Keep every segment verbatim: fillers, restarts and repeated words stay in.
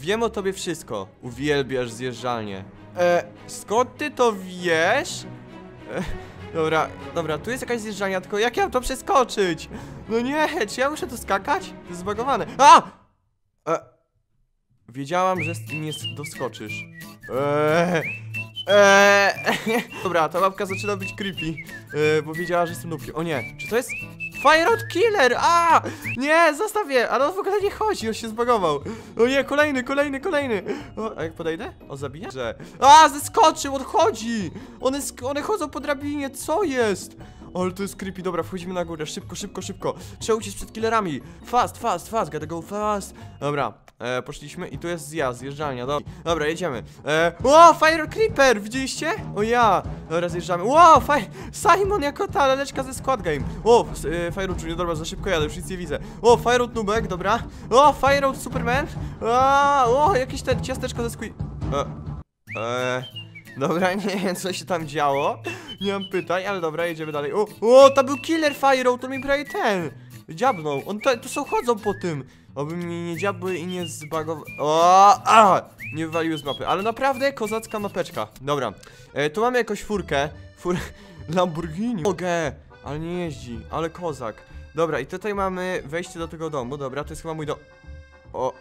Wiem o tobie wszystko. Uwielbiasz zjeżdżalnię. E, skąd ty to wiesz? E, dobra, dobra, tu jest jakaś zjeżdżalnia, tylko jak ja mam to przeskoczyć? No nie, czy ja muszę tu skakać? To jest zbagowane. A! E, wiedziałam, że z tym nie doskoczysz. Eee, eee. Dobra, ta babka zaczyna być creepy, eee, bo wiedziała, że jestem nubkiem. O nie, czy to jest Fire Killer? A! Nie, zostaw je! Ale on w ogóle nie chodzi, on się zbagował. O nie, kolejny, kolejny, kolejny. O, a jak podejdę? O, zabija? Że... A, zeskoczył, on chodzi! One, one chodzą po drabinie, co jest? Ale to jest creepy, dobra, wchodzimy na górę, szybko, szybko, szybko. Trzeba uciec przed killerami. Fast, fast, fast, gotta go fast. Dobra, e, poszliśmy i tu jest zjazd, zjeżdżalnia, dobra, dobra, jedziemy. E, o, Fire Creeper, widzieliście? O ja, dobra, zjeżdżamy. Wow, Fire, Simon jako ta laleczka ze Squad Game. O, e, Fire Junior, dobra, za szybko jadę, już nic nie widzę. O, Fire Nubek, dobra. O, Fire Superman. O, o, jakieś te ciasteczko ze Squid. E, e, dobra, nie wiem, co się tam działo. Nie mam pytań, ale dobra, jedziemy dalej. O, o, to był Killer Fire, to mi prawie ten dziabnął, on to, to są chodzą po tym. Oby mnie nie dziabły i nie zbagowały. O, a, nie wywaliły z mapy, ale naprawdę kozacka mapeczka. Dobra, e, tu mamy jakąś furkę. Fur... Lamborghini. Mogę, ale nie jeździ, ale kozak. Dobra, i tutaj mamy wejście do tego domu. Dobra, to jest chyba mój dom. O,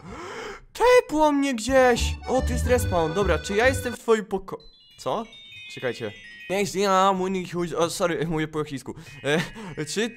tepło mnie gdzieś. O, to jest respawn. Dobra, czy ja jestem w twoim pokoju? Co? Czekajcie. Ja, o, sorry, mówię po chińsku. E, czy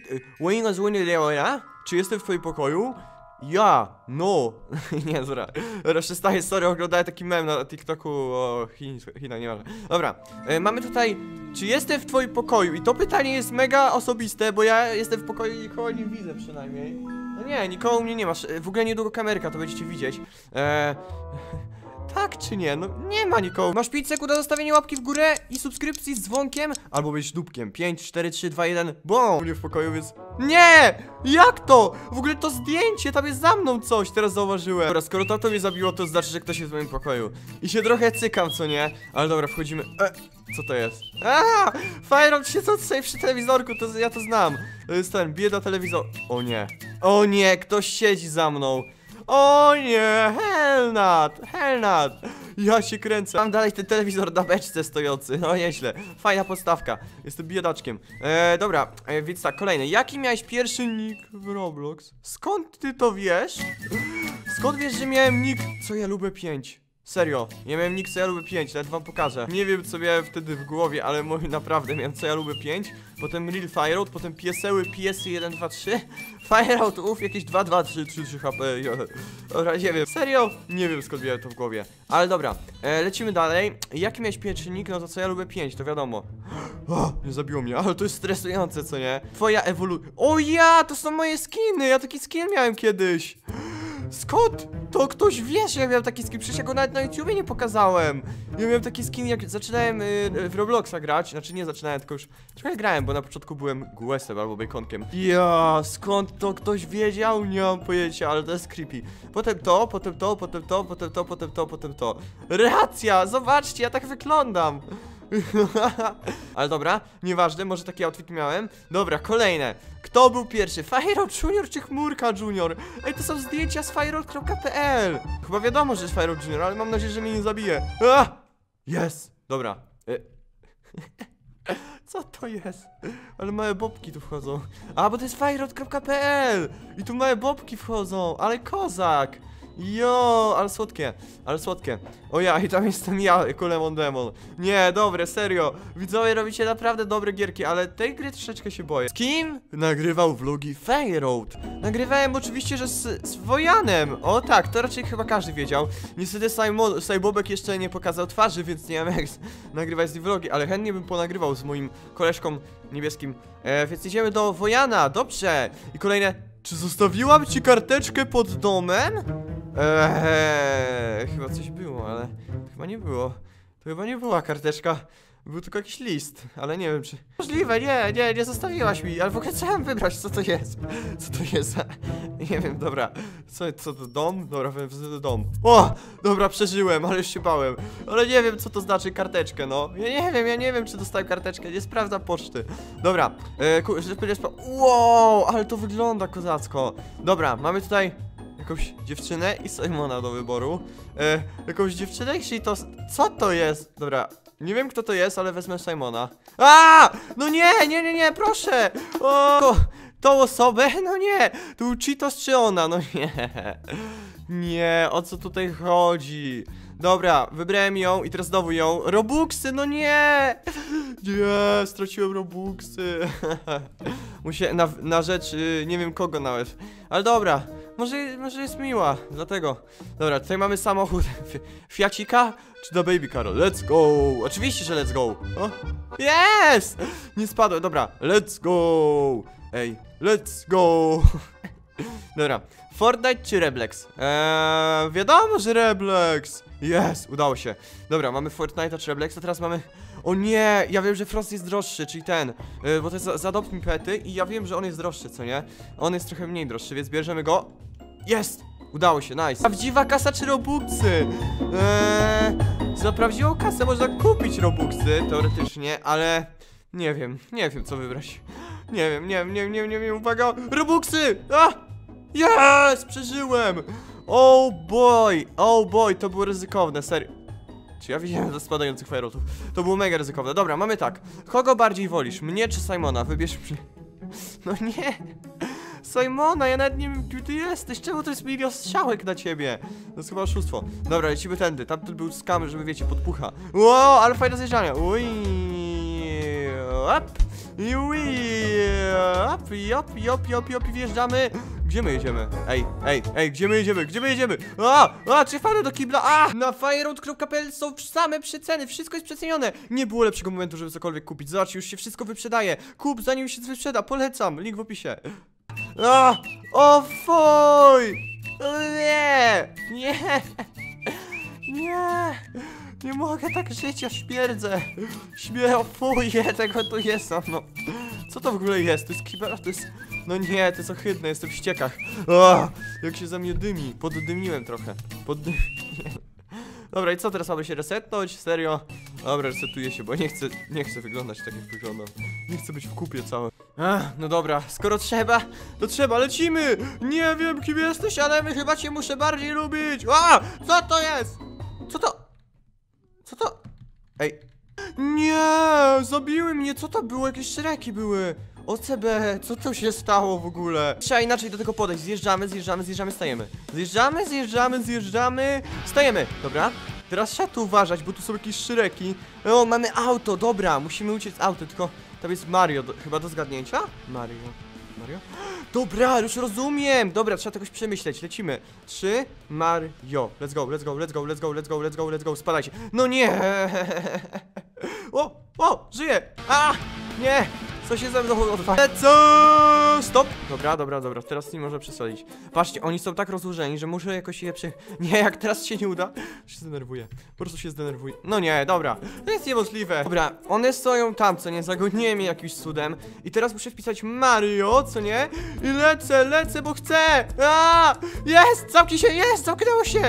ja? Czy jestem w twoim pokoju? Ja, no. Nie, dobra. Dobra, przestaję, sorry, oglądałem taki mem na TikToku o Chin, China, nie ma. Dobra, e, mamy tutaj. Czy jestem w twoim pokoju? I to pytanie jest mega osobiste, bo ja jestem w pokoju i nikogo nie widzę przynajmniej. No nie, nikogo u mnie nie masz. W ogóle niedługo kamerka, to będziecie widzieć. Eee... Tak czy nie? No nie ma nikogo. Masz pięć sekund na zostawienie łapki w górę i subskrypcji z dzwonkiem, albo być dupkiem. Pięć, cztery, trzy, dwa, jeden. Bom! U mnie w pokoju, więc... Nie! Jak to? W ogóle to zdjęcie, tam jest za mną coś, teraz zauważyłem. Dobra, skoro to, to mnie zabiło, to znaczy, że ktoś jest w moim pokoju. I się trochę cykam, co nie? Ale dobra, wchodzimy. E, co to jest? Aaa! Fire siedząc tutaj przy telewizorku, to ja to znam. To jest ten, bieda telewizor. O nie. O nie, ktoś siedzi za mną. O nie, Helnat, Helnat. Ja się kręcę. Mam dalej ten telewizor na beczce stojący. No nieźle, fajna podstawka. Jestem biedaczkiem. e, Dobra, e, więc tak, kolejny. Jaki miałeś pierwszy nick w Roblox? Skąd ty to wiesz? Skąd wiesz, że miałem nick co ja lubię pięć? Serio, ja miałem nick co ja lubię pięć, nawet wam pokażę. Nie wiem co miałem wtedy w głowie, ale mój naprawdę miałem co ja lubię pięć. Potem Real Fireout, potem pieseły, piesy jeden, dwa, trzy. Fireout, uff, jakieś dwa, dwa, trzy, trzy, trzy H P. Dobra, nie wiem, serio? Nie wiem skąd miałem to w głowie. Ale dobra, e, lecimy dalej. Jaki miałeś pierwszy nick? No to co ja lubię pięć, to wiadomo. O, nie zabiło mnie, ale to jest stresujące, co nie? Twoja ewolucja. O ja, to są moje skiny, ja taki skin miałem kiedyś. Skąd? To ktoś wie, że ja miałem taki skin, przecież ja go nawet na YouTubie nie pokazałem. Ja miałem taki skin, jak zaczynałem y, w Robloxa grać. Znaczy nie zaczynałem, tylko już trochę grałem, bo na początku byłem głesem albo baconkiem. Ja, skąd to ktoś wiedział? Nie mam pojęcia, ale to jest creepy. Potem to, potem to, potem to, potem to, potem to, potem to. Racja, zobaczcie, ja tak wyglądam. Ale dobra, nieważne, może taki outfit miałem. Dobra, kolejne. Kto był pierwszy? Fireout Junior czy Chmurka Junior? Ej, to są zdjęcia z fireout kropka p l. Chyba wiadomo, że jest Fireout Junior, ale mam nadzieję, że mnie nie zabije. Jest! Dobra. E Co to jest? Ale małe bobki tu wchodzą. A, bo to jest fireout kropka p l. I tu małe bobki wchodzą, ale kozak. Jo, ale słodkie, ale słodkie. O ja, i tam jestem ja, Kulemon Demon. Nie, dobre, serio. Widzowie, robicie naprawdę dobre gierki, ale tej gry troszeczkę się boję. Z kim nagrywał vlogi Fireout? Nagrywałem oczywiście, że z, z Wojanem. O tak, to raczej chyba każdy wiedział. Niestety Sajbobek jeszcze nie pokazał twarzy, więc nie wiem jak nagrywać z nim vlogi, ale chętnie bym ponagrywał z moim koleżką niebieskim. E, więc idziemy do Wojana, dobrze. I kolejne. Czy zostawiłam ci karteczkę pod domem? Eee, chyba coś było, ale chyba nie było. To chyba nie była karteczka. Był tylko jakiś list, ale nie wiem czy... Możliwe, nie, nie, nie zostawiłaś mi, ale w ogóle co mam wybrać, co to jest? Co to jest? Nie wiem, dobra. Co, co to, dom? Dobra, to dom. O! Dobra, przeżyłem, ale już się bałem. Ale nie wiem, co to znaczy karteczkę, no. Ja nie wiem, ja nie wiem, czy dostałem karteczkę, nie sprawdzam poczty. Dobra, e, wow, ale to wygląda kozacko. Dobra, mamy tutaj... jakąś dziewczynę i Simona do wyboru. E, jakąś dziewczynę, czyli to... Co to jest? Dobra, nie wiem kto to jest, ale wezmę Simona. A! No nie, nie, nie, nie, proszę! O! Tą osobę? No nie! To był Cheetos czy ona? No nie. Nie, o co tutaj chodzi? Dobra, wybrałem ją i teraz znowu ją. Robuxy, no nie! Nie, straciłem Robuxy. Muszę na, na rzecz, yy, nie wiem kogo nawet. Ale dobra, może, może jest miła, dlatego. Dobra, tutaj mamy samochód Fiacika czy do Baby Carol? Let's go! Oczywiście, że let's go! O? Jest! Nie spadłem, dobra, let's go! Ej, let's go! Dobra, Fortnite czy Roblox? Eee, wiadomo, że Roblox! Jest, udało się. Dobra, mamy Fortnite'a czy Roblox, a teraz mamy... O nie, ja wiem, że Frost jest droższy, czyli ten, yy, bo to jest Zadopt Mi Pety i ja wiem, że on jest droższy, co nie? On jest trochę mniej droższy, więc bierzemy go. Jest! Udało się, nice. Prawdziwa kasa czy Robuxy? Eee, za prawdziwą kasę można kupić Robuxy, teoretycznie, ale... Nie wiem, nie wiem co wybrać. Nie wiem, nie wiem, nie wiem, nie wiem, nie wiem, uwaga! Robuxy! A! Yes! Przeżyłem! Oh boy! Oh boy, to było ryzykowne, serio. Czy ja widziałem ze spadających fajerotów? To było mega ryzykowne. Dobra, mamy tak. Kogo bardziej wolisz? Mnie czy Simona? Wybierz mnie. No nie! Simona, ja nawet nie wiem, gdzie ty jesteś. Czemu to jest milion strzałek na ciebie? To jest chyba oszustwo. Dobra, lecimy tędy. Tamten był skam, żeby wiecie, podpucha. Wow, ale fajne zjeżdżania. Ui, up. Ui, up, jop, jop, jop, jop, wjeżdżamy. Gdzie my jedziemy? Ej, ej, ej, gdzie my jedziemy? Gdzie my jedziemy? A, a, czy wpadłem do kibla? A, na fireroad kropka p l są same przeceny, wszystko jest przecenione. Nie było lepszego momentu, żeby cokolwiek kupić. Zobaczcie, już się wszystko wyprzedaje. Kup, zanim się wyprzeda, polecam, link w opisie. A, o fuj! Nie, nie, nie, nie mogę tak żyć, ja śmierdzę. Śmier, o fuj, tego tu jest, no. Co to w ogóle jest? To jest kibel, to jest... No nie, to jest ohydne, jestem w ściekach. O, jak się za mnie dymi. Poddymiłem trochę. Poddymiłem. Dobra, i co teraz mamy się resetnąć? Serio? Dobra, resetuję się, bo nie chcę, nie chcę wyglądać tak jak wyglądam. Nie chcę być w kupie całe. Ach, no dobra, skoro trzeba, to trzeba, lecimy! Nie wiem kim jesteś, ale my chyba cię muszę bardziej lubić. A! Co to jest? Co to? Co to? Ej. Nie! Zabiły mnie, co to było? Jakieś szereki były. O C B, co to się stało w ogóle? Trzeba inaczej do tego podejść. Zjeżdżamy, zjeżdżamy, zjeżdżamy, stajemy. Zjeżdżamy, zjeżdżamy, zjeżdżamy. Stajemy, dobra. Teraz trzeba tu uważać, bo tu są jakieś szyreki. O, mamy auto, dobra, musimy uciec z autem, tylko tam jest Mario, do, chyba do zgadnięcia? Mario, Mario? Dobra, już rozumiem. Dobra, trzeba to jakoś przemyśleć, lecimy. Trzy, Mario. Let's go, let's go, let's go, let's go, let's go, let's go, let's go, spadajcie. No nie. O, o, żyję. A, nie. Co się ze mną odwala? Co? Stop! Dobra, dobra, dobra, teraz nie można przesolić. Patrzcie, oni są tak rozłożeni, że muszę jakoś je przy... Nie, jak teraz się nie uda, się zdenerwuję. Po prostu się zdenerwuję. No nie, dobra, to jest niemożliwe. Dobra, one stoją tam, co nie, zagoniłem je jakimś cudem. I teraz muszę wpisać Mario, co nie? I lecę, lecę, bo chcę! A! Jest! Zamknij się, jest! Zamknęło się!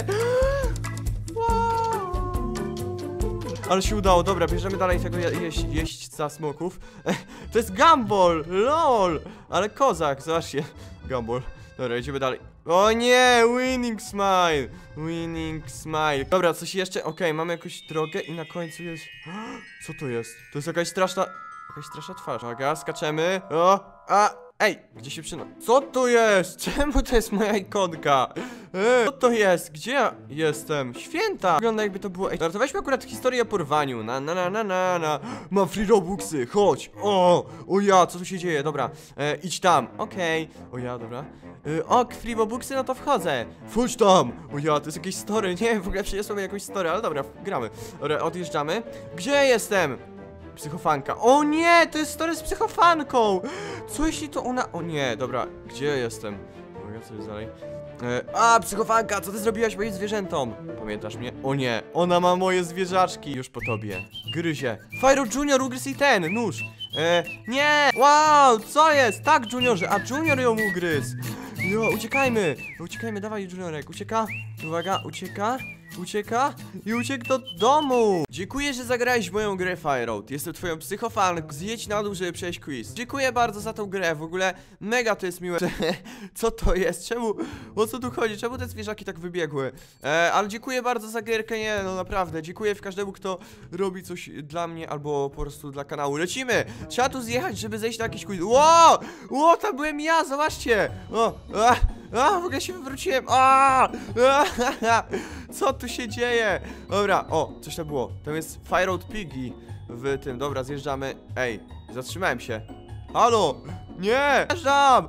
Ale się udało, dobra, bierzemy dalej tego je jeść, jeźdźca smoków. To jest Gumball, lol. Ale kozak, zobaczcie. Gumball, dobra, idziemy dalej. O nie, winning smile. Winning smile. Dobra, coś jeszcze, okej, okay, mamy jakąś drogę i na końcu jest... Co to jest? To jest jakaś straszna... Jakaś straszna twarz. Uwaga, skaczemy. O, a... Ej, gdzie się przyna... Co to jest? Czemu to jest moja ikonka? Ej, co to jest? Gdzie ja jestem? Święta! Wygląda jakby to było... Ej, no to weźmy akurat historię o porwaniu. Na na na na na na. Mam free robuxy, chodź! O! O ja, co tu się dzieje? Dobra, e, idź tam. Okej. Okay. O ja, dobra. E, ok, free robuxy, no to wchodzę. Wchodź tam! O ja, to jest jakieś story. Nie wiem, w ogóle przyniosłem jakąś story, ale dobra, gramy. Dobra, odjeżdżamy. Gdzie jestem? Psychofanka. O nie, to jest story z psychofanką. Co jeśli to ona... O nie, dobra, gdzie jestem? Uwaga, co jest dalej? E, a, psychofanka, co ty zrobiłaś moim zwierzętom? Pamiętasz mnie? O nie, ona ma moje zwierzaczki. Już po tobie. Gryzie. Fyro Junior ugryzł i ten, nóż. E, nie! Wow, co jest? Tak, Juniorze, a Junior ją ugryzł. Jo, uciekajmy. Uciekajmy, dawaj, Juniorek, ucieka. Uwaga, ucieka. ucieka i uciekł do domu. Dziękuję, że zagrałeś w moją grę Fire Road. Jestem twoją psychofan. Zjedź na dół, żeby przejść quiz. Dziękuję bardzo za tą grę. W ogóle mega to jest miłe. Co to jest? Czemu? O co tu chodzi? Czemu te zwierzaki tak wybiegły? E, ale dziękuję bardzo za gierkę. Nie, no naprawdę. Dziękuję każdemu, kto robi coś dla mnie albo po prostu dla kanału. Lecimy! Trzeba tu zjechać, żeby zejść na jakiś quiz. Ło! Ło, tam byłem ja, zobaczcie! O, a, a, w ogóle się wywróciłem. A, a, co tu się dzieje? Dobra, o, coś tam było. Tam jest Fire Road Piggy w tym. Dobra, zjeżdżamy. Ej, zatrzymałem się. Halo! Nie! Zjeżdżam!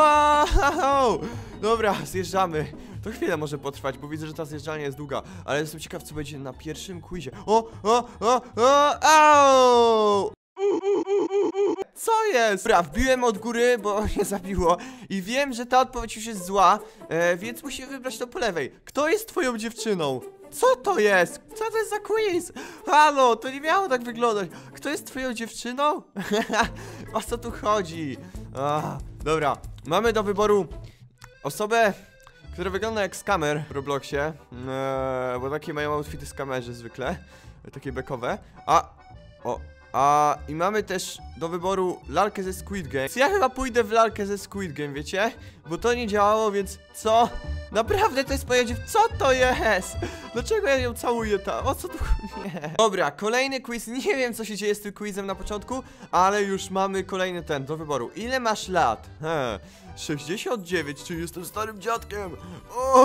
Wow! Dobra, zjeżdżamy. To chwilę może potrwać, bo widzę, że ta zjeżdżalnia jest długa. Ale jestem ciekaw, co będzie na pierwszym quizie. O, o, o, o, au! Co jest? Dobra, wbiłem od góry, bo mnie zabiło. I wiem, że ta odpowiedź już jest zła, e, więc musimy wybrać to po lewej. Kto jest twoją dziewczyną? Co to jest? Co to jest za quiz? Halo, to nie miało tak wyglądać. Kto jest twoją dziewczyną? O co tu chodzi? Ah, dobra, mamy do wyboru osobę, która wygląda jak skamer w Robloxie, eee, bo takie mają outfity skamerzy zwykle, takie bekowe. A, o, a i mamy też do wyboru lalkę ze Squid Game. Ja chyba pójdę w lalkę ze Squid Game, wiecie? Bo to nie działało, więc co? Naprawdę to jest moja dziew... Co to jest? Dlaczego ja ją całuję tam? O co tu... Nie. Dobra, kolejny quiz. Nie wiem, co się dzieje z tym quizem na początku, ale już mamy kolejny ten do wyboru. Ile masz lat? He, sześćdziesiąt dziewięć, czy jestem starym dziadkiem? O,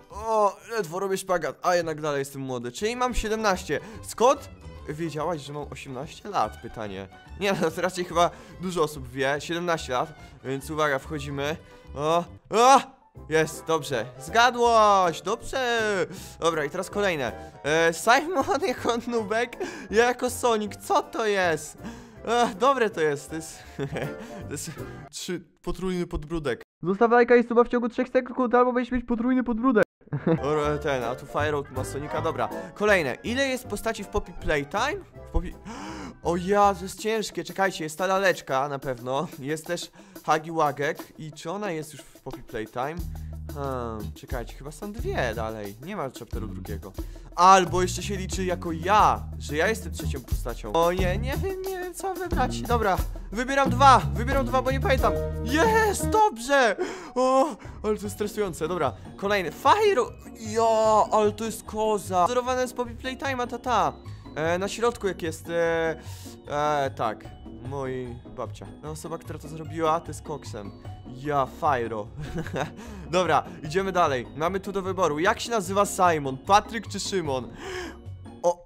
o, ledwo robię szpagat, a jednak dalej jestem młody. Czyli mam siedemnaście. Skąd wiedziałaś, że mam osiemnaście lat? Pytanie. Nie, no to raczej chyba dużo osób wie. siedemnaście lat, więc uwaga, wchodzimy. O, o! Jest, dobrze. Zgadłaś, dobrze. Dobra, i teraz kolejne. E, Simon jako Nubek, ja jako Sonic. Co to jest? E, dobre to jest. To jest, to jest trzy, potrójny podbródek. Zostaw lajka i suba w ciągu trzech sekund, albo będziesz mieć potrójny podbródek. Dobra, ten, a tu Fire Road ma Sonika. Dobra, kolejne. Ile jest postaci w Poppy Playtime? W Poppy... O ja, to jest ciężkie. Czekajcie, jest ta laleczka na pewno. Jest też Huggy Wugek. I czy ona jest już w Poppy Playtime? Hmm, czekajcie, chyba są dwie dalej. Nie ma chapteru drugiego. Albo jeszcze się liczy jako ja, że ja jestem trzecią postacią. O nie, nie wiem, nie wiem co wybrać. Dobra, wybieram dwa, wybieram dwa, bo nie pamiętam. Jest, dobrze. O, ale to jest stresujące, dobra. Kolejny, Fire. Ja, ale to jest koza. Wzorowane z Poppy Playtime'a, ta ta. E, na środku jak jest, e, e, tak. Moi babcia. No, osoba, która to zrobiła, to jest koksem. Ja, Fajro. Dobra, idziemy dalej. Mamy tu do wyboru. Jak się nazywa Simon? Patryk czy Szymon? O!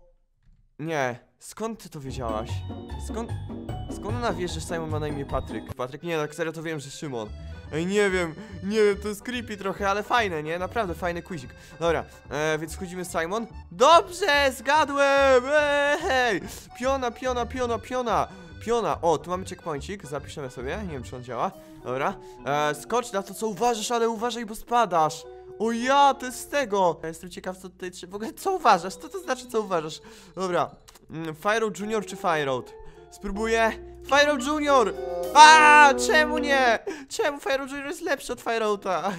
Nie. Skąd ty to wiedziałaś? Skąd... Skąd ona wie, że Simon ma na imię Patryk? Patryk, nie, tak serio to wiem, że Szymon. Ej, nie wiem, nie wiem, to jest creepy trochę, ale fajne, nie? Naprawdę fajny quizik. Dobra, e, więc wchodzimy z Simon. Dobrze, zgadłem! Ej! Piona, piona, piona, piona. Piona, o, tu mamy checkpointik, zapiszemy sobie, nie wiem czy on działa. Dobra, e, skocz na to co uważasz, ale uważaj, bo spadasz. O ja, to jest z tego. Ja jestem ciekaw co tutaj, czy w ogóle co uważasz, co to znaczy co uważasz. Dobra, mm, Fire Road Junior czy Fire Road? Spróbuję. Fire Road Junior! A, czemu nie? Czemu Fire Road Junior jest lepszy od Fire Roada?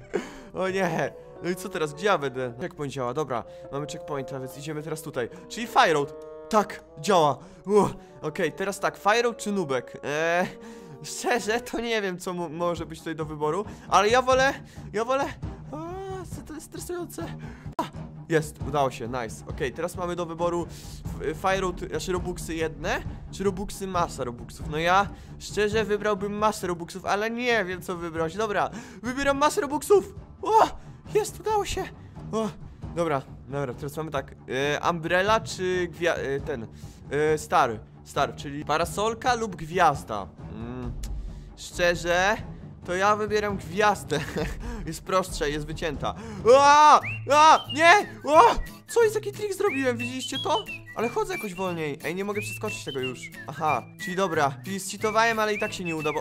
O nie. No i co teraz, gdzie ja będę? Checkpoint działa, dobra, mamy checkpointa, więc idziemy teraz tutaj. Czyli Fire Road. Tak, działa. Okej, okay, teraz tak, Fire Road czy Nubek? Eee, szczerze, to nie wiem, co może być tutaj do wyboru, ale ja wolę, ja wolę... A, to jest stresujące. A, jest, udało się, nice. Okej, okay, teraz mamy do wyboru Fire Road, znaczy Robuxy jedne, czy Robuxy masa Robuxów. No ja, szczerze, wybrałbym masę Robuxów, ale nie wiem, co wybrać. Dobra, wybieram masę Robuxów. O, jest, udało się. O. Dobra, dobra, teraz mamy tak, e, Umbrella czy gwia e, ten, e, Star, Star, czyli parasolka lub gwiazda. Mm, szczerze, to ja wybieram gwiazdę. Jest prostsza, jest wycięta. A, a, nie! O, co jest, jaki trik zrobiłem, widzieliście to? Ale chodzę jakoś wolniej. Ej, nie mogę przeskoczyć tego już. Aha, czyli dobra, czyli zcheatowałem, ale i tak się nie uda, bo...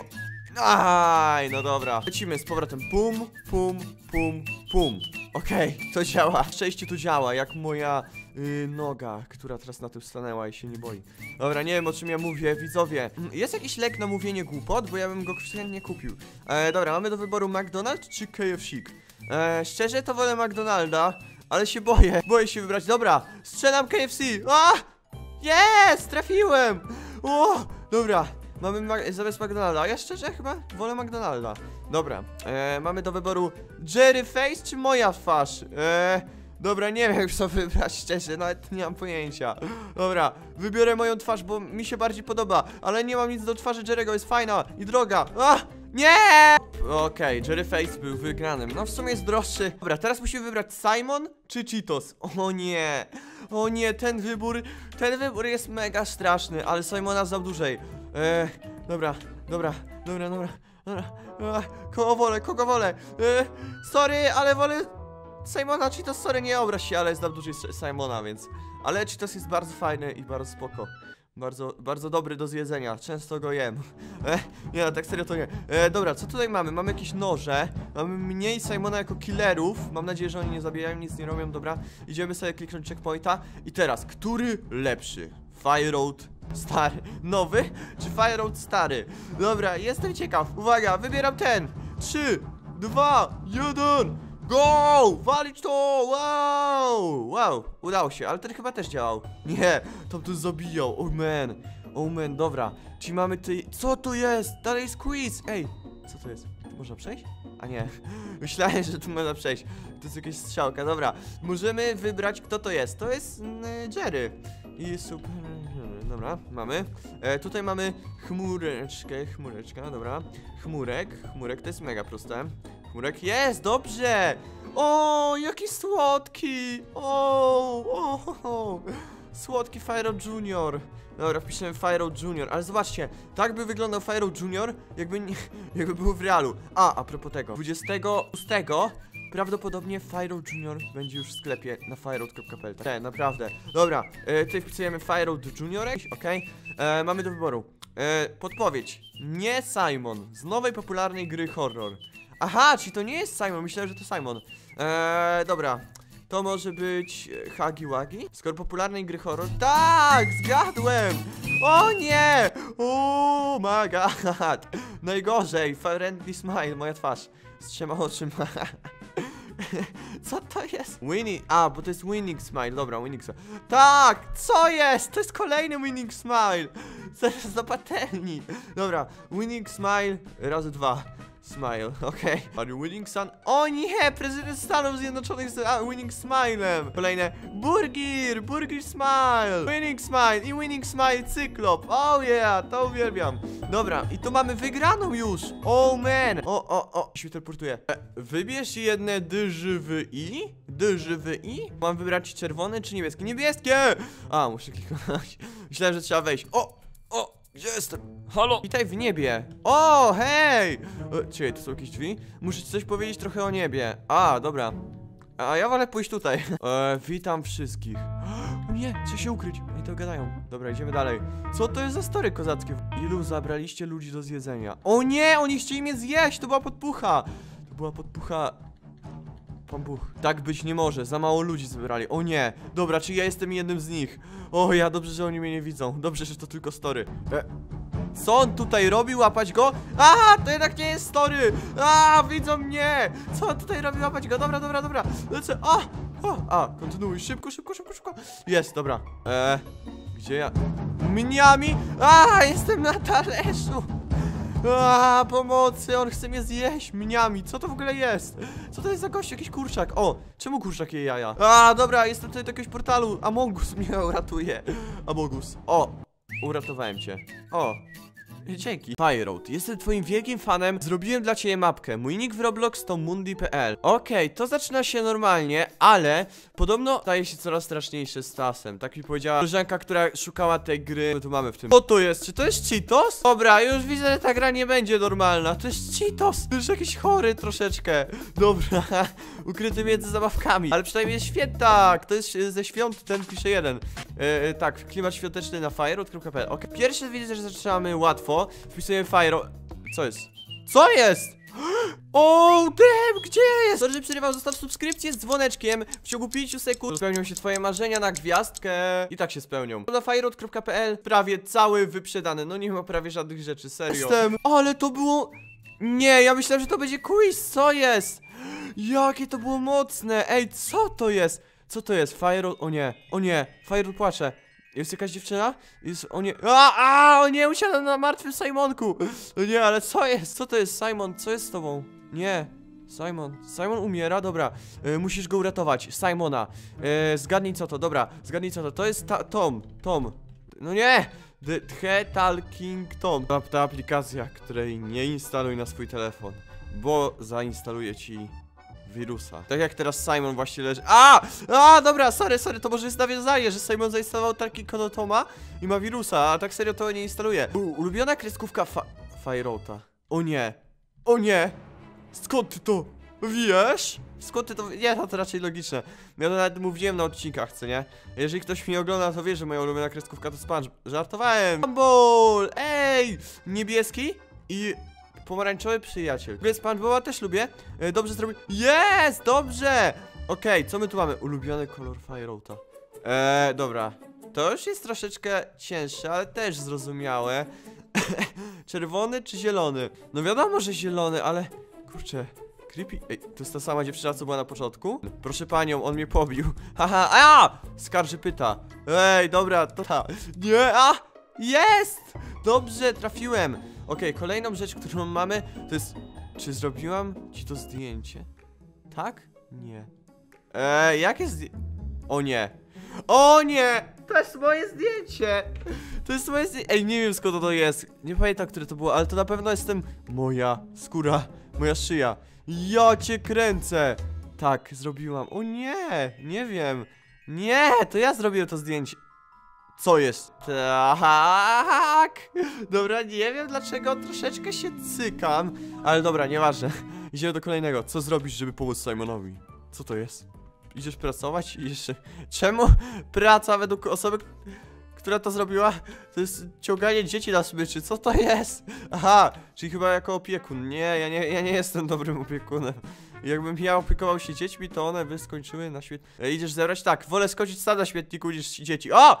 Aj, no dobra. Lecimy z powrotem. Pum, pum, pum, pum. Okej, okay, to działa. Szczęście to działa, jak moja yy, noga, która teraz na tym stanęła i się nie boi. Dobra, nie wiem o czym ja mówię, widzowie. Jest jakiś lek na mówienie głupot, bo ja bym go chętnie kupił. E, dobra, mamy do wyboru McDonald's czy K F C? E, szczerze to wolę McDonalda, ale się boję. Boję się wybrać. Dobra, strzelam K F C. A! Jest! Trafiłem! O! Dobra, mamy ma zamiast McDonalda. Ja szczerze chyba wolę McDonalda. Dobra, e, mamy do wyboru Jerry Face czy moja twarz? E, dobra, nie wiem już co wybrać, szczerze, nawet nie mam pojęcia. Dobra, wybiorę moją twarz, bo mi się bardziej podoba, ale nie mam nic do twarzy Jerry'ego, jest fajna i droga. A! Nie! Okej, okay, Jerry Face był wygranym. No w sumie jest droższy. Dobra, teraz musimy wybrać Simon czy Cheetos. O nie, o nie, ten wybór, ten wybór jest mega straszny, ale Simona za dłużej. Eee, dobra, dobra, dobra, dobra, dobra. Eee, kogo wolę, kogo wolę? Eee, sorry, ale wolę Simona. Cheetos, sorry, nie obraź się, ale znam dłużej Simona, więc... Ale Cheetos jest bardzo fajny i bardzo spoko. Bardzo, bardzo dobry do zjedzenia, często go jem. E, nie, tak serio to nie. E, dobra, co tutaj mamy? Mamy jakieś noże. Mamy mniej Simona jako killerów. Mam nadzieję, że oni nie zabijają, nic nie robią. Dobra, idziemy sobie kliknąć checkpointa. I teraz, który lepszy? Fire Road stary, nowy, czy Fire Road stary? Dobra, jestem ciekaw. Uwaga, wybieram ten. Trzy, dwa, jeden. Go! Walić to! Wow! Wow, udało się, ale ten chyba też działał. Nie, tam to zabijał. Oh man, oh man, dobra. Czyli mamy tutaj... Co to jest? Dalej jest quiz! Ej, co to jest? Tu można przejść? A nie, myślałem, że tu można przejść. To jest jakaś strzałka, dobra. Możemy wybrać, kto to jest. To jest mm, Jerry. I super... Dobra, mamy. E, tutaj mamy chmureczkę, chmureczka, dobra. Chmurek, chmurek, to jest mega proste. Chmurek jest, dobrze! O, jaki słodki! O, o, o. Słodki Fyro Junior. Dobra, wpiszemy Fyro Junior, ale zobaczcie, tak by wyglądał Fyro Junior, jakby, nie, jakby był w realu. A, a propos tego, dwudziestego szóstego prawdopodobnie Fyro Junior będzie już w sklepie na fireroad kropka p l. Tak, naprawdę. Dobra, e, tutaj wpisujemy Fyro Junior, okej. Okay. Mamy do wyboru. E, podpowiedź. Nie Simon, z nowej popularnej gry horror. Aha, czyli to nie jest Simon, myślałem, że to Simon. Eee, dobra. To może być Huggy Wuggy? Skoro popularnej gry horror. Tak, zgadłem! O nie! O my god! Najgorzej, Friendly Smile, moja twarz. Z trzema oczyma. Co to jest? Winning, a, bo to jest Winning Smile, dobra, Winning Smile. Tak, co jest? To jest kolejny Winning Smile. Zaraz do patelni. Dobra, Winning Smile razy dwa. Smile, okej. Okay. Are you winning sun? O nie, prezydent Stanów Zjednoczonych z a, winning smilem. Kolejne, Burger, Burger Smile, winning smile i winning smile cyklop. Oh yeah, to uwielbiam. Dobra, i tu mamy wygraną już. Oh man. O, o, o, się teleportuje. E, wybierz jedne dyżywy-i. Dyżywy-i? Mam wybrać czerwony czy niebieskie? Niebieskie! A, muszę kliknąć. Myślałem, że trzeba wejść. O, o. Gdzie jestem? Halo? Witaj w niebie. O, hej! E, Czekaj, to są jakieś drzwi? Muszę ci coś powiedzieć trochę o niebie. A, dobra. A ja wolę pójść tutaj. E, witam wszystkich. O nie, chcę się ukryć. Oni to gadają. Dobra, idziemy dalej. Co to jest za story kozackie? Ilu zabraliście ludzi do zjedzenia? O nie, oni chcieli mnie zjeść. To była podpucha. To była podpucha. Pan Bóg. Tak być nie może, za mało ludzi zebrali. O nie, dobra, czy ja jestem jednym z nich? O ja, dobrze, że oni mnie nie widzą. Dobrze, że to tylko story. E, co on tutaj robi? Łapać go? A, to jednak nie jest story. A, widzą mnie. Co on tutaj robi? Łapać go? Dobra, dobra, dobra. Lecę. A, a, a, kontynuuj. Szybko, szybko, szybko, szybko. Jest, dobra. E, gdzie ja? Mniami. A, jestem na talerzu. A, pomocy, on chce mnie zjeść mniami. Co to w ogóle jest? Co to jest za gość? Jakiś kurczak. O, czemu kurczak je jaja? A, dobra, jestem tutaj do jakiegoś portalu. Among Us mnie uratuje. Among Us. O, uratowałem cię. O, dzięki. Fire Road, jestem twoim wielkim fanem. Zrobiłem dla ciebie mapkę. Mój nick w Roblox to mundi kropka p l. Okej, okay, to zaczyna się normalnie, ale podobno staje się coraz straszniejsze z czasem. Tak mi powiedziała koleżanka, która szukała tej gry. Co tu mamy w tym? Co to jest? Czy to jest Cheetos? Dobra, już widzę, że ta gra nie będzie normalna. To jest Cheetos. To jest jakiś chory troszeczkę. Dobra, ukryty między zabawkami. Ale przynajmniej jest świętak. To jest ze świąt, ten pisze jeden. Yy, tak, klimat świąteczny na fire road kropka p l. Okay. Pierwsze widzę, że zaczynamy łatwo. Wpisujemy Fire. Co jest? Co jest? O, damn, gdzie jest? Sorry, że przerywał, zostaw subskrypcję z dzwoneczkiem. W ciągu pięciu sekund spełnią się twoje marzenia na gwiazdkę. I tak się spełnią. Na fire road kropka p l prawie cały wyprzedany. No nie ma prawie żadnych rzeczy, serio. Jestem. Ale to było... Nie, ja myślałem, że to będzie quiz, co jest? Jakie to było mocne! Ej, co to jest? Co to jest? Firewall... O nie, o nie, Firewall płacze. Jest jakaś dziewczyna? Jest... O nie... A, a, o nie, usiadłem na martwym Simonku! O nie, ale co jest? Co to jest, Simon? Co jest z tobą? Nie. Simon. Simon umiera? Dobra. E, musisz go uratować. Simona. E, zgadnij co to, dobra. Zgadnij co to. To jest ta... Tom. Tom. No nie! The, the Talking Tom. Ta, ta aplikacja, której nie instaluj na swój telefon, bo zainstaluje ci wirusa. Tak jak teraz Simon właśnie leży. A! A, dobra, sorry, sorry, to może jest nawiązanie, że Simon zainstalował taki kod Toma i ma wirusa, a tak serio to nie instaluje. U, ulubiona kreskówka fa Fireouta. O nie. O nie. Skąd ty to wiesz? Skąd ty to... Nie, no to raczej logiczne. Ja to nawet mówiłem na odcinkach, co nie? Jeżeli ktoś mnie ogląda, to wie, że moja ulubiona kreskówka to Sponge. Żartowałem. Gumball! Ej! Niebieski i pomarańczowy przyjaciel. Lubię SpongeBoba, też lubię. E, dobrze zrobił. Jest! Dobrze! Okej, okay, co my tu mamy? Ulubiony kolor Fireouta. Eee, dobra. To już jest troszeczkę cięższe, ale też zrozumiałe. Czerwony czy zielony? No wiadomo, że zielony, ale... Kurczę... Creepy... Ej, to jest ta sama dziewczyna, co była na początku? Proszę panią, on mnie pobił. Haha, a! Skarży pyta. Ej, dobra, to ta. Nie, a! Jest! Dobrze, trafiłem. Okej, okay, kolejną rzecz, którą mamy, to jest... Czy zrobiłam ci to zdjęcie? Tak? Nie. Ej, jakie zdjęcie? O nie. O nie! To jest moje zdjęcie! To jest moje zdjęcie. Ej, nie wiem skąd to jest. Nie pamiętam, które to było, ale to na pewno jestem... Moja skóra, moja szyja. Ja cię kręcę! Tak, zrobiłam. O nie! Nie wiem. Nie, to ja zrobiłem to zdjęcie. Co jest? Tak! Dobra, nie wiem dlaczego, troszeczkę się cykam. Ale dobra, nieważne. Idziemy do kolejnego. Co zrobisz, żeby pomóc Simonowi? Co to jest? Idziesz pracować? Idziesz... Czemu praca według osoby, która to zrobiła? To jest ciąganie dzieci na smyczy. Co to jest? Aha, czyli chyba jako opiekun. Nie, ja nie, ja nie jestem dobrym opiekunem. Jakbym ja opiekował się dziećmi, to one by skończyły na świetniku. E, idziesz zebrać? Tak, wolę skończyć sam na śmietniku niż dzieci. O!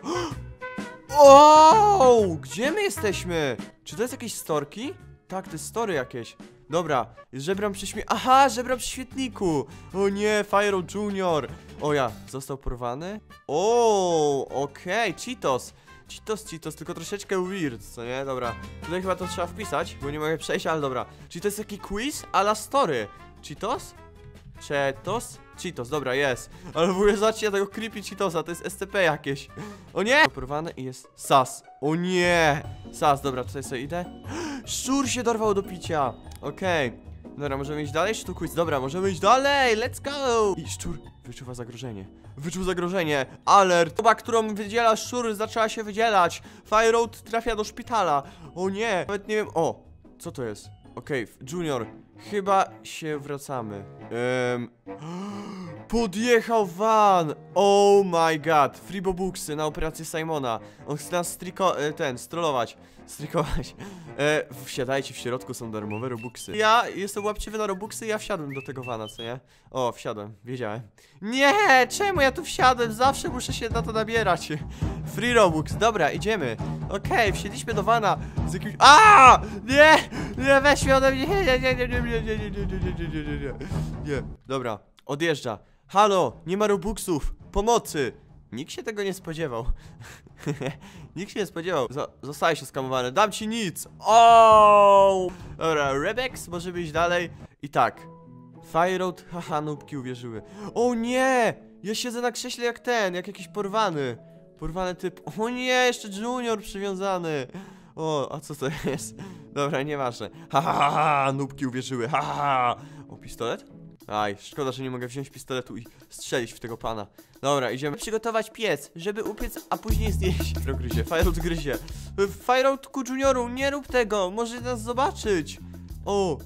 O! Gdzie my jesteśmy? Czy to jest jakieś storki? Tak, to jest story jakieś. Dobra, żebram przy śmie... Aha, żebram przy świetniku. O nie, Fyro Junior. O ja, został porwany? O, okej, okay. Cheetos. Cheetos, Cheetos, tylko troszeczkę weird, co nie? Dobra, tutaj chyba to trzeba wpisać, bo nie mogę przejść, ale dobra. Czyli to jest taki quiz a la story. Cheetos? Cheetos? Cheetos, dobra, jest. Ale w ogóle zobaczcie tego creepy Cheetosa, to jest S C P jakieś. O nie! Porwane i jest sas. O nie! Sas, dobra, tutaj sobie idę. Szczur się dorwał do picia. Okej. Okay. Dobra, możemy iść dalej? Czy tu quiz? Dobra, możemy iść dalej, let's go! I szczur wyczuwa zagrożenie. Wyczuł zagrożenie. Alert! Osoba, którą wydziela szczur, zaczęła się wydzielać. Fireout trafia do szpitala. O nie! Nawet nie wiem... O! Co to jest? Okej, okay, Junior. Chyba się wracamy. Um, podjechał van! Oh my god! Freebobuksy na operację Simona. On chce nas striko... ten, strollować. Strikować. E, wsiadajcie, w środku są darmowe robuxy. Ja jestem łapczywy na robuxy i ja wsiadłem do tego vana, co nie? O, wsiadłem, wiedziałem. Nie, czemu ja tu wsiadłem? Zawsze muszę się na to nabierać. Free robux, dobra, idziemy. Okej, okay, wsiedliśmy do vana z jakimś... A! Nie! Nie, weź mnie ode mnie! Nie, nie, nie, nie, nie, nie, nie, nie, nie, nie, nie, nie, nie, nie. Nie, dobra, odjeżdża. Halo, nie ma robuxów, pomocy! Nikt się tego nie spodziewał. Nikt się nie spodziewał. Zostałeś oskamowany. Dam ci nic. O! Dobra, Rebex, możemy iść dalej. I tak. Fireout, haha, nóbki uwierzyły. O nie! Ja siedzę na krześle jak ten, jak jakiś porwany. Porwany typ. O nie, jeszcze Junior przywiązany. O, a co to jest? Dobra, nieważne. Ha, ha, ha, ha, nóbki uwierzyły. Ha, ha, ha. O, pistolet? Aj, szkoda, że nie mogę wziąć pistoletu i strzelić w tego pana. Dobra, idziemy przygotować piec, żeby upiec, a później zjeść. Firo gryzie, Fireout gryzie. Fireoutku Junioru, nie rób tego, może nas zobaczyć. O,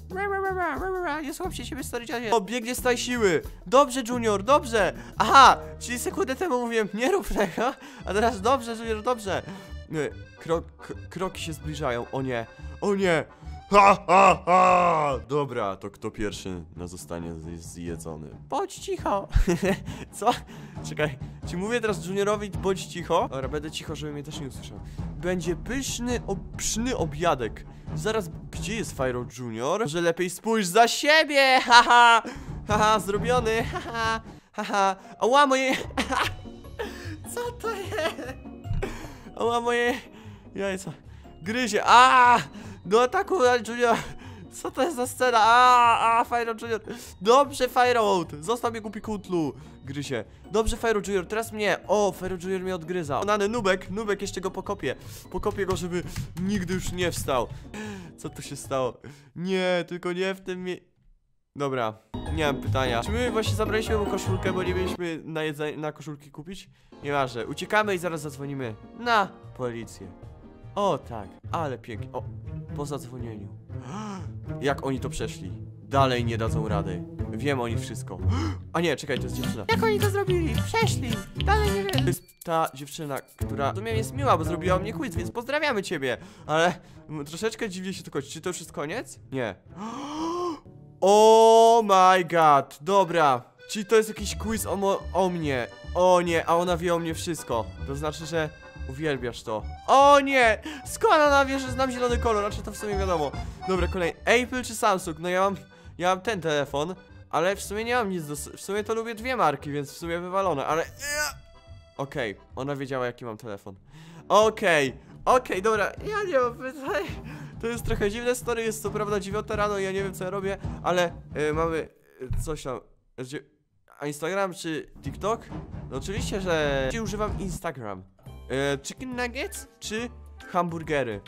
nie słucham się siebie, stary dziadzie. O, biegnie z tej siły. Dobrze, Junior, dobrze. Aha, czyli sekundę temu mówiłem, nie rób tego, a teraz dobrze, Junior, dobrze. Krok, kroki się zbliżają, o nie, o nie. Ha, ha, ha! Dobra, to kto pierwszy na zostanie zjedzony? Bądź cicho! Co? Czekaj, czy mówię teraz Juniorowi bądź cicho? Dobra, będę cicho, żeby mnie też nie usłyszał. Będzie pyszny, pyszny obiadek. Zaraz, gdzie jest Fyro Junior? Że lepiej spójrz za siebie, haha! Haha, zrobiony. Haha, haha. Ała, moje... Co to jest? Ała, moje... Jajca. Gryzie. A! Do ataku, Junior. Co to jest za scena? A, a, Fire Junior. Dobrze, Fire Zostaw mnie, głupi kutlu. Gryzie. Dobrze, Fire Junior, teraz mnie. O, Fire Junior mnie odgryza. Nany, Nubek, Nubek, jeszcze go pokopię. Pokopię go, żeby nigdy już nie wstał. Co tu się stało? Nie, tylko nie w tym mie... Dobra, nie mam pytania. Czy my właśnie zabraliśmy mu koszulkę, bo nie mieliśmy na jedzenie, na koszulki kupić? Nieważne, uciekamy i zaraz zadzwonimy na policję. O tak, ale pięknie. O, po zadzwonieniu. Jak oni to przeszli? Dalej nie dadzą rady. Wiem o nich wszystko. A nie, czekaj, to jest dziewczyna. Jak oni to zrobili? Przeszli. Dalej nie wiem. To jest ta dziewczyna, która w sumie jest miła, bo zrobiła mnie quiz, więc pozdrawiamy ciebie. Ale troszeczkę dziwnie się to kończy. Czy to już jest koniec? Nie. Oh my god. Dobra. Czyli to jest jakiś quiz o, mo o mnie. O nie, a ona wie o mnie wszystko. To znaczy, że uwielbiasz to. O nie! Skąd ona wie, że znam zielony kolor? Znaczy to w sumie wiadomo. Dobra, kolejny. Apple czy Samsung? No ja mam, ja mam ten telefon, ale w sumie nie mam nic do... W sumie to lubię dwie marki, więc w sumie wywalone, ale... Okej, okay, ona wiedziała, jaki mam telefon. Okej, okay, okej, okay, dobra, ja nie mam pytań. To jest trochę dziwne story, jest co prawda dziewiąta rano i ja nie wiem, co ja robię, ale yy, mamy yy, coś tam... A Instagram czy TikTok? No oczywiście, że używam Instagram. E, chicken nuggets czy hamburgery?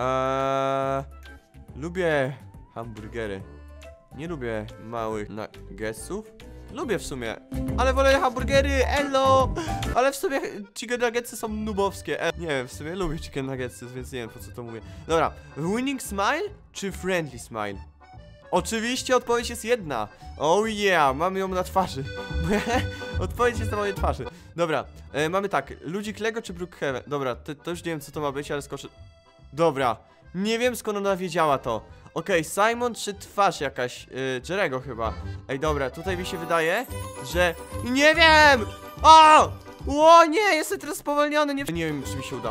Eee, lubię hamburgery. Nie lubię małych nuggetsów. Lubię w sumie, ale wolę hamburgery, elo! Ale w sumie chicken nuggetsy są nubowskie. E, nie wiem, w sumie lubię chicken nuggetsy, więc nie wiem, po co to mówię. Dobra, winning smile czy friendly smile? Oczywiście odpowiedź jest jedna. Oh yeah, mamy ją na twarzy. Odpowiedź jest na mojej twarzy. Dobra, e, mamy tak, Ludzik Lego czy Brookhaven? Dobra, to, to już nie wiem, co to ma być, ale skoczę. Dobra, nie wiem, skąd ona wiedziała to. Okej, okay, Simon czy twarz jakaś? Yy, Jerego chyba. Ej, dobra, tutaj mi się wydaje, że... Nie wiem! O! O nie, jestem teraz spowolniony, nie... Nie wiem, czy mi się uda.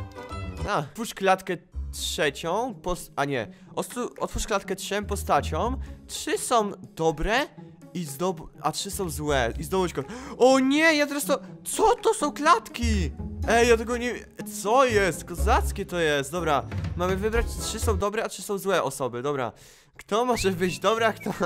A, twórz klatkę trzecią, pos... a nie. Ostru... Otwórz klatkę trzem postaciom. Trzy są dobre i zdob... a trzy są złe. I zdobądź kod. O nie, ja teraz to... Co to są klatki? Ej, ja tego nie... Co jest? Kozackie to jest. Dobra, mamy wybrać, trzy są dobre, a trzy są złe osoby. Dobra. Kto może być dobra, a kto...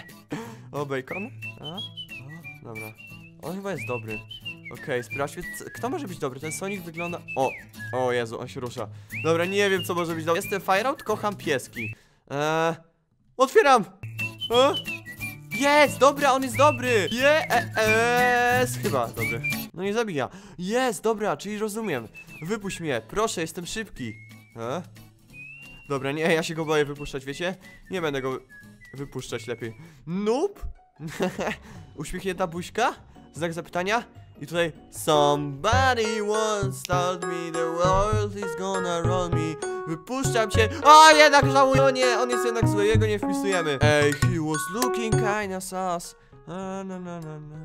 O, bacon? A? O, dobra. On chyba jest dobry. Okej, okay, sprawdźmy, kto może być dobry? Ten Sonic wygląda... O! O Jezu, on się rusza. Dobra, nie wiem, co może być dobry. Jestem Fireout, kocham pieski. Eee... Otwieram! E? Jest! Dobra, on jest dobry! Jest! Chyba, dobry. No nie zabija. Jest, dobra, czyli rozumiem. Wypuść mnie, proszę, jestem szybki. E? Dobra, nie, ja się go boję wypuszczać, wiecie? Nie będę go wypuszczać lepiej. Noob? Uśmiechnięta buźka? Znak zapytania? I tutaj somebody once told me the world is gonna roll me. Wypuszczam cię. O, jednak żałuję. O nie, on jest jednak zły, jego nie wpisujemy. Ej, he was looking kinda sus. Na na na na na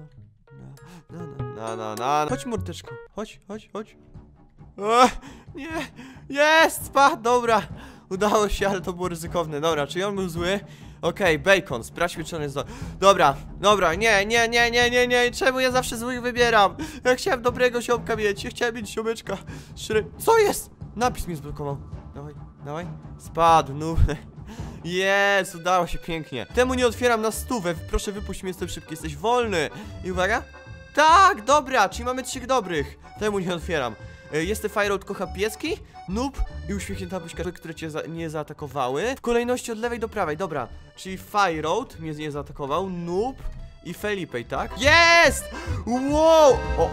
na na na. Chodź, mordeczko. Chodź, chodź, chodź. O, nie. Jest, spadł, dobra. Udało się, ale to było ryzykowne. Dobra, czy on był zły? Okej, okay, bacon, sprawdźmy, czy on jest do... Dobra, dobra, nie, nie, nie, nie, nie, nie. Czemu ja zawsze złych wybieram? Ja chciałem dobrego ziomka mieć, ja chciałem mieć ziomeczka. Szry... Co jest? Napis mi zblokował. Dawaj, dawaj. Spadł, no. Jest, udało się pięknie. Temu nie otwieram na stówę. Proszę, wypuść mnie, jestem szybki, jesteś wolny. I uwaga. Tak, dobra, czyli mamy trzech dobrych. Temu nie otwieram. Jestem Fireout, kocha pieski, Noob i uśmiechnięta buźka, które cię za nie zaatakowały. W kolejności od lewej do prawej, dobra. Czyli Fireout mnie nie zaatakował, Noob i Felipe, tak? Jest! Wow! O!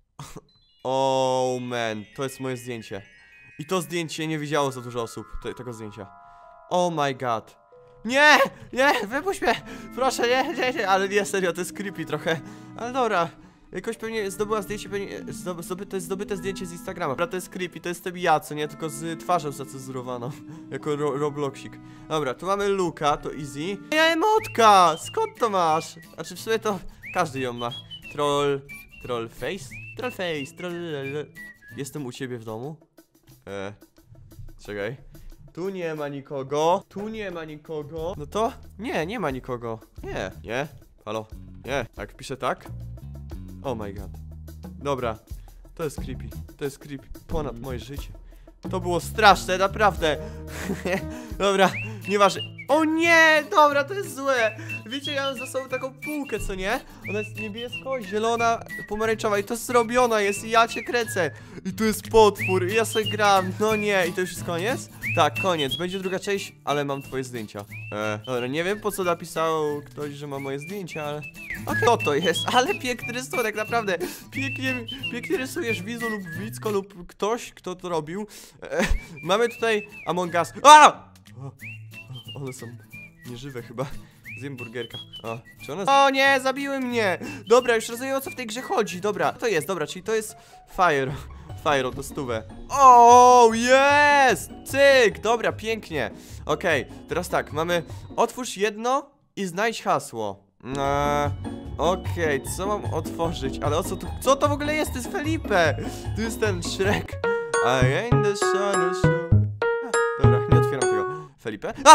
Oh man, to jest moje zdjęcie. I to zdjęcie nie widziało za dużo osób, te, tego zdjęcia. Oh my god. Nie! Nie! Wypuść mnie! Proszę, nie, nie, nie, ale nie, serio, to jest creepy trochę. Ale dobra. Jakoś pewnie zdobyła zdjęcie, pewnie zdoby, to jest zdobyte zdjęcie z Instagrama. Dobra, to jest creepy, to jestem ja, co nie? Tylko z twarzą zacenzurowaną. Jako ro Robloxik. Dobra, tu mamy Luka, to easy. Ja emotka! Skąd to masz? Znaczy w sumie to każdy ją ma. Troll... Troll face? Troll face, troll... Jestem u ciebie w domu? Eee... Czekaj. Tu nie ma nikogo. Tu nie ma nikogo. No to? Nie, nie ma nikogo. Nie, nie. Halo? Nie, jak piszę tak? Oh my god. Dobra, to jest creepy, to jest creepy, ponad moje życie. To było straszne, naprawdę. Dobra, nieważne. O nie, dobra, to jest złe. Wiecie, ja mam za sobą taką półkę, co nie? Ona jest niebiesko, zielona, pomarańczowa i to zrobiona jest i ja cię kręcę. I tu jest potwór i ja sobie gram, no nie. I to już jest koniec? Tak, koniec, będzie druga część, ale mam twoje zdjęcia. Eee, dobra, nie wiem po co napisał ktoś, że ma moje zdjęcia, ale... A kto to jest? Ale piękny rysunek, naprawdę. Pięknie, pięknie rysujesz, Wizu lub Wicko lub ktoś, kto to robił. Eee, mamy tutaj Among Us. A! O, one są nieżywe chyba. Zjem burgerka. O, czy one... O nie, zabiły mnie! Dobra, już rozumiem, o co w tej grze chodzi. Dobra, to jest, dobra, czyli to jest Fire. Fire, to stówę. O, jest! Cyk! Dobra, pięknie. Okej, okay, teraz tak, mamy otwórz jedno i znajdź hasło. Eee, Okej, okay, co mam otworzyć? Ale o co tu... Co to w ogóle jest? To jest Felipe! Tu jest ten Shrek. I ain't the sun is sure. Dobra, nie otwieram tego. Felipe? A!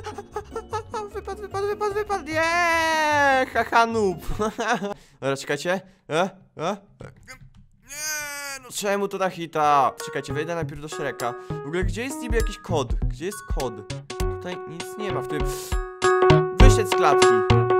Wypadł, wypadł, wypadł, wypadł! Nie! Haha, noob! Dobra, czekajcie. E? E? Nie! No czemu to na hita? Czekajcie, wejdę najpierw do Shreka. W ogóle, gdzie jest niby jakiś kod? Gdzie jest kod? Tutaj nic nie ma w tym. Wyszedł z klatki.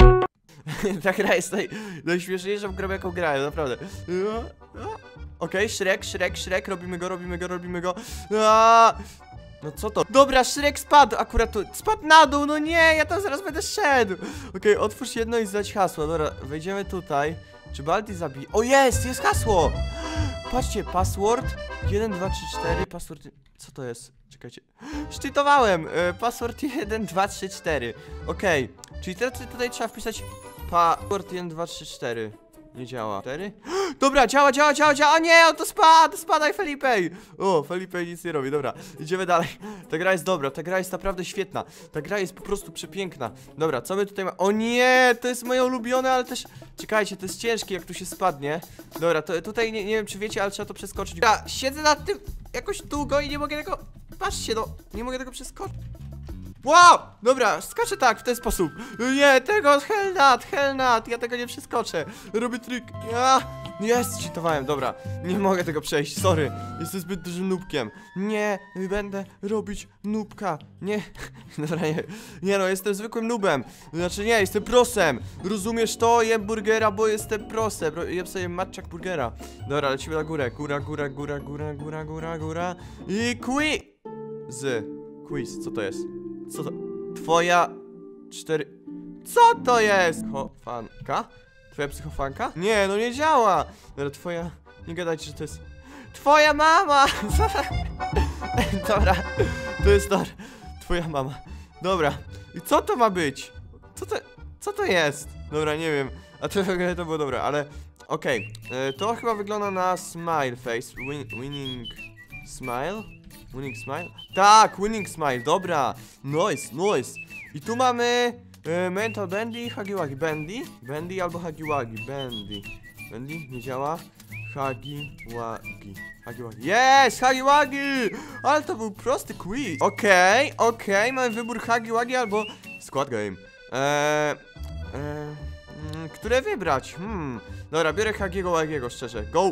Ta gra jest naj, najśmieszniejsza w grę, jaką grałem, naprawdę. Okej, okay, Shrek, Shrek, Shrek, robimy go, robimy go, robimy go. Aaaa! No co to? Dobra, Shrek spadł akurat tu. Spadł na dół, no nie, ja tam zaraz będę szedł. Okej, okay, otwórz jedno i zdać hasło. Dobra, wejdziemy tutaj. Czy Baldi zabije? O, jest, jest hasło. Patrzcie, password jeden, dwa, trzy, cztery, password... Co to jest? Czekajcie. Szczytowałem! E, password jeden, dwa, trzy, cztery. Okej, okay. Czyli teraz tutaj trzeba wpisać password jeden, dwa, trzy, cztery. Nie działa. cztery? Dobra, działa, działa, działa, działa. Nie, on to spadł, spadaj Felipe. O, Felipe nic nie robi, dobra. Idziemy dalej. Ta gra jest dobra, ta gra jest naprawdę świetna. Ta gra jest po prostu przepiękna. Dobra, co my tutaj mamy? O nie, to jest moje ulubione, ale też... Czekajcie, to jest ciężkie, jak tu się spadnie. Dobra, to tutaj nie, nie wiem, czy wiecie, ale trzeba to przeskoczyć. Ja siedzę nad tym jakoś długo i nie mogę tego... Patrzcie, no, nie mogę tego przeskoczyć. Wow! Dobra, skaczę tak, w ten sposób. Nie, tego, Helnat, Helnat, ja tego nie przeskoczę. Robię trik. Ja, jest, cheatowałem, dobra. Nie mogę tego przejść, sorry. Jestem zbyt dużym nubkiem. Nie, będę robić nubka. Nie, dobra, nie. Nie no, jestem zwykłym nubem. Znaczy nie, jestem prosem. Rozumiesz to? Jem burgera, bo jestem prosem. Jem sobie matczak burgera. Dobra, lecimy na górę. Góra, góra, góra, góra, góra, góra, góra. I quiz. Z. Quiz, co to jest? Co to? Twoja... Cztery... Co to jest? Psychofanka? Twoja psychofanka? Nie, no nie działa! Dobra, twoja... Nie gadajcie, że to jest... Twoja mama! Dobra, to jest dobra. Twoja mama. Dobra. I co to ma być? Co to... Co to jest? Dobra, nie wiem. A to w ogóle to było dobre, ale... Okej, okay. To chyba wygląda na smile face. Win winning... Smile? Winning smile? Tak, winning smile, dobra. Nice, nice. I tu mamy e, mental bandy, hagiwagi, bandy, bandy albo hagiwagi, bandy. Bandy, nie działa. Hagiwagi, hagiwagi. Jest, hagiwagi! Ale to był prosty quiz. Okej, okay, okej, okay, mamy wybór hagiwagi albo squad game. Eee, e, mm, które wybrać? Hmm. Dobra, biorę hagiego łagiego, szczerze. Go!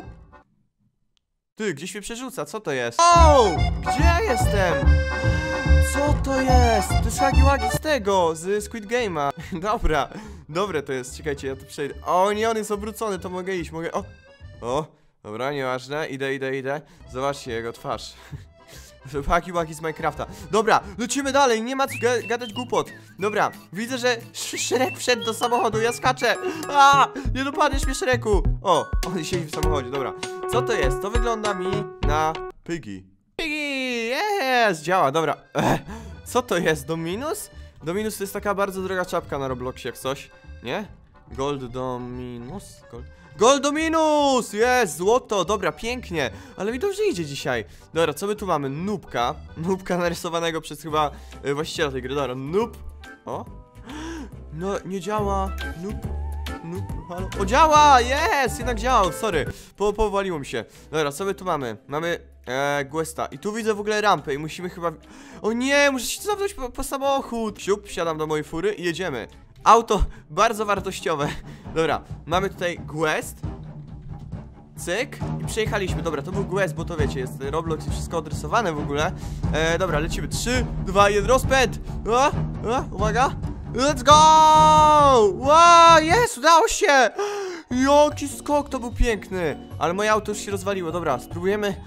Ty, gdzieś mnie przerzuca, co to jest? O! Gdzie ja jestem? Co to jest? To jest hagiwagi z tego, z Squid Game'a. Dobra, dobre to jest, czekajcie, ja tu przejdę. O nie, on jest obrócony, to mogę iść, mogę... O! O! Dobra, nieważne, idę, idę, idę. Zobaczcie jego twarz. Hagiwagi z Minecrafta. Dobra, lecimy dalej, nie ma co gadać głupot. Dobra, widzę, że Shrek wszedł do samochodu, ja skaczę. A, nie dopadniesz mnie, Shreku. O, on siedzi w samochodzie, dobra. Co to jest? To wygląda mi na Piggy. Piggy, jest, działa, dobra. Ech, co to jest? Dominus? Dominus to jest taka bardzo droga czapka na Robloxie, jak coś, nie? Gold Dominus? Gold... Goldominus! Jest, złoto, dobra, pięknie. Ale mi dobrze idzie dzisiaj. Dobra, co my tu mamy? Nubka. Nubka narysowanego przez chyba y, właściciela tej gry. Dobra, nub. O. No, nie działa. Nub. Nub, halo. O, działa! Jest! Jednak działał, sorry. Po, powaliło mi się. Dobra, co my tu mamy? Mamy e, Questa. I tu widzę w ogóle rampę i musimy chyba... O nie, muszę się cofnąć po, po samochód. Siup, wsiadam do mojej fury i jedziemy. auto bardzo wartościowe. Dobra, mamy tutaj quest. Cyk i przejechaliśmy, dobra, to był quest, bo to wiecie, jest Roblox i wszystko odrysowane w ogóle. e, Dobra, lecimy, trzy, dwa, jeden, rozpęd. A, a, uwaga. Let's go! Wow, jest, udało się! Jaki skok, to był piękny. Ale moje auto już się rozwaliło, dobra, spróbujemy.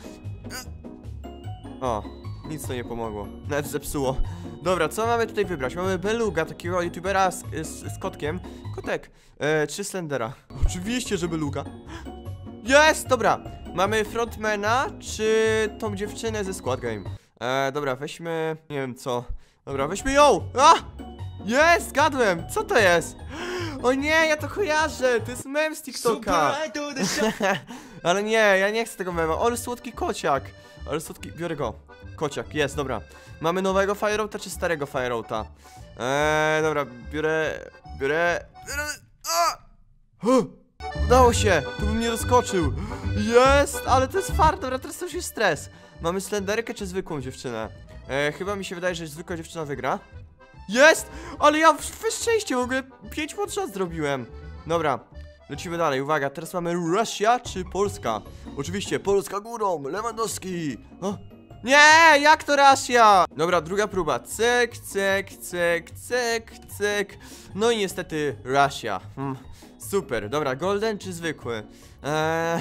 O, nic to nie pomogło, nawet zepsuło. Dobra, co mamy tutaj wybrać? Mamy Beluga, takiego youtubera z, z, z kotkiem. Kotek, e, czy Slendera? Oczywiście, że Beluga. Jest, dobra. Mamy frontmana, czy tą dziewczynę ze Squad Game? E, dobra, weźmy, nie wiem co. Dobra, weźmy ją! A! Jest, zgadłem! Co to jest? O nie, ja to kojarzę! To jest mem z TikToka! Ale nie, ja nie chcę tego mema. Ale słodki kociak! Ale słodki, biorę go. Kociak, jest, dobra. Mamy nowego Fireouta czy starego Fireouta? Eee, dobra, biorę, biorę, biorę... A! Huh! Udało się! Tu bym nie doskoczył! Jest! Ale to jest fart, dobra, teraz to już jest stres. Mamy Slenderkę czy zwykłą dziewczynę? E, chyba mi się wydaje, że zwykła dziewczyna wygra. Jest! Ale ja w szczęście w ogóle pięć podczas zrobiłem. Dobra, lecimy dalej, uwaga, teraz mamy Rosja czy Polska? Oczywiście, Polska górą, Lewandowski! O. Nie, jak to Rosja? Dobra, druga próba, cyk, cyk, cyk, cyk, cyk. No i niestety Rosja. hmm. Super, dobra, golden czy zwykły? Eee,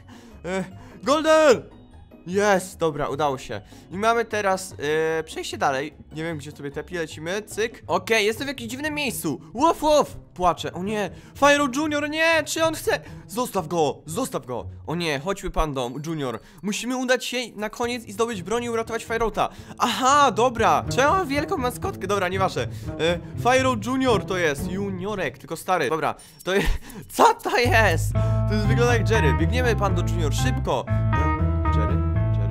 golden! Jest, dobra, udało się. I mamy teraz e, przejście dalej. Nie wiem, gdzie sobie tepi, lecimy, cyk. Okej, okay, jestem w jakimś dziwnym miejscu. Łof, łof! Płaczę, o nie. Fyro Junior, nie, czy on chce? Zostaw go, zostaw go. O nie, chodźmy Pando Junior. Musimy udać się na koniec i zdobyć broń i uratować Fyro'ta. Aha, dobra. Czemu mam wielką maskotkę? Dobra, nieważne. E, Fyro Junior to jest juniorek, tylko stary. Dobra, to jest... Co to jest? To jest, wygląda jak Jerry. Biegniemy Pando Junior, szybko. E, Jerry?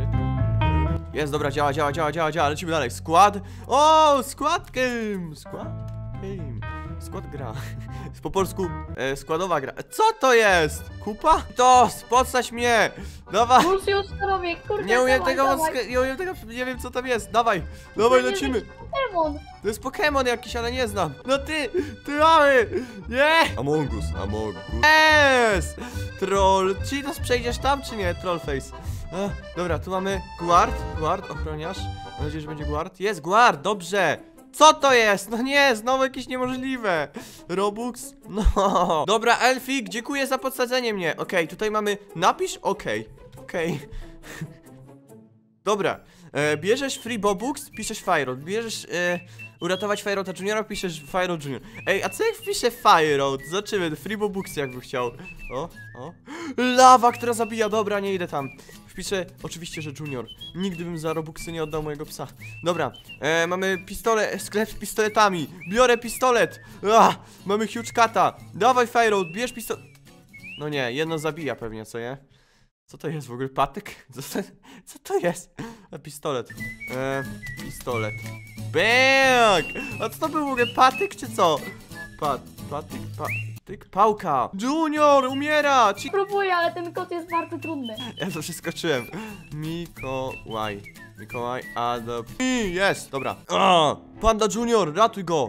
Jest, dobra, działa, działa, działa, działa, działa, lecimy dalej. Skład. O, skład game. Skład game. Skład gra. Po polsku e, składowa gra. Co to jest? Kupa? To, podstać mnie. Dawaj. Już, już to robię, kurde. Nie umiem dawaj, tego, dawaj. nie umiem tego, nie wiem co tam jest. Dawaj, dawaj, To lecimy. jest Pokémon. To jest Pokémon jakiś, ale nie znam. No ty, ty mamy. Nie. Among Us, Among Us. Jest. Troll. Czy to przejdziesz tam, czy nie? Trollface. A, dobra, tu mamy guard, guard, ochroniarz. Mam nadzieję, że będzie guard. Jest guard, dobrze. Co to jest? No nie, znowu jakieś niemożliwe. Robux? No. Dobra, Elfik, dziękuję za podsadzenie mnie. Okej, okay, tutaj mamy napisz, okej, okay. okej. Okay. Dobra, e, bierzesz free bobux, piszesz Fyro. Bierzesz e, uratować Fyro'ta Juniora, piszesz Fyro Junior. Ej, a co jak wpiszę Fyro? Zobaczymy, free bobux jakby chciał. O, o. Lawa, która zabija, dobra, nie idę tam. Wpiszę, oczywiście, że Junior. Nigdy bym za robuxy nie oddał mojego psa. Dobra, e, mamy pistolet, sklep z pistoletami. Biorę pistolet. Ah, mamy huge cata. Dawaj Fyro, bierz pistolet. No nie, jedno zabija pewnie, co nie? Co to jest w ogóle? Patyk? Co to, co to jest? A pistolet. E, pistolet. Bang! A co to był w ogóle? Patyk czy co? Pat, patyk, patyk, pałka. Junior, umiera! Ci... Próbuję, ale ten kot jest bardzo trudny. Ja to przeskoczyłem. Mikołaj. Mikołaj, adop. I jest, dobra. A, Panda Junior, ratuj go.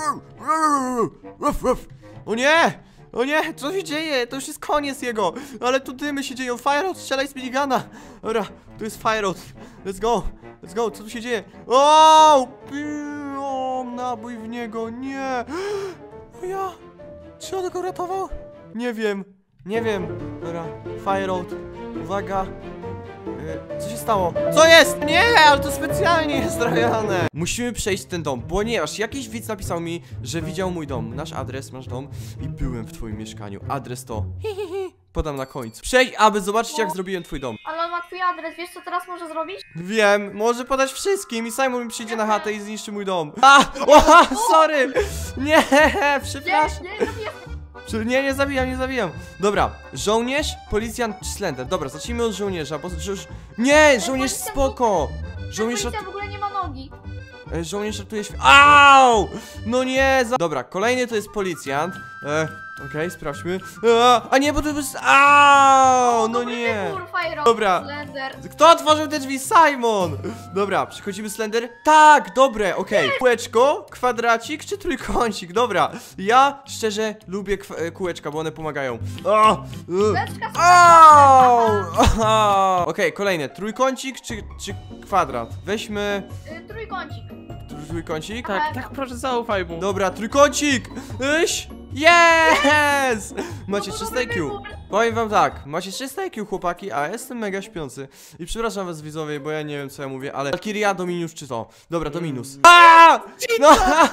O nie! O nie, co się dzieje? To już jest koniec jego. Ale tu dymy się dzieją. Fireout, strzelaj z minigana. Dobra, tu jest Fireout. Let's go, let's go, co tu się dzieje? O, o, nabój w niego, nie. O ja, czy on go ratował? Nie wiem, nie wiem. Dobra, Fireout, uwaga. Co się stało? Co jest? Nie, ale to specjalnie jest zrobione. Musimy przejść ten dom, ponieważ jakiś widz napisał mi, że widział mój dom. Nasz adres, masz dom i byłem w twoim mieszkaniu. Adres to hi, hi, hi. Podam na końcu. Przejdź, aby zobaczyć, jak zrobiłem twój dom. Ale on ma twój adres, wiesz co teraz może zrobić? Wiem, może podać wszystkim i Simon mi przyjdzie na chatę i zniszczy mój dom. A! O, sorry! Nie, przepraszam. Nie, nie, nie. Nie, nie zabijam, nie zabijam. Dobra, żołnierz, policjant czy Slender. Dobra, zacznijmy od żołnierza, bo... Żo nie, żołnierz spoko. Żołnierz... Policja w ogóle nie ma nogi. E, żołnierz ratuje świat. Au! No nie, za... Dobra, kolejny to jest policjant. E, Okej, okay, sprawdźmy. E, a nie, bo to jest... Au! No nie. Dobra. Slender. Kto otworzył te drzwi? Simon! Dobra, przychodzimy Slender. Tak, dobre, okej. Kółeczko, kwadracik czy trójkącik? Dobra, ja szczerze lubię kw- kółeczka, bo one pomagają. O! y. Leczka Au! Aha. Okej, kolejne. Trójkącik czy, czy kwadrat? Weźmy y, trójkącik. tr- trójkącik. Tak, tak, proszę zaufaj mu. Dobra, trójkącik! Iś! Yes! Macie No to trzysta dobry I Q. wybór. Powiem wam tak, macie trzysta I Q chłopaki, a ja jestem mega śpiący. I przepraszam was widzowie, bo ja nie wiem co ja mówię, ale Valkyria, Dominus czy to? Dobra, Dominus. A! No!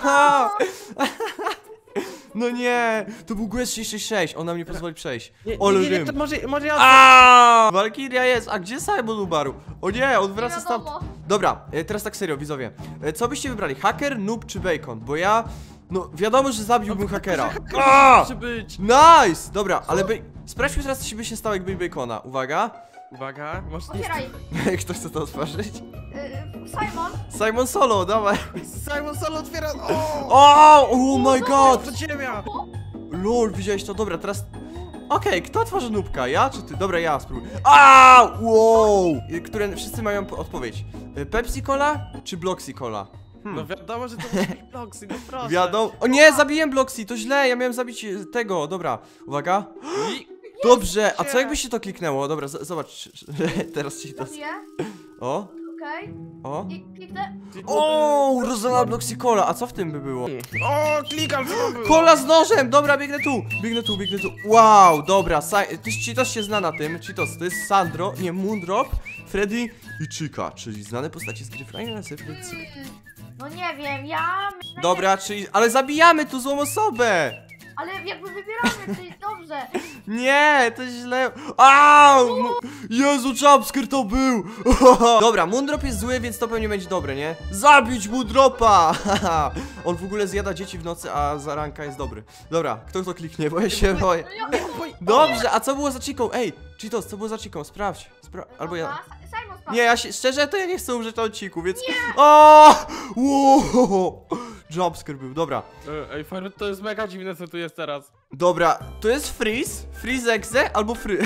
No nie! To był Quest sześć sześć sześć, on nam nie pozwoli przejść. Nie, Ole nie, nie, rym. to może, może ja... A! Valkyria jest, a gdzie Simon umarł? O nie, on wraca Nie stąd. wiadomo. Dobra, e, teraz tak serio, widzowie. E, Co byście wybrali? Hacker, noob czy bacon? Bo ja... No, wiadomo, że zabiłbym hakera. A! Może być. Nice! Dobra, ale bej... Sprawdźmy teraz, co by się stało, jakby bacona. Uwaga. Uwaga, masz nie... Otwieraj. Kto chce to otworzyć? Y, y, Simon. Simon Solo, dawaj. Simon Solo otwiera... O! O! Oh my god! Podziemia! Lol, widziałeś to? Dobra, teraz... Okej, kto otworzy nóbka? Ja czy ty? Dobra, ja spróbuję. A! Wow! Y, Które wszyscy mają po- odpowiedź. Y, Pepsi Cola czy Bloxy Cola? Hmm. No wiadomo, że to musi być Bloxy, no proszę. Wiadomo. O nie, zabiłem Bloxy, to źle, ja miałem zabić y, tego. Dobra, uwaga. I... Dobrze, a co jakby się to kliknęło? Dobra, z- zobacz. Teraz ci to... Zabiję. O, Okej. o. I kliknę. O, rozlała Bloxy Cola, a co w tym by było? O, klikam, co to było? Kola z nożem! Dobra, biegnę tu! Biegnę tu, biegnę tu. Wow, dobra, Sa- ty Cheetos się zna na tym. Cheetos, to jest Sandro, nie, Moondrop, Freddy i Chica, czyli znane postacie z gry Final Fantasy. Mm, no nie wiem, ja... Dobra, czyli... Ale zabijamy tu złą osobę! Ale jakby wybieramy, czyli dobrze. Nie, to źle. Au! Jezu, jumpscare to był! Dobra, Moondrop jest zły, więc to pewnie będzie dobre, nie? Zabić Moondropa! On w ogóle zjada dzieci w nocy, a za ranka jest dobry. Dobra, kto to kliknie, bo ja się boję. No ja... Dobrze, a co było za chiką? Ej, Cheetos, co było za chiką? Sprawdź. Spra Albo ja... Dobra, Simon sprawdź. Nie, ja się... Szczerze, to ja nie chcę umrzeć na odcinku, więc... O! Wow! Jumpscare był, dobra. E, Ej, Fire, to jest mega dziwne, co tu jest teraz. Dobra, to jest freeze, freeze exe albo fry.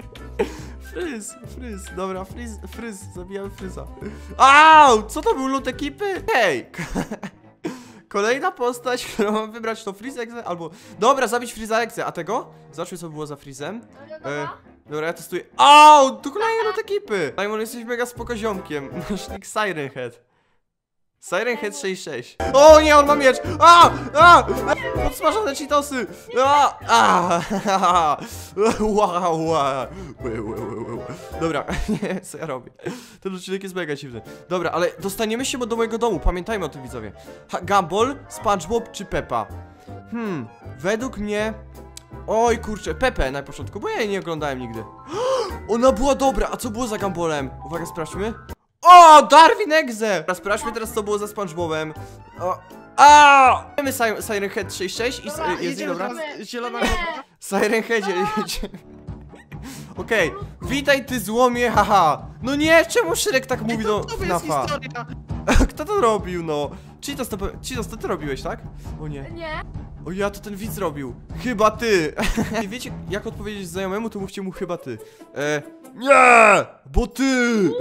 Fryz, fryz, dobra, fryz, fryz, zabijamy fryza. Au! Co to był lód ekipy? Hej! Kolejna postać, którą mam wybrać, to freeze exe albo... Dobra, zabić freeza exe, a tego? Zobaczmy, co było za freezem. No, E, dobra. dobra, ja testuję. Au! Tu kolejny lód ekipy! Simon, jesteś mega spokoziomkiem. Masz nick Siren Head. Siren Head sześć sześć. O nie, on ma miecz! A! A! Podsmażone cheetosy! A! A! Wow, wow. Dobra, nie, co ja robię? Ten odcinek jest mega dziwny. Dobra, ale dostaniemy się do mojego domu, pamiętajmy o tym, widzowie. Ha, Gumball, SpongeBob czy Peppa? Hmm, według mnie... Oj kurczę, Pepe na początku, bo ja jej nie oglądałem nigdy. Ona była dobra, a co było za Gumballem? Uwaga, sprawdźmy. O, Darwin Exe! Teraz sprawdźmy teraz, co było za SpongeBobem. O, a! Mamy Si- Siren Head sześć sześć i Dobra, s- jest jedziemy dobra? teraz. No Zielona nie. Siren Headzie jedziemy. Okej, witaj ty złomie, haha. No nie, czemu Szrek tak mówi do To jest Nafa? historia. Kto to robił, no? Cheetos to, pe- Cheetos, to ty robiłeś, tak? O nie. Nie. O ja, to ten widz robił. Chyba ty. I wiecie, jak odpowiedzieć znajomemu, to mówcie mu chyba ty. E, nie, bo ty.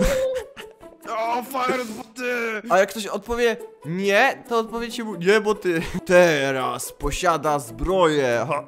O, Fire, bo ty. A jak ktoś odpowie nie, to odpowiedzcie mu nie, bo ty teraz posiada zbroję. Ha.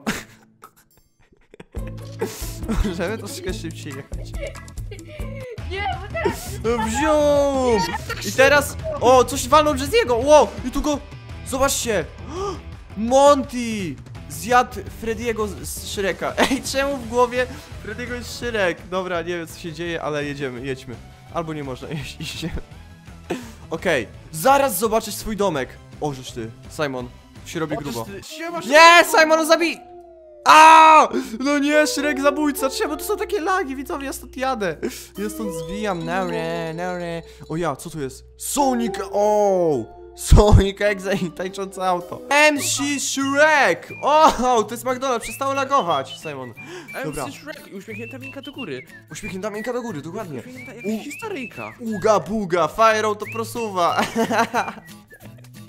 Możemy troszkę szybciej jechać. Nie, bo teraz... Wziął! I teraz, o, coś walnął przez niego, ło, i tu go, zobaczcie. Monty zjadł Frediego z, z Shreka. Ej, czemu w głowie Frediego jest Shrek? Dobra, nie wiem co się dzieje, ale jedziemy, jedźmy. Albo nie można jeść, idziemy. Okej, zaraz zobaczysz swój domek. O, żeż ty, Simon, się robi grubo. Siema, Nie, Simon, zabij! A! No nie, Shrek zabójca, czemu to są takie lagi, widzowie, ja stąd jadę. Ja stąd zwijam, naure, naure. O ja, co tu jest? Sonic, o! Sonic Exe i tańczące auto. M C Shrek! O, to jest McDonald's, przestało lagować, Simon. Dobra. M C Shrek i uśmiechnięta minka do góry. Uśmiechnięta miękka do góry, dokładnie. Uśmiechnięta U- jak historyjka. Uga buga, Fire to prosuwa.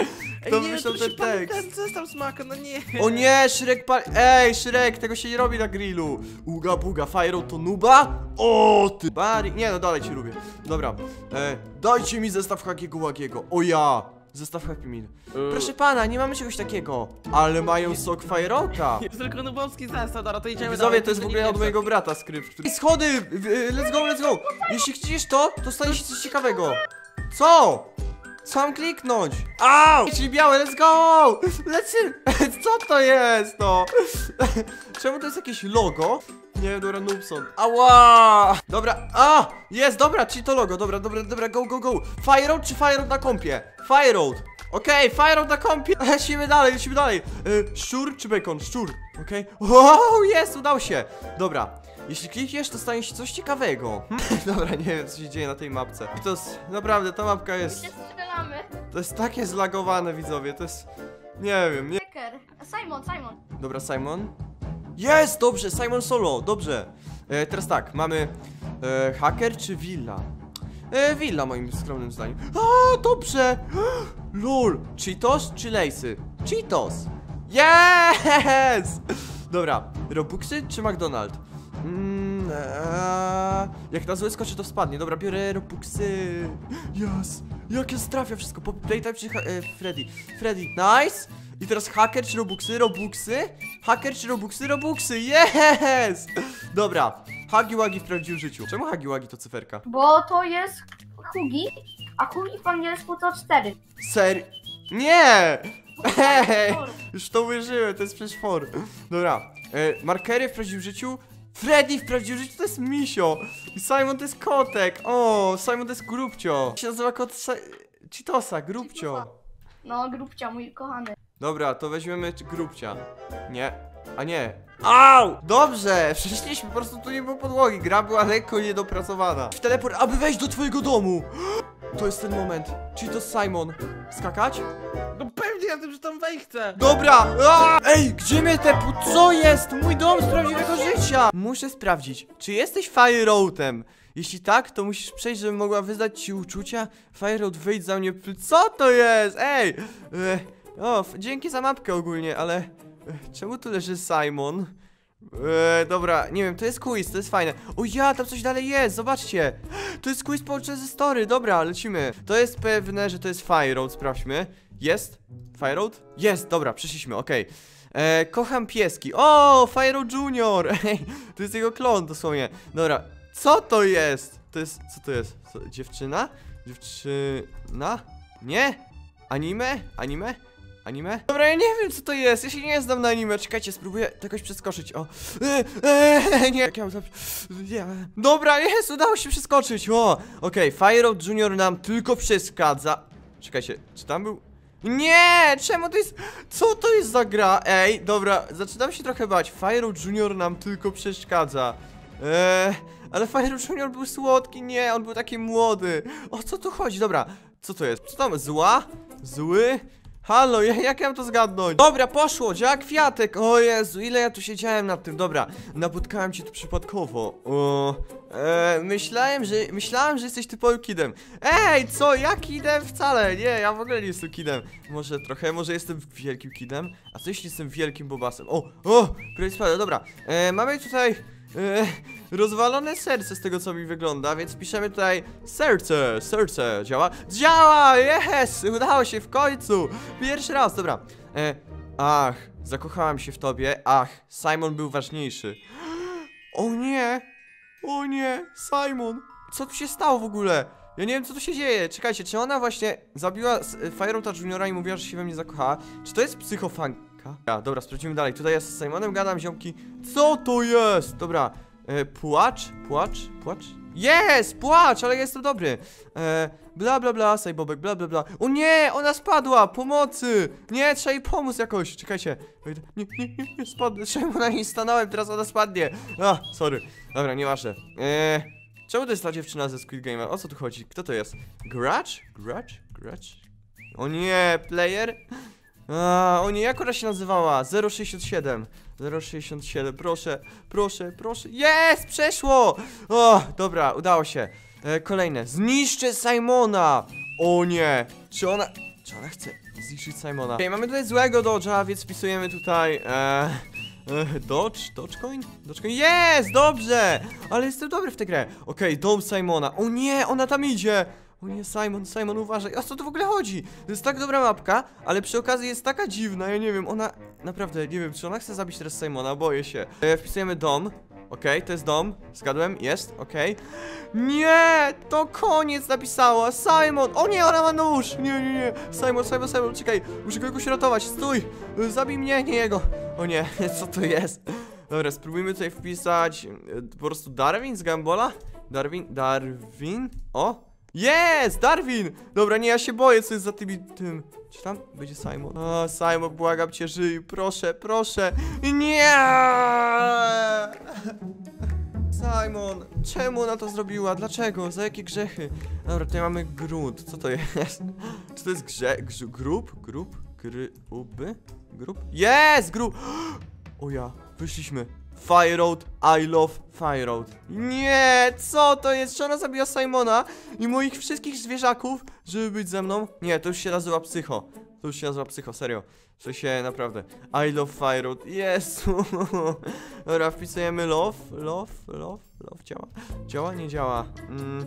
Kto nie, wymyślał tu ten się pali tekst? ten zestaw smaka, no nie. O nie, Szrek pali... Ej, Szrek, tego się nie robi na grillu. Uga buga, Fire to nuba? O ty bari... Nie no, dalej cię lubię. Dobra, e, dajcie mi zestaw Hakiego Łagiego. O ja, zestaw Happy Meal. Proszę pana, nie mamy czegoś takiego. Ale mają sok Fire'ota. Jest tylko nubowski zestaw, dobra, to idziemy Widzowie, dalej, to jest w nie ogóle od wiem, mojego brata skrypt. Który... Schody! w- y, Let's go, let's go! Jeśli chcesz to, to stanie się coś ciekawego. Co? Co mam kliknąć? Au! Czyli białe, let's go! Lecimy! Co to jest, no? Czemu to jest jakieś logo? Nie, dobra, Noobson. Ała! Dobra, a! Jest, dobra, czyli to logo, dobra, dobra, dobra, go, go, go. Fire Road czy Fire Road na kompie? Fire Road. Okej, okay, Fire Road na kompie. Lecimy dalej, lecimy dalej. Y, szczur czy bacon? Szczur, okej. Okay. Wow, jest, udało się. Dobra, jeśli klikniesz, to stanie się coś ciekawego. Hm? Dobra, nie wiem, co się dzieje na tej mapce. To jest, naprawdę, ta mapka jest... Się strzelamy. To jest takie zlagowane, widzowie, to jest... Nie wiem, nie... Hacker. Simon, Simon. Dobra, Simon. Jest, dobrze, Simon Solo, dobrze. E, teraz tak, mamy e, hacker czy villa? E, villa moim skromnym zdaniem. A, dobrze. Lol, Cheetos czy Lace'y? Cheetos. Yes! Dobra, Robuxy czy McDonald's? Mm, eee, jak na złe skoczy, to spadnie. Dobra, biorę Robuxy. Yes! Jak jest trafia wszystko. Po playtime czy e, Freddy? Freddy, nice! I teraz hacker czy Robuxy? Robuxy? Hacker czy Robuxy? Robuxy, yes! Dobra, Hagi Wagi w prawdziwym życiu. Czemu Hagi Wagi to cyferka? Bo to jest Hugi, a Hugi w angielsku to cztery. Ser... Nie! Ej, już to uwierzyłem, to jest przecież for. Dobra, e, markery w prawdziwym życiu. Freddy w prawdziwym życiu to jest misio. I Simon to jest kotek. O, Simon to jest grubcio. się nazywa kot Sa Cheetosa, grubcio. No, grubcia, mój kochany. Dobra, to weźmiemy grubcia. Nie, a nie. Au! Dobrze, przeszliśmy, po prostu tu nie było podłogi. Gra była lekko niedopracowana. W teleport, aby wejść do twojego domu. To jest ten moment. Czyli to Simon. Skakać? No pewnie, ja tym, że tam wejść chcę. Dobra! Aaa! Ej, gdzie mnie te pu... Co jest? Mój dom z prawdziwego życia! Muszę sprawdzić, czy jesteś Fire Roadem? Jeśli tak, to musisz przejść, żebym mogła wyznać ci uczucia. Fire Road, wyjdź za mnie. Co to jest? Ej! E, o, f- dzięki za mapkę ogólnie, ale... E, czemu tu leży Simon? E, dobra, nie wiem, to jest quiz, to jest fajne. O ja, tam coś dalej jest, zobaczcie. To jest quiz połączony ze story, dobra, lecimy. To jest pewne, że to jest Fire Road, sprawdźmy. Jest? Fire Road? Jest, dobra, przeszliśmy, okej. Okay. Kocham pieski. O, Fire Road Junior. Ej, to jest jego klon dosłownie. Dobra, co to jest? To jest, co to jest? Co, dziewczyna? Dziewczyna? Nie? Anime? Anime? Anime? Dobra, ja nie wiem, co to jest, ja się nie znam na anime. Czekajcie, spróbuję to jakoś przeskoczyć. O, e, e, nie, jak ja mam nie. Dobra, jest, udało się przeskoczyć. O, okej, okay. Fire Road Junior nam tylko przeszkadza. Czekajcie, czy tam był? Nie, czemu to jest, co to jest za gra? Ej, dobra, zaczynam się trochę bać. Fire Road Junior nam tylko przeszkadza. Eee, ale Fire Road Junior był słodki, nie, on był taki młody. O co tu chodzi? Dobra, co to jest? Co tam, zła? Zły? Halo, ja, jak ja mam to zgadnąć? Dobra, poszło, działa kwiatek. O Jezu, ile ja tu siedziałem nad tym. Dobra, napotkałem cię tu przypadkowo. O, e, myślałem, że myślałem, że jesteś typowym kidem. Ej, co, ja kidem? Wcale, nie, ja w ogóle nie jestem kidem. Może trochę, może jestem wielkim kidem. A co jeśli jestem wielkim bobasem? O, o, prawie spada, dobra. E, mamy tutaj e, rozwalone serce z tego, co mi wygląda, więc piszemy tutaj serce, serce, działa? Działa, yes, udało się w końcu. Pierwszy raz, dobra. E, ach, zakochałam się w tobie, ach, Simon był ważniejszy. O nie, o nie, Simon, co tu się stało w ogóle? Ja nie wiem, co tu się dzieje, czekajcie, czy ona właśnie zabiła Fire Roada Juniora i mówiła, że się we mnie zakochała? Czy to jest psychofanka? Ja, dobra, sprawdzimy dalej, tutaj ja z Simonem gadam, ziomki. Co to jest? Dobra. E, płacz, płacz, płacz. Jest, płacz, ale jestem dobry. E, bla bla bla, Sajbobek, bla bla bla. O nie, ona spadła, pomocy. Nie, trzeba jej pomóc jakoś, czekajcie. Nie, nie, nie, nie spadnę, czemu na niej stanąłem, teraz ona spadnie. A, sorry, dobra, nieważne. E, czemu to jest ta dziewczyna ze Squid Game'a? O co tu chodzi? Kto to jest? Grudge? Grudge? Grudge? O nie, player? A, o nie, jak ona się nazywała? zero sześćdziesiąt siedem. zero sześćdziesiąt siedem, proszę, proszę, proszę. Jest, przeszło! O, dobra, udało się. E, kolejne. Zniszczę Simona! O nie, czy ona... Czy ona chce zniszczyć Simona. Okej, okay, mamy tutaj złego Dodge'a, więc wpisujemy tutaj e, e, Dodge? Dogecoin? Dogecoin? Jest! Dobrze! Ale jestem dobry w tę grę. Okej, okay, dom Simona. O nie, ona tam idzie! O nie, Simon, Simon, uważaj. A co tu w ogóle chodzi? To jest tak dobra mapka, ale przy okazji jest taka dziwna, ja nie wiem, ona... Naprawdę, nie wiem, czy ona chce zabić teraz Simona, boję się. E, wpisujemy dom. Okej, okay, to jest dom. Zgadłem, jest, okej. Okay. Nie, to koniec napisała. Simon, o nie, ona ma nóż. Nie, nie, nie. Simon, Simon, Simon, czekaj. Muszę kogoś ratować, stój. Zabij mnie, nie jego. O nie, co to jest? Dobra, spróbujmy tutaj wpisać po prostu Darwin z Gambola. Darwin, Darwin, o. Jest! Darwin! Dobra, nie, ja się boję, co jest za tymi... tym... Czy tam będzie Simon? O, Simon, błagam cię, żyj, proszę, proszę! Nie! Simon, czemu ona to zrobiła? Dlaczego? Za jakie grzechy? Dobra, tutaj mamy grunt, co to jest? Czy to jest grze... grz... grup? Grup? Gruby? Grup? Jest! Grup! O ja, wyszliśmy. Fire Road, I love Fire Road. Nie, co to jest? Czy ona zabija Simona i moich wszystkich zwierzaków, żeby być ze mną? Nie, to już się nazywa psycho. To już się nazywa psycho, serio. To się naprawdę. I love Fire Road. Jezu. Dobra, wpisujemy love, love, love, love. Działa? Działa? Nie działa. Mm.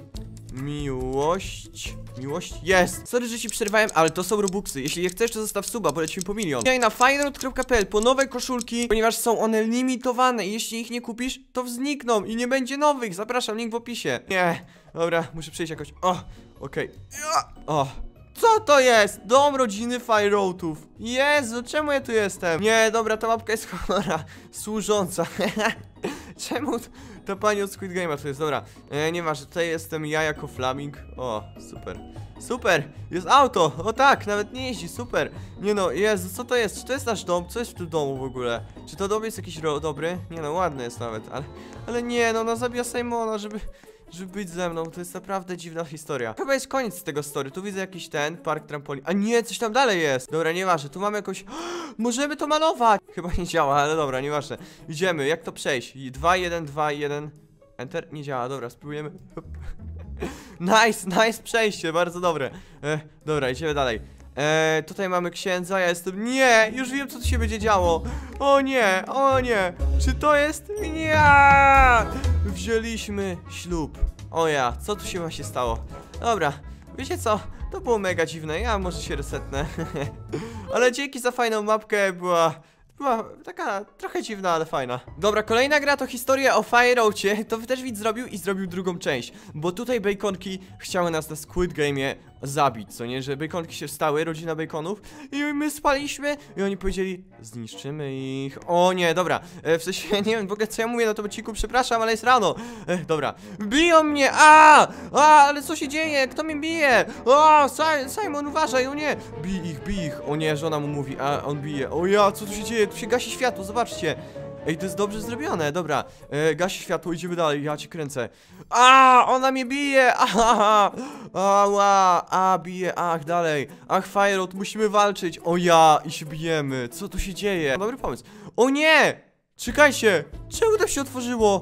Miłość. Miłość? Jest! Sorry, że ci przerwałem, ale to są robuxy. Jeśli je chcesz, to zostaw suba, bo lecimy po milion. Dzisiaj na fireroad kropka p l po nowe koszulki, ponieważ są one limitowane i jeśli ich nie kupisz, to znikną i nie będzie nowych. Zapraszam, link w opisie. Nie, dobra, muszę przejść jakoś. O, okej. Okay. O. Co to jest? Dom rodziny Fireroadów. Jezu, czemu ja tu jestem? Nie, dobra, ta mapka jest chora. Służąca. Czemu ta pani od Squid Game'a tu jest? Dobra, e, nie ma, że tutaj jestem ja jako Flaming. O, super. Super, jest auto. O tak, nawet nie jeździ, super. Nie no, Jezu, co to jest? Czy to jest nasz dom? Co jest w tym domu w ogóle? Czy to dom jest jakiś dobry? Nie no, ładny jest nawet, ale... Ale nie, no, ona zabija Simona, żeby... żeby być ze mną, to jest naprawdę dziwna historia. Chyba jest koniec tego story, tu widzę jakiś ten, park trampolin. A nie, coś tam dalej jest. Dobra, nieważne, tu mamy jakoś... Możemy to malować. Chyba nie działa, ale dobra, nieważne. Idziemy, jak to przejść? dwa, jeden, dwa, jeden. Enter? Nie działa, dobra, spróbujemy. Nice, nice przejście, bardzo dobre. e, Dobra, idziemy dalej. Eee, tutaj mamy księdza, ja jestem... Nie! Już wiem, co tu się będzie działo. O nie, o nie. Czy to jest... Nie! Wzięliśmy ślub. O ja, co tu się właśnie stało? Dobra, wiecie co? To było mega dziwne, ja może się resetnę. Ale dzięki za fajną mapkę, była... Była taka trochę dziwna, ale fajna. Dobra, kolejna gra to historia o Fireroadzie. To też widz zrobił i zrobił drugą część. Bo tutaj baconki chciały nas na Squid Game'ie zabić, co nie? Że baconki się stały, rodzina baconów. I my spaliśmy i oni powiedzieli, zniszczymy ich. O nie, dobra, e, w sensie, nie wiem w ogóle co ja mówię na tym odcinku, przepraszam, ale jest rano. e, Dobra, biją mnie, a, a, ale co się dzieje, kto mnie bije? O, Simon, uważaj, o nie. Bij ich, bij ich, o nie, żona mu mówi, a on bije. O ja, co tu się dzieje, tu się gasi światło, zobaczcie. Ej, to jest dobrze zrobione, dobra, e, gasi światło, idziemy dalej, ja cię kręcę. A, ona mnie bije, aha, ała, a, bije, ach, dalej. Ach, Fireroad, musimy walczyć, o ja, i się bijemy, co tu się dzieje? Dobry pomysł. O nie, czekajcie, czemu to się otworzyło?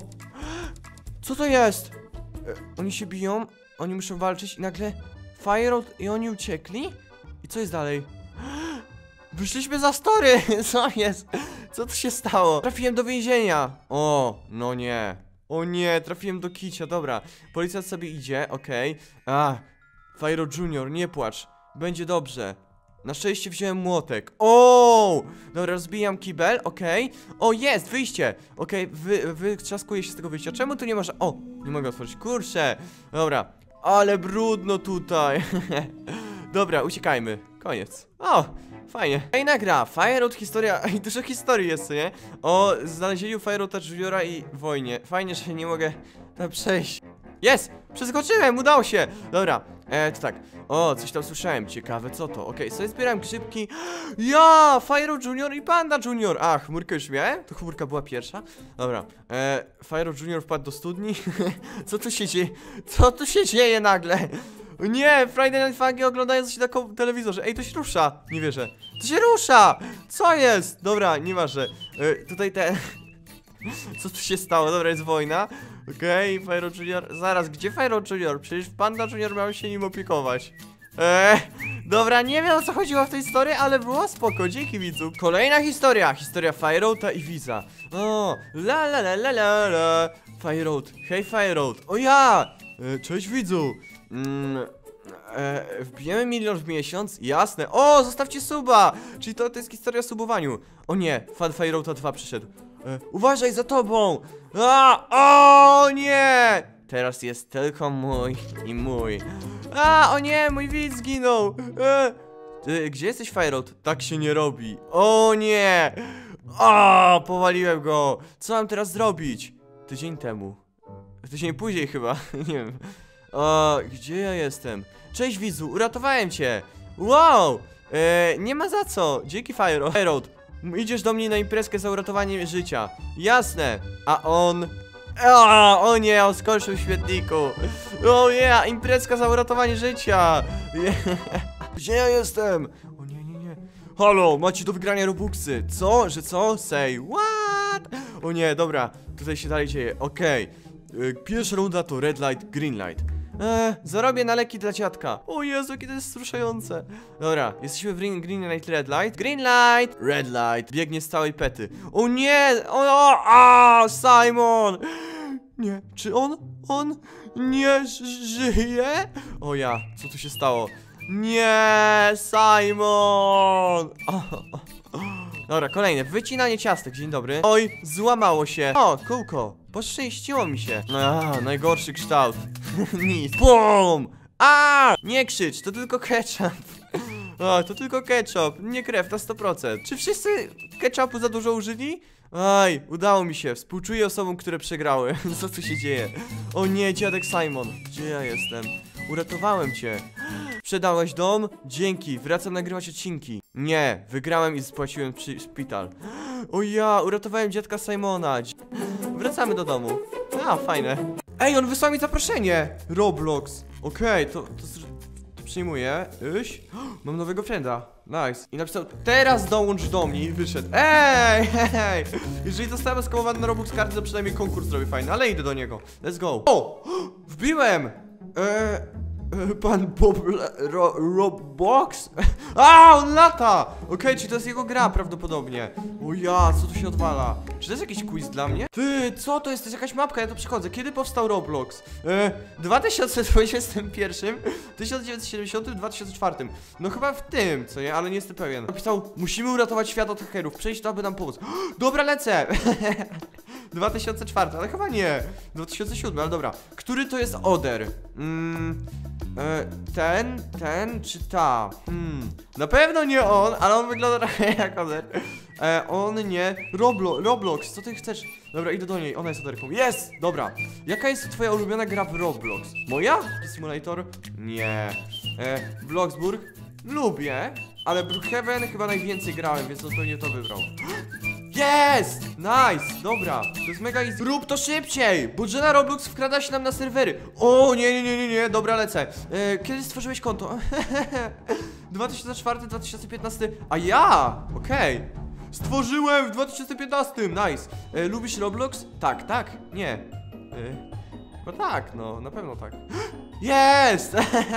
Co to jest? E, oni się biją, oni muszą walczyć i nagle Fireroad i oni uciekli? I co jest dalej? Wyszliśmy za story, co jest? Co tu się stało? Trafiłem do więzienia. O, no nie. O nie, trafiłem do kicia, dobra. Policjant sobie idzie, okej. Okay. A, Fireroad Junior, nie płacz. Będzie dobrze. Na szczęście wziąłem młotek. O, dobra, rozbijam kibel, okej. Okay. O, jest, wyjście. Okej, okay, wy, wytrzaskuję się z tego wyjścia. Czemu tu nie można... O, nie mogę otworzyć, kurczę. Dobra, ale brudno tutaj. Dobra, uciekajmy. Koniec. O, fajnie. Fajna gra, Fireroad historia, i dużo historii jest, nie? O znalezieniu Fireroada Juniora i wojnie. Fajnie, że nie mogę tam przejść. Jest! Przeskoczyłem, udało się! Dobra, e, to tak. O, coś tam słyszałem, ciekawe co to. Okej, okay, sobie zbieram grzybki. Ja, Fireroad Junior i Panda Junior. A, chmurkę już miałem? To chmurka była pierwsza. Dobra, e, Fireroad Junior wpadł do studni. Co tu się dzieje? Co tu się dzieje nagle? Nie, Friday Night Funky oglądając się na telewizorze. Ej, to się rusza. Nie wierzę. To się rusza! Co jest? Dobra, nie ma, że e, tutaj te... Co tu się stało? Dobra, jest wojna. Okej, okay, Fireroad Junior. Zaraz, gdzie Fireroad Junior? Przecież Panda Junior miał się nim opiekować. Eee, Dobra, nie wiem, o co chodziło w tej historii, ale było spoko, dzięki widzu. Kolejna historia, historia Fireoata i Wiza. O, la la la la la la. Fireoat, hej Fireoat. O ja! E, cześć widzu. Mm, e, wbijemy milion w miesiąc? Jasne. O, zostawcie suba! Czyli to, to jest historia o subowaniu. O nie, fan Fireoata dwa przyszedł. E, uważaj za tobą! A, o nie! Teraz jest tylko mój i mój. A, o nie, mój widz zginął. E, ty, gdzie jesteś, Fireoat? Tak się nie robi. O nie! A, powaliłem go. Co mam teraz zrobić? Tydzień temu. Tydzień później chyba, nie wiem. O, gdzie ja jestem? Cześć widzu, uratowałem cię. Wow! E, nie ma za co. Dzięki Fireoat. Fireoat, idziesz do mnie na imprezkę za uratowanie życia. Jasne. A on... O, o nie, on skończył w świetniku. O nie, yeah, imprezka za uratowanie życia. Gdzie ja jestem? O nie, nie, nie. Halo, macie do wygrania robuxy. Co? Że co? Say what? O nie, dobra, tutaj się dalej dzieje. Okej, okay. Pierwsza runda to red light, green light. Eee, zarobię na leki dla dziadka. O Jezu, jakie to jest wzruszające. Dobra, jesteśmy w green, green light, red light. Green light, red light. Biegnie z całej pety. O nie, o, o a, Simon. Nie, czy on, on nie żyje? O ja, co tu się stało? Nie, Simon. O, o, o. Dobra, kolejne, wycinanie ciastek, dzień dobry. Oj, złamało się. O, kółko, poszczęściło mi się. A, najgorszy kształt. Nic. Bum! A, nie krzycz, to tylko ketchup. O, to tylko ketchup, nie krew na sto procent. Czy wszyscy ketchupu za dużo użyli? Aj, udało mi się, współczuję osobom, które przegrały. Co tu się dzieje? O nie, dziadek Simon, gdzie ja jestem? Uratowałem cię. Sprzedałeś dom? Dzięki, wracam nagrywać odcinki. Nie, wygrałem i spłaciłem przy szpital. O ja, uratowałem dziadka Simona. Wracamy do domu. A, fajne. Ej, on wysłał mi zaproszenie. Roblox. Okej, okay, to, to, to przyjmuję. Iś. Mam nowego frienda. Nice. I napisał, teraz dołącz do mnie i wyszedł. Ej, hej. Jeżeli zostałem skałowany na Roblox karty, to przynajmniej konkurs zrobię fajny, ale idę do niego. Let's go. O, wbiłem. Eee... Pan Bob... Ro, Roblox? A, on lata! Okej, okay, czyli to jest jego gra prawdopodobnie. O ja, co tu się odwala? Czy to jest jakiś quiz dla mnie? Ty, co to jest? To jest jakaś mapka, ja tu przychodzę. Kiedy powstał Roblox? E, dwa tysiące dwudziestym pierwszym, tysiąc dziewięćset siedemdziesiątym, dwa tysiące czwartym. No chyba w tym, co nie? Ale nie jestem pewien. Napisał, musimy uratować świat od hakerów. Przyjdź to, aby nam pomóc. Dobra, lecę! dwa tysiące czwarty, ale chyba nie. dwa tysiące siódmy, ale dobra. Który to jest Oder? Mm, e, ten, ten czy ta? Hmm. Na pewno nie on, ale on wygląda trochę jak Oder. E, on nie. Roblo, Roblox, co ty chcesz? Dobra, idę do niej, ona jest Oderką. Jest! Dobra. Jaka jest twoja ulubiona gra w Roblox? Moja? Simulator? Nie. E, Bloxburg? Lubię, ale Brookhaven chyba najwięcej grałem, więc on pewnie to wybrał. Jest! Nice! Dobra, to jest mega easy. Rób to szybciej! Budżeta Roblox wkrada się nam na serwery. O, nie, nie, nie, nie, nie. Dobra, lecę. E, kiedy stworzyłeś konto? dwa tysiące czwarty, dwa tysiące piętnasty. A ja! Okej. Okay. Stworzyłem w dwa tysiące piętnastym. Nice. E, lubisz Roblox? Tak, tak. Nie. E, no tak, no, na pewno tak. Jest!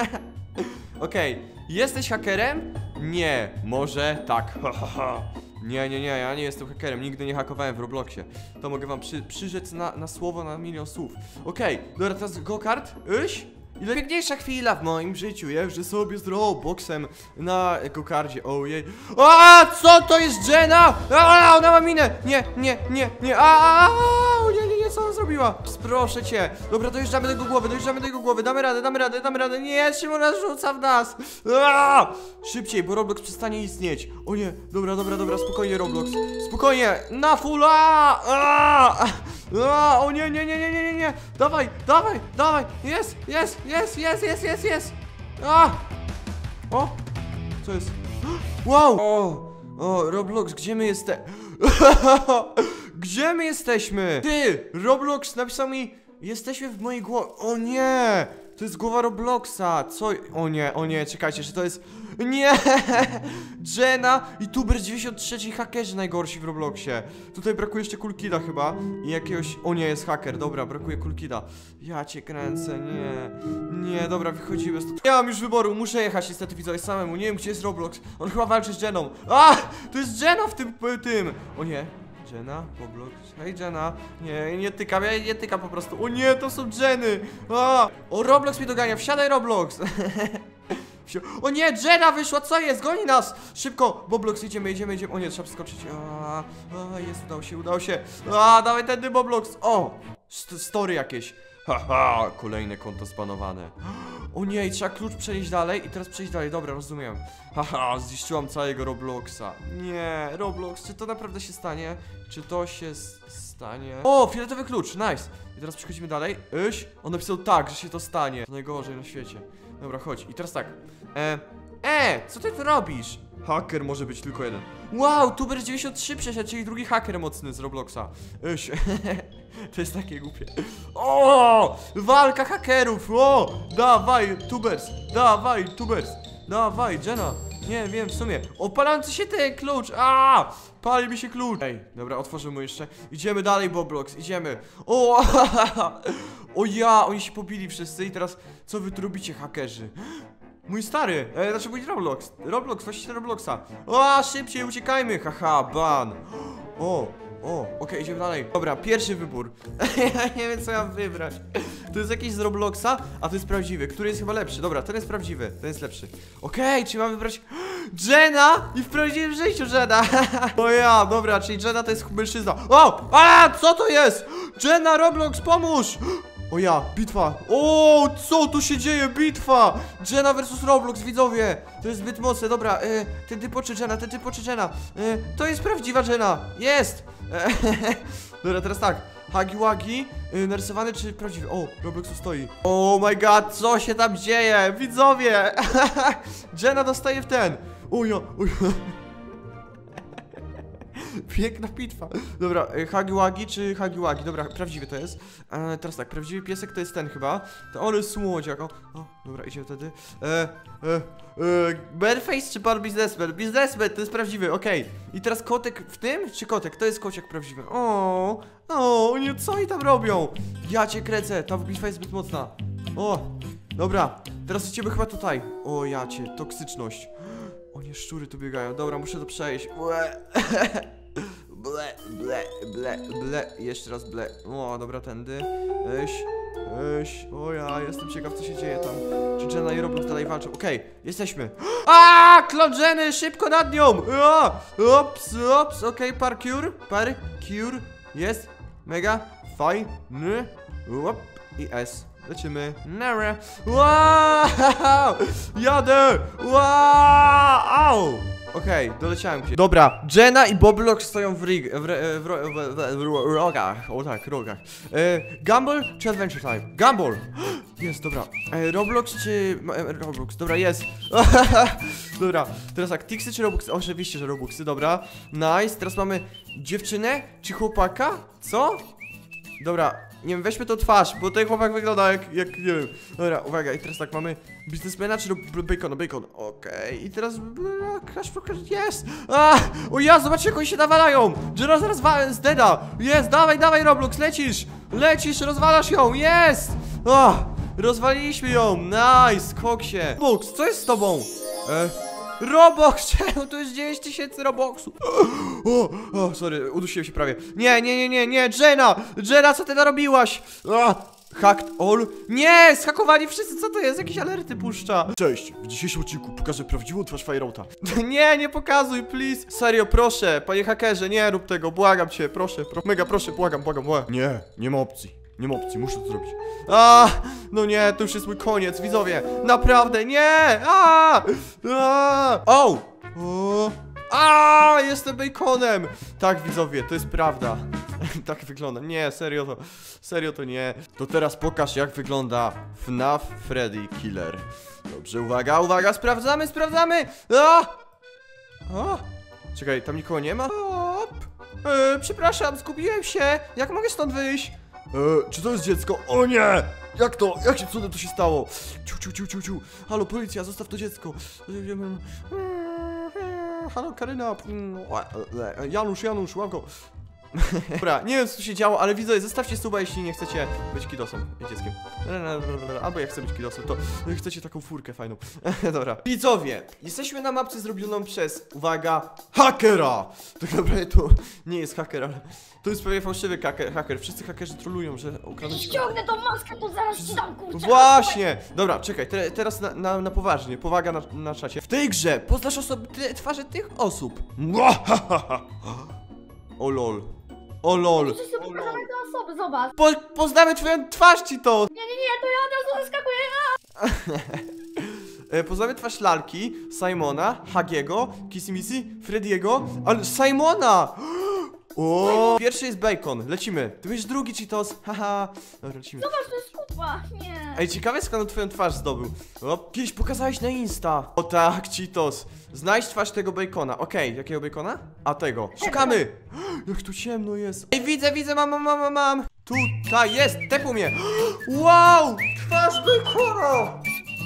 Okej. Okay. Jesteś hakerem? Nie. Może tak. Nie, nie, nie, ja nie jestem hakerem, nigdy nie hakowałem w Robloxie. To mogę wam przy, przyrzec na, na słowo, na milion słów. Okej, okay, dobra, teraz go-kart. Iś? I najpiękniejsza chwila w moim życiu, jeżdżę sobie z Robloxem na go-kardzie, ojej. A, co to jest Jenna? A, ona ma minę. Nie, nie, nie, nie, a, nie, nie, nie, co ona zrobiła? Proszę cię. Dobra, dojeżdżamy do jego głowy, dojeżdżamy do jego głowy, damy radę, damy radę, damy radę. Nie, Szymon nas rzuca w nas. A, szybciej, bo Roblox przestanie istnieć. O nie, dobra, dobra, dobra, spokojnie Roblox. Spokojnie, na fulla. A, a, o nie, nie, nie, nie, nie, nie, nie. Dawaj, dawaj, dawaj, jest, jest, jest, jest, jest, jest, jest. A! O! Co jest? Wow! O! O, Roblox, gdzie my jesteśmy? Gdzie my jesteśmy? Ty! Roblox napisał mi Jesteśmy w mojej głowie. O nie! To jest głowa Robloxa. Co? O nie, o nie, czekajcie, że to jest... Nie! Jenna i Tuber dziewięćdziesiąt trzy, czyli hakerzy najgorsi w Robloxie. Tutaj brakuje jeszcze Kulkida chyba. I jakiegoś... O nie, jest haker. Dobra, brakuje Kulkida. Ja cię kręcę, nie. Nie, dobra, wychodzimy stąd. Nie mam już wyboru, muszę jechać niestety, widzowie, samemu. Nie wiem, gdzie jest Roblox. On chyba walczy z Jenną. A! To jest Jenna w tym... tym. O nie. Jenna, Roblox, hej Jenna. Nie, nie tykam, ja nie tykam po prostu. O nie, to są Jenny. A! O, Roblox mnie dogania, wsiadaj Roblox. O nie, Jenna wyszła, co jest? Goni nas! Szybko, Boblox, idziemy, idziemy, idziemy. O nie, trzeba skoczyć. A, a, jest, udało się, udało się. A, dawaj tędy, Boblox. O, st story jakieś. Haha, kolejne konto spanowane. O nie, i trzeba klucz przenieść dalej i teraz przejść dalej, dobra, rozumiem. Haha, zniszczyłam całego Robloxa. Nie, Roblox, czy to naprawdę się stanie? Czy to się stanie? O, fioletowy klucz, nice. I teraz przechodzimy dalej. Iś, on napisał tak, że się to stanie. To najgorzej na świecie. Dobra, chodź. I teraz tak. E, e, co ty tu robisz? Haker może być tylko jeden. Wow, Tuber dziewięćdziesiąt trzy przeszedł, czyli drugi haker mocny z Robloxa. Iś. To jest takie głupie. O! Walka hakerów! O! Dawaj, Tubers! Dawaj, Tubers! Dawaj, Jenna! Nie wiem, w sumie. O, palący się ten klucz! A! Pali mi się klucz! Ej, dobra, otworzymy mu jeszcze. Idziemy dalej, Boblox, idziemy. O! O ja! Oni się pobili wszyscy i teraz co wy tu robicie, hakerzy? Mój stary! E, znaczy mój Roblox. Roblox, właściciel Robloxa. O, szybciej uciekajmy! Haha, ban! O! O, okej, okay, idziemy dalej. Dobra, pierwszy wybór. Ja nie wiem, co ja mam wybrać. To jest jakiś z Robloxa, a to jest prawdziwy. Który jest chyba lepszy? Dobra, ten jest prawdziwy, ten jest lepszy. Okej, okay, czyli mam wybrać Jenna i w prawdziwym życiu Jenna. O ja, dobra, czyli Jenna to jest mężczyzna. O! A, co to jest? Jenna, Roblox, pomóż! O ja, bitwa. O, co tu się dzieje? Bitwa! Jenna versus Roblox, widzowie. To jest zbyt mocne, dobra. E, ten typ oczy Jenna, ten typ oczy Jenna. E, to jest prawdziwa Jenna. Jest! E, dobra, teraz tak. Hagi Wagi, e, narysowany czy prawdziwy? O, Roblox tu stoi. Oh my god, co się tam dzieje? Widzowie! Jenna dostaje w ten. O ja, o ja. Piękna bitwa. Dobra, Hagi Wagi czy Hagi Wagi? Dobra, prawdziwy to jest. E, teraz tak, prawdziwy piesek to jest ten chyba. To on jest słodziak. O, o, dobra, idziemy wtedy. E, e, e, Bearface czy pan biznesmen? Biznesmen, to jest prawdziwy, okej. Okay. I teraz kotek w tym? Czy kotek? To jest kociak prawdziwy. O, o, nie, co oni tam robią? Ja cię kręcę, ta bitwa jest zbyt mocna. O, dobra, teraz idziemy chyba tutaj. O, ja cię, toksyczność. O nie, szczury tu biegają. Dobra, muszę to przejść. Ble, ble, ble, ble. Jeszcze raz ble. O, dobra, tędy. Eś, eś. O ja, jestem ciekaw, co się dzieje tam. Czy Jenna i Roblox dalej walczą? Okej, okay, jesteśmy. A, klon Jenny, szybko nad nią. A, ops, ops, okej, okay, parkour. Parkour. Jest. Mega. Fajny. Łop. I S. Lecimy. Nara. Wow! Jadę! Wow! Okej, okay, doleciałem gdzieś. Dobra, Jenna i Boblox stoją w rig, w, w, w, w, w rogach. O tak, rogach. E, Gumball czy Adventure Time? Gumball! Jest, dobra. E, Roblox czy... E, Roblox, dobra, jest. Dobra, teraz tak, Tixy czy Robuxy? Oczywiście, że Robuxy, dobra. Nice, teraz mamy dziewczynę czy chłopaka? Co? Dobra, nie wiem, weźmy to twarz, bo ten chłopak wygląda jak, jak, nie wiem. Dobra, uwaga, i teraz tak, mamy biznesmena czy bacon, bacon, okej, okay. I teraz, crash, crash, jest! A! O ja, zobaczcie, jak oni się nawalają! Jenna zaraz z deda! Jest, dawaj, dawaj, Roblox, lecisz! Lecisz, rozwalasz ją, jest! O! Rozwaliliśmy ją, nice, koksie! Roblox, co jest z tobą? E? Roblox, czemu tu jest dziewięć tysięcy Robuxów? O, o, sorry, udusiłem się prawie. Nie, nie, nie, nie, nie, Jenna! Jenna, co ty narobiłaś? O, hacked all? Nie, zhakowali wszyscy, co to jest? Jakieś alerty puszcza. Cześć, w dzisiejszym odcinku pokażę prawdziwą twarz Fireouta. Nie, nie pokazuj, please. Serio, proszę, panie hakerze, nie rób tego, błagam cię, proszę, pro mega proszę, błagam, błagam, błagam. Nie, nie ma opcji. Nie ma opcji, muszę to zrobić. A, no nie, to już jest mój koniec, widzowie. Naprawdę, nie! A, a, o! O! A, jestem baconem! Tak, widzowie, to jest prawda. Tak wygląda. Nie, serio to. Serio to nie. To teraz pokaż, jak wygląda F NAF Freddy Killer. Dobrze, uwaga, uwaga, sprawdzamy, sprawdzamy! A! A! Czekaj, tam nikogo nie ma? Op. E, przepraszam, zgubiłem się. Jak mogę stąd wyjść? E, czy to jest dziecko? O nie! Jak to? Jakim cudem to się stało? Ciu, ciu, ciu, ciu, ciu. Halo, policja, zostaw to dziecko. Halo, Karyna. Janusz, Janusz, łap go. Dobra, nie wiem co tu się działo, ale widzowie, zostawcie suba, jeśli nie chcecie być kidosem, dzieckiem. Albo jak chcę być kidosem, to chcecie taką furkę fajną. Dobra. Widzowie, jesteśmy na mapce zrobioną przez, uwaga, hakera! Tak naprawdę to nie jest haker, ale to jest pewnie fałszywy haker. haker. Wszyscy hakerzy trolują, że ukradną ci... Ściągnę tą maskę, to zaraz ci dam, kurczę. Właśnie! Dobra, czekaj, te, teraz na, na, na poważnie, powaga na, na czacie. W tej grze poznasz osoby, te, twarze tych osób. O lol. O lol. Muszę sobie pokazać te osoby, zobacz. Po, poznamy twoją twarz, ci to! Nie, nie, nie, to ja od razu zaskakuję. E, Poznamy twarz Lalki, Simona, Hagiego, Kissimisi, Frediego, ale Simona! O! Pierwszy jest Bacon, lecimy. Ty będziesz drugi, Cheetos. Haha. Dobra, lecimy. Zobacz, to jest kupa. Nie. Ej, ciekawe skąd on twoją twarz zdobył. O, kiedyś pokazałeś na Insta. O tak, Cheetos. Znajdź twarz tego Bacona. Okej, okay, jakiego Bacona? A tego. Szukamy! Jak tu ciemno jest. Ej, widzę, widzę, mam, mam, mam, mam. Tutaj jest, tepł mnie. Wow! Twarz Bacona!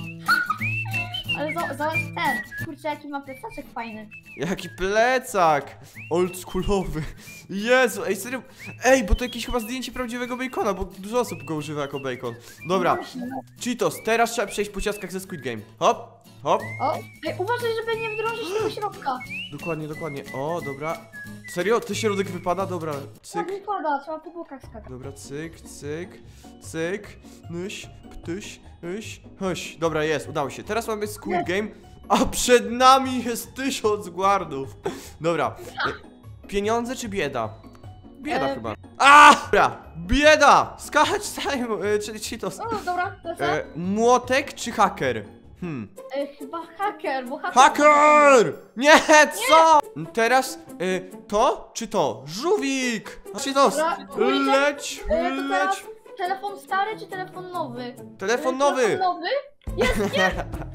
Ale zo- zobacz ten. Kurczę, jaki ma plecaczek fajny. Jaki plecak! Oldschoolowy. Jezu, ej serio. Ej, bo to jakieś chyba zdjęcie prawdziwego bacona, bo dużo osób go używa jako bacon. Dobra, Cheetos, teraz trzeba przejść po ciastkach ze Squid Game. Hop, hop. O, ej, uważaj, żeby nie wdrążyć tego środka. Dokładnie, dokładnie. O, dobra. Serio? Ten środek wypada? Dobra, Tak cyk. wypada, trzeba po bokach skakać. Dobra, cyk, cyk, cyk. Nyś, ptyś, nyś, hyś. Dobra, jest, udało się. Teraz mamy Squid Game, a przed nami jest tysiąc guardów. Dobra. E, Pieniądze czy bieda? Bieda E, chyba. A! Dobra, bieda! Skacz, Simon, e, czy Cheetos. No, dobra, lecę. E, młotek czy haker? Hmm. E, chyba haker, bo haker... Haker! Nie, co? Teraz y, to czy to? Żółwik! Cheetos! Dobra, króliczek. Leć, E, to teraz leć! telefon stary czy telefon nowy? Telefon E, nowy! Telefon nowy? Jest, jest!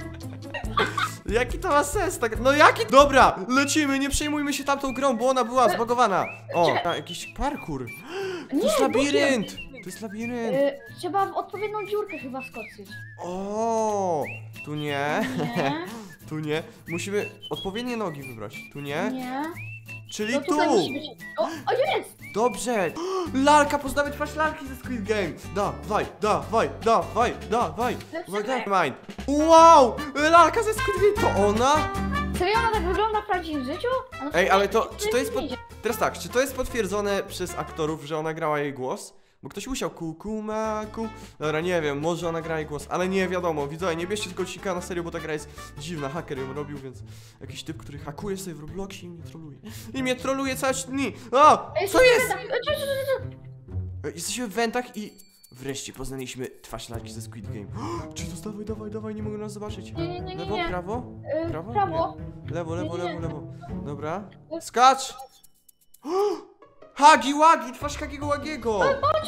Jaki to ma sens? Tak, no jaki? Dobra, lecimy, nie przejmujmy się tamtą grą, bo ona była zbagowana. O, a, jakiś parkour. To jest Nie, labirynt! To jest labirynt. E, trzeba w odpowiednią dziurkę chyba skoczyć. O, tu nie, Nie, tu nie. Musimy odpowiednie nogi wybrać. Tu nie, nie. czyli No tu. tutaj musi być. O, o jest! Dobrze! Lalka, poznamy twarz lalki ze Squid Game! Dawaj, dawaj, dawaj, dawaj! Lecimy. Uwaga, mind! Wow! Lalka ze Squid Game, to ona? Serio ona tak wygląda w prawdziwym życiu? A no Ej, nie, ale to, czy to jest pod... nie. Teraz tak, czy to jest potwierdzone przez aktorów, że ona grała jej głos? Bo ktoś musiał kuku maku. Dobra, nie wiem, może ona gra jej głos, ale nie wiadomo. Widzowie, nie bierzcie tylko cika na serio, bo ta gra jest dziwna. Haker ją robił, więc jakiś typ, który hakuje sobie w Robloxie i mnie troluje. I mnie troluje całe dni! A! Ej, Co jest? tak- e, czu, czu, czu, czu. E, Jesteśmy w wentach i wreszcie poznaliśmy twarz lalki ze Squid Game. Czy to dawaj, dawaj, dawaj, nie mogą nas zobaczyć. Nie, nie, nie, nie, Lewo, nie. prawo? E, Prawo? Prawo. Nie. Lewo, lewo, Nie, nie, lewo, nie. lewo. Dobra. Skacz! Hagi Wagi, twarz Hagiego Łagiego!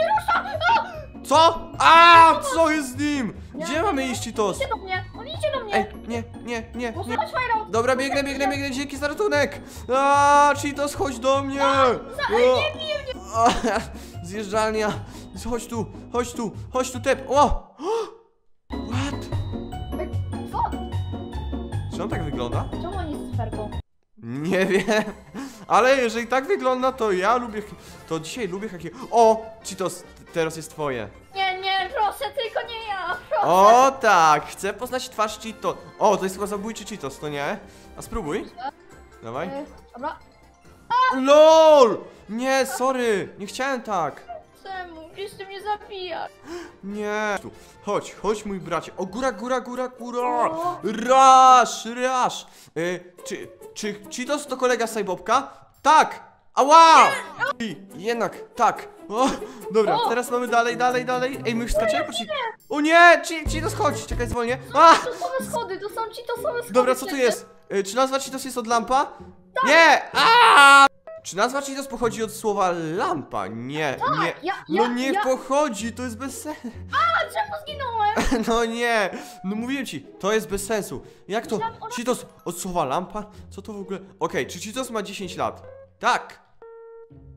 Co? A, co jest z nim? Gdzie Nie, mamy nie, iść, Cheetos? Idzie do mnie, on idzie do mnie. Ej, nie, nie, nie, nie. Posłuchaj Fajro. Dobra, biegnę, biegnę, biegnę, dzięki za ratunek! A, Cheetos, chodź do mnie! Nie bij mnie! Zjeżdżalnia! Chodź tu, chodź tu, chodź tu, tep! O! What? Ej, co? Czy on tak wygląda? Czemu on jest z ferką? Nie wiem, ale jeżeli tak wygląda, to ja lubię, to dzisiaj lubię takie... O, Cheetos, teraz jest twoje. Nie, nie, proszę, tylko nie ja, proszę. O tak, chcę poznać twarz Cheetos. O, to jest chyba zabójczy Cheetos, to nie? A spróbuj. Dawaj. E, dobra, LOL! Nie, sorry, nie chciałem tak. czemu? Jeszcze mnie zabija. Nie. Tu. Chodź, chodź mój bracie. O, góra, góra, góra, góra. O. Rasz, rasz. Y, czy, czy Cheetos to kolega Sajbobka? Tak. Ała! I jednak, tak. O, dobra, O. teraz mamy dalej, dalej, dalej. Ej, my już skaczemy po Cheetos. O nie, Che- Cheetos, chodź, czekaj, zwolnię. A! To są schody, to są ci, to są schody. Dobra, co tu przecież. jest? Y, czy nazwa Cheetos jest od lampa? Nie! A! Czy nazwa Cheetos pochodzi od słowa lampa? Nie, nie. ja- No ja- nie ja- pochodzi, to jest bez sensu. A czemu zginąłem? No nie, no mówiłem ci, to jest bez sensu. Jak to? Myślałam, ona- Cheetos od słowa lampa? Co to w ogóle? Okej, czy Cheetos ma dziesięć lat? Tak.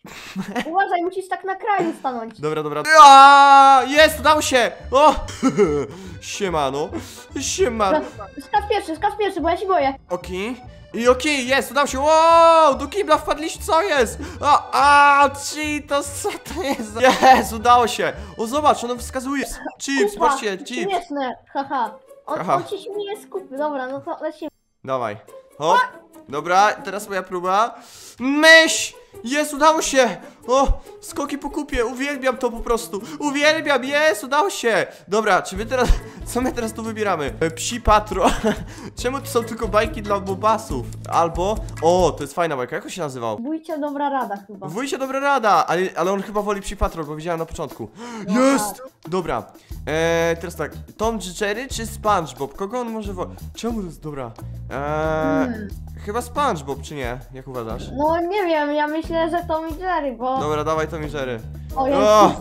Uważaj, musisz tak na kraju stanąć. Dobra, dobra. Aaaa, jest, udało się! O! Siemano. Siemano. Skacz pierwszy, skacz pierwszy, bo ja się boję. Okej. I okej, jest, udało się. Wow! Do kibla wpadliśmy, co jest? A, a, Cheetos, co to jest? Jest, udało się. O, zobacz, ono wskazuje. Chips, Kupa, patrzcie, chips. śmieszne, haha. On, Haha. on się śmieje z kupy, dobra, no to lecimy. Dawaj. Hop. Dobra, teraz moja próba. Myśl! Jest, udało się! O, skoki po kupie, uwielbiam to po prostu. Uwielbiam, jest, udało się! Dobra, czy wy teraz, co my teraz tu wybieramy? E, Psi patrol. Czemu to są tylko bajki dla bobasów? Albo, o, to jest fajna bajka, jak on się nazywał? Wójcie dobra rada chyba. Wójcie, dobra rada, ale, ale on chyba woli Psi patrol, bo widziałem na początku. Jest! Dobra, e, teraz tak, Tom czy Jerry czy SpongeBob? Kogo on może wolić? Czemu to jest, dobra? E, Hmm. Chyba SpongeBob, czy nie? Jak uważasz? No nie wiem, ja myślę, że to mi Jerry, bo... Dobra, dawaj Tom i Jerry. O, jest. O!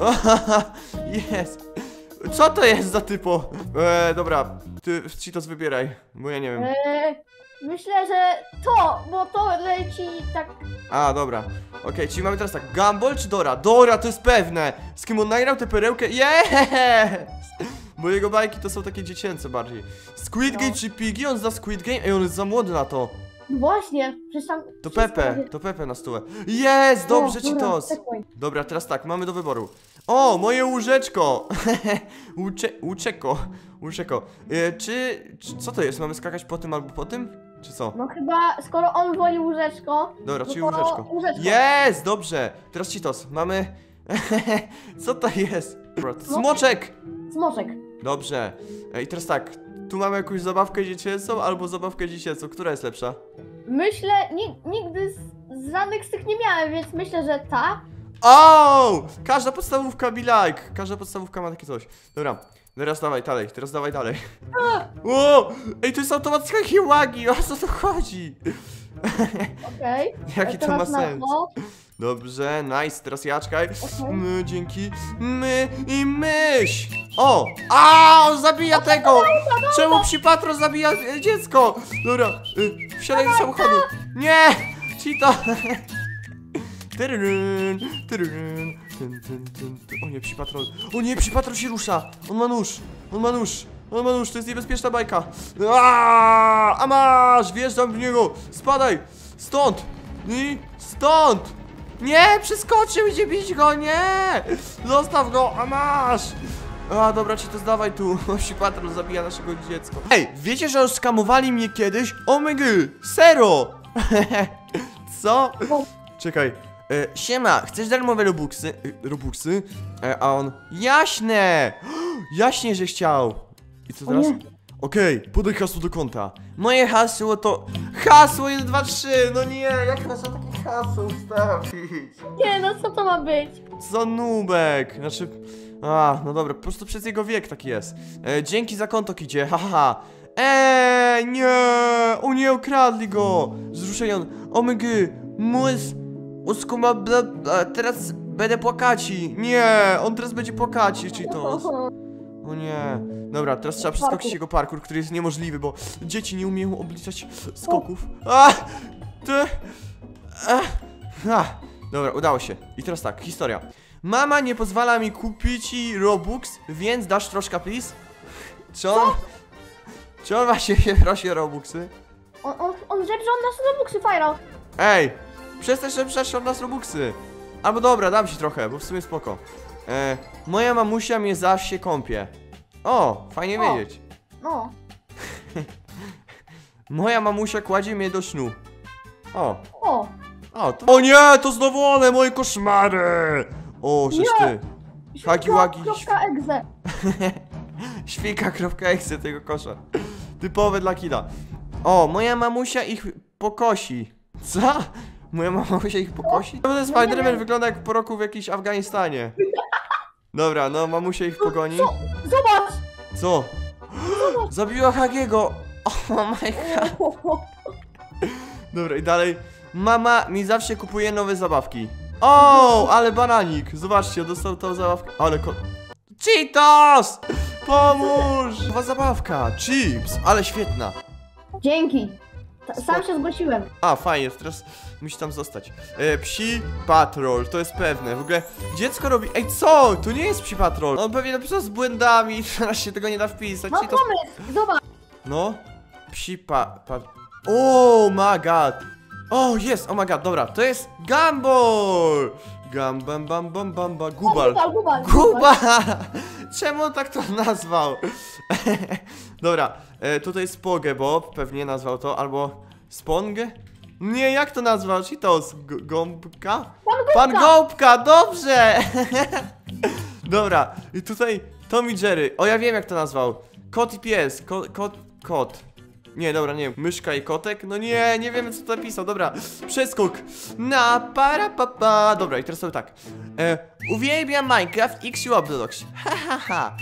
Jest! Co to jest za typo? E, dobra, ty Cheetos wybieraj, bo ja nie wiem. Eee, myślę, że to, bo to leci tak... A, dobra. Okej, czyli mamy teraz tak, Gumball czy Dora? Dora, to jest pewne! Z kim on nagrał tę perełkę? Yes! Bo jego bajki to są takie dziecięce bardziej. Squid Game No. czy Piggy? On zna Squid Game? Ej, on jest za młody na to. No właśnie, przecież tam... To wszystko Pepe, wie- to Pepe na stole. Jest, dobrze O, dobra, Cheetos. czekaj. Dobra, teraz tak, mamy do wyboru. O, moje łóżeczko! Łucze, łuczeko, łuczeko. E, czy, czy, co to jest? Mamy skakać po tym albo po tym? Czy co? No chyba, skoro on woli łóżeczko... Dobra, no czyli to łóżeczko. łóżeczko. Jest, dobrze. Teraz Cheetos, mamy... Co to jest? Dobra, smoczek! Smoczek. Dobrze. E, I teraz tak, tu mamy jakąś zabawkę dziecięcą albo zabawkę dziecięcą. Która jest lepsza? Myślę, ni nigdy z, z żadnych z tych nie miałem, więc myślę, że ta... O! Każda podstawówka be like. Każda podstawówka ma takie coś. Dobra, teraz dawaj dalej, teraz dawaj dalej. O! Ej, to jest automatyka hiłagi, o co to chodzi? Okej. Jaki to Teraz ma na sens? to. Dobrze, nice, teraz ja czekaj. Okej. My, dzięki. My i myś. O! A, on zabija tego! Czemu psi patrol zabija e, dziecko? Dobra, y, wsiadaj do samochodu. Nie! Cheeto! Tyryryn, tyryryn, tyn, tyn, tyn, tyn. O nie, psi patrol. O nie, psi patrol się rusza. On ma nóż. On ma nóż. On ma nóż, to jest niebezpieczna bajka. Aaaa, a masz, wjeżdżam w niego. Spadaj. Stąd. I stąd. Nie, przeskoczył, idzie bić go, nie. Zostaw go, a masz. A, dobra, ci to zdawaj tu. Psi patrol zabija naszego dziecka. Ej, wiecie, że oskamowali mnie kiedyś? Omega, sero. Co? Czekaj. E, siema, chcesz darmowe robuxy? E, robuxy? E, a on, jaśne! Jaśnie, że chciał. I co O teraz? nie. Okej, podaj hasło do konta. Moje hasło to... Hasło jeden, dwa, trzy! No nie, jak można takie hasło ustawić? Nie, no co to ma być? Co nubek? Znaczy... A, no dobra, po prostu przez jego wiek taki jest. E, dzięki za konto, kidzie, haha. Eee, nie! O nie, okradli go! Zruszenie on. Omygy, mus... Uskuma, bla, bla, teraz będę płakaci. Nie, on teraz będzie płakaci, Cheetos. O nie. Dobra, teraz trzeba przeskoczyć Parkour. jego parkour, który jest niemożliwy, bo dzieci nie umieją obliczać skoków. A! Ty! A! A! Dobra, udało się. I teraz tak, historia. Mama nie pozwala mi kupić ci Robux, więc dasz troszkę, please? Czy on... Czy on właśnie się prosi o Robuxy? On, on, on rzecz, że on nas robuxy fajrał. Ej! Przestań się przeszło od nas Robuxy. Albo dobra, dam ci trochę, bo w sumie spoko. E, moja mamusia mnie zawsze kąpie. O, fajnie O. wiedzieć. No. Moja mamusia kładzie mnie do snu. O, O. o, to... O nie, to znowu one, moje koszmary! O, żeś Nie. ty. Hagi wagi. Kropka egze. Świnka.exe tego kosza. Typowe dla kida. O, moja mamusia ich pokosi. Co? Moja mamusia ich pokosi? To ten Spider-Man wygląda jak po roku w jakimś Afganistanie. Dobra, no mamusia ich pogoni. Co? Zobacz! Co? Zabiła Hagiego! Oh my god. Dobra, i dalej. Mama mi zawsze kupuje nowe zabawki. O, ale bananik! Zobaczcie, dostał tą zabawkę. Ale ko... Cheetos! Pomóż! Nowa zabawka, chips, ale świetna. Dzięki. Sa- Sam się zgłosiłem. A, fajnie, to teraz musi tam zostać. E, psi patrol, to jest pewne. W ogóle dziecko robi... Ej, co? To nie jest psi patrol. On pewnie napisał z błędami, teraz się tego nie da wpisać. No Czyli to... pomysł, zobacz. No, psi pa... pa... Oh my god. O, jest, oh my god, dobra, to jest Gumball. Gam, bam, bam, bam, bam, bam, Gubal. Gubal, Gubal. Guba! Czemu on tak to nazwał? Dobra, e, tutaj Spogebob pewnie nazwał to, albo Spong? Nie, jak to nazwał? Cheetos? G Gąbka? Pan Gąbka. Pan Gąbka, dobrze! Dobra, i tutaj Tom i Jerry. O, ja wiem jak to nazwał. Kot i pies, ko kot, kot. Nie, dobra, nie wiem, myszka i kotek? No nie, nie wiemy co to napisał, dobra. Przeskok na para pa, pa. Dobra, i teraz sobie tak. E, uwielbiam Minecraft X Roblox. Ha ha ha.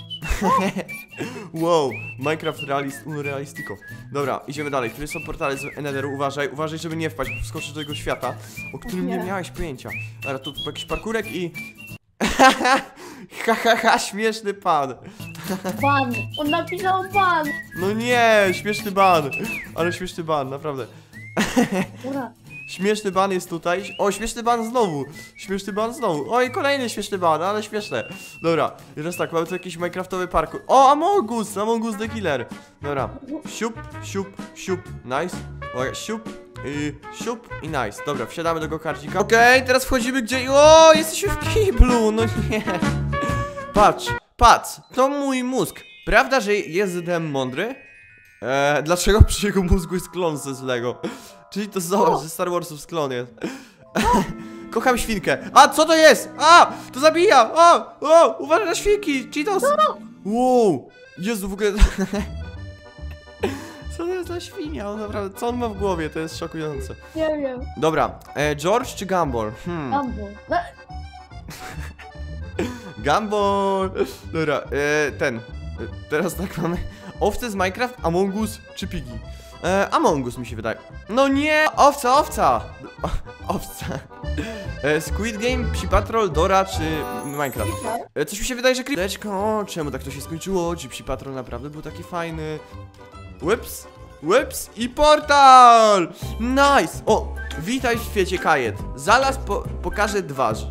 Wow, Minecraft realist, Unrealistico. Dobra, idziemy dalej. Tu są portale z Enetheru, uważaj, uważaj, żeby nie wpaść, wskoczyć do tego świata, o którym nie Nie. miałeś pojęcia. Dobra, tu jakiś parkurek i... Ha ha ha, śmieszny pan. Ban. On napisał ban. No nie, śmieszny ban. Ale śmieszny ban, naprawdę. Dobra. Śmieszny ban jest tutaj. O, śmieszny ban znowu. Śmieszny ban znowu. Oj, kolejny śmieszny ban, ale śmieszne. Dobra, i teraz tak, mamy tu jakiś minecraftowy parkour. O, Among Us, Among Us the Killer. Dobra, siup, siup, siup, nice. Uwaga, siup i siup i nice. Dobra, wsiadamy do go-karcika. Okej, okay, teraz wchodzimy gdzie... O, jesteśmy w kiblu, no nie. Patrz, patrz, to mój mózg. Prawda, że jestem mądry? Eee, dlaczego przy jego mózgu jest klon ze złego? Czyli to zobacz, że Star Warsów sklon jest. Kocham świnkę. A, co to jest? A, to zabija. O, o, uważaj na świnki. Cheetos. Wow. Jezu, w ogóle... Co to jest za świnia? On naprawdę, co on ma w głowie? To jest szokujące. Nie wiem. Dobra, e, George czy Gumball? Hmm. Gumball. No, Gumball. Dobra, e, ten. E, teraz tak mamy. Owce z Minecraft, Among Us czy Piggy? E, Among Us mi się wydaje. No nie! Owca, owca! O, owca. E, Squid Game, Psi Patrol, Dora czy Minecraft? E, coś mi się wydaje, że Krzyteczko, czemu tak to się skończyło? Czy Psi Patrol naprawdę był taki fajny? Łyps, łyps i portal! Nice! O, witaj w świecie kajet. Zaraz po pokażę twarz.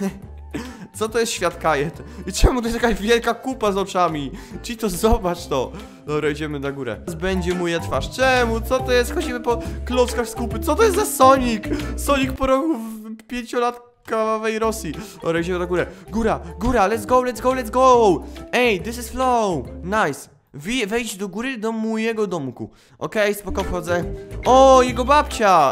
Co to jest świat kajet? I czemu to jest jakaś wielka kupa z oczami? Ci to zobacz to. Dobra, idziemy na górę. Teraz będzie moja twarz. Czemu? Co to jest? Chodzimy po klockach z kupy. Co to jest za Sonic? Sonic po roku w pięciolatkowej Rosji. Dobra, idziemy na górę. Góra, góra, let's go, let's go, let's go. Ej, this is flow. Nice. Wy wejdź do góry do mojego domku. Okej, okay, spoko, wchodzę. O, jego babcia.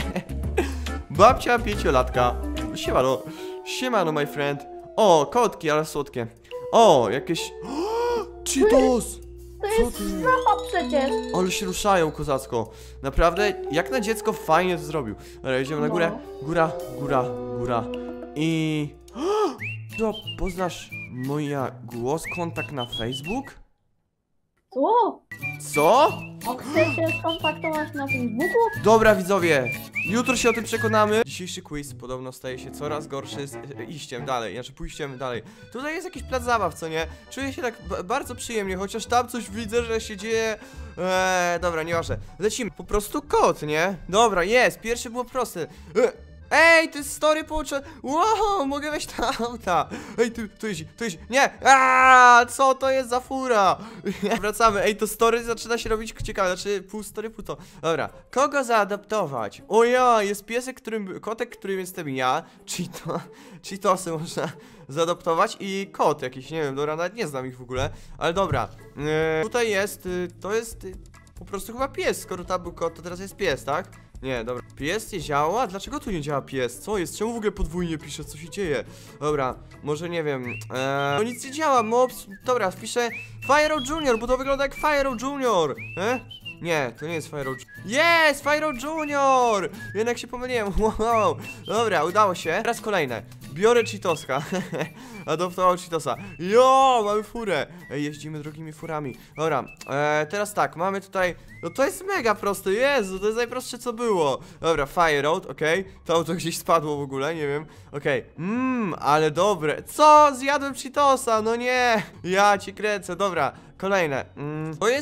Babcia pięciolatka. Siemano. Siemano, my friend. O, kotki, ale słodkie. O, jakieś... Cheetos! to Co jest ty? strapa przecież. Ale się ruszają, kozacko. Naprawdę, jak na dziecko fajnie to zrobił. Dobra, idziemy na górę. Góra, góra, góra. I... To poznasz moja głos, kontakt na Facebook? Co? Co? A chcesz się skontaktować na Facebooku? Dobra, widzowie, jutro się o tym przekonamy. Dzisiejszy quiz podobno staje się coraz gorszy z e, iściem dalej, znaczy pójściem dalej. Tutaj jest jakiś plac zabaw, co nie? Czuję się tak bardzo przyjemnie, chociaż tam coś widzę, że się dzieje. Eee, dobra, nieważne. Lecimy. Po prostu kot, nie? Dobra, jest, pierwsze było proste. E Ej, to jest story połączone. Wow, mogę wejść na auta. Ej, tu, tu jeździ, tu jeździ. Nie! Aaaa, co to jest za fura? Wracamy. Ej, to story zaczyna się robić ciekawe. Znaczy, pół story, pół to. Dobra, kogo zaadoptować? O ja, jest piesek, którym, kotek, którym jestem ja. Cheeto, Cheetosy można zaadoptować i kot jakiś, nie wiem, dobra, nawet nie znam ich w ogóle. Ale dobra, eee, tutaj jest, y, to jest y, po prostu chyba pies. Skoro tam był kot, to teraz jest pies, tak? Nie, dobra. Pies nie działa? Dlaczego tu nie działa pies? Co jest? Czemu w ogóle podwójnie pisze? Co się dzieje? Dobra, może nie wiem. Eee, no nic nie działa, mobs. Dobra, wpiszę Fyro Junior, bo to wygląda jak Fyro Junior. E? Nie, to nie jest Fyro Junior. Jest! Fyro Junior! Jednak się pomyliłem. Wow. Dobra, udało się. Teraz kolejne. Biorę Cheetoska. Adoptował Cheetosa. Jo, mamy furę. Ej, jeździmy drogimi furami. Dobra, e, teraz tak, mamy tutaj... No to jest mega proste, Jezu, to jest najprostsze co było. Dobra, Fire Road, okej. Okay. To auto gdzieś spadło w ogóle, nie wiem. Okej, okay. Mmm, ale dobre. Co? Zjadłem Cheetosa, no nie. Ja ci kręcę, dobra. Kolejne. Mm, to jest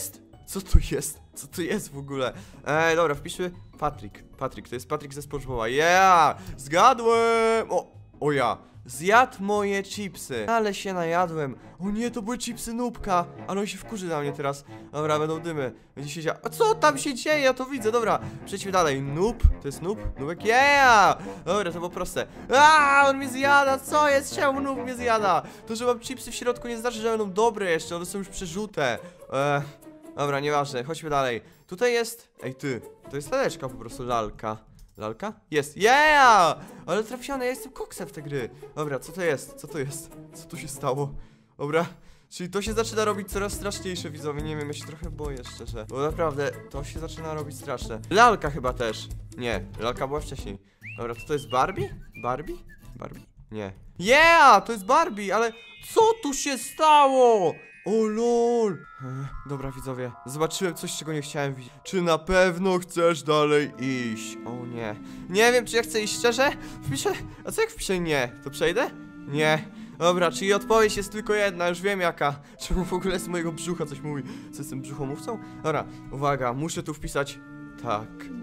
Co tu jest? Co tu jest w ogóle? Ej, dobra, wpiszmy Patryk. Patryk, to jest Patryk ze SpongeBoba. Yeah! Zgadłem! O, o ja. Zjadł moje chipsy. Ale się najadłem. O nie, to były chipsy Nubka. Ale on się wkurzy na mnie teraz. Dobra, będą dymy. Będzie się działo. A co tam się dzieje? Ja to widzę, dobra. Przejdźmy dalej. Noob. To jest Noob? Nubek? Yeah! Dobra, to było proste. A, on mnie zjada. Co jest? Czemu Noob mnie zjada? To, że mam chipsy w środku nie znaczy, że będą dobre jeszcze. One są już przeżute. Eee, dobra, nieważne. Chodźmy dalej. Tutaj jest... Ej, ty. To jest laleczka po prostu. Lalka. Lalka? Jest. Yeah! Ale trafiony, ja jestem koksem w te gry. Dobra, co to jest? Co to jest? Co tu się stało? Dobra. Czyli to się zaczyna robić coraz straszniejsze, widzowie. Nie wiem, ja się trochę boję, szczerze. Bo naprawdę, to się zaczyna robić straszne. Lalka chyba też. Nie, lalka była wcześniej. Dobra, to to jest Barbie? Barbie? Barbie? Nie. Yeah! To jest Barbie, ale co tu się stało? O lol. Ech, dobra, widzowie, zobaczyłem coś, czego nie chciałem widzieć. Czy na pewno chcesz dalej iść? O nie. Nie wiem, czy ja chcę iść szczerze? Wpiszę... A co jak wpiszę nie? To przejdę? Nie. Dobra, czyli odpowiedź jest tylko jedna, już wiem jaka. Czemu w ogóle z mojego brzucha coś mówi? Co, jestem brzuchomówcą? Dobra, uwaga, muszę tu wpisać tak.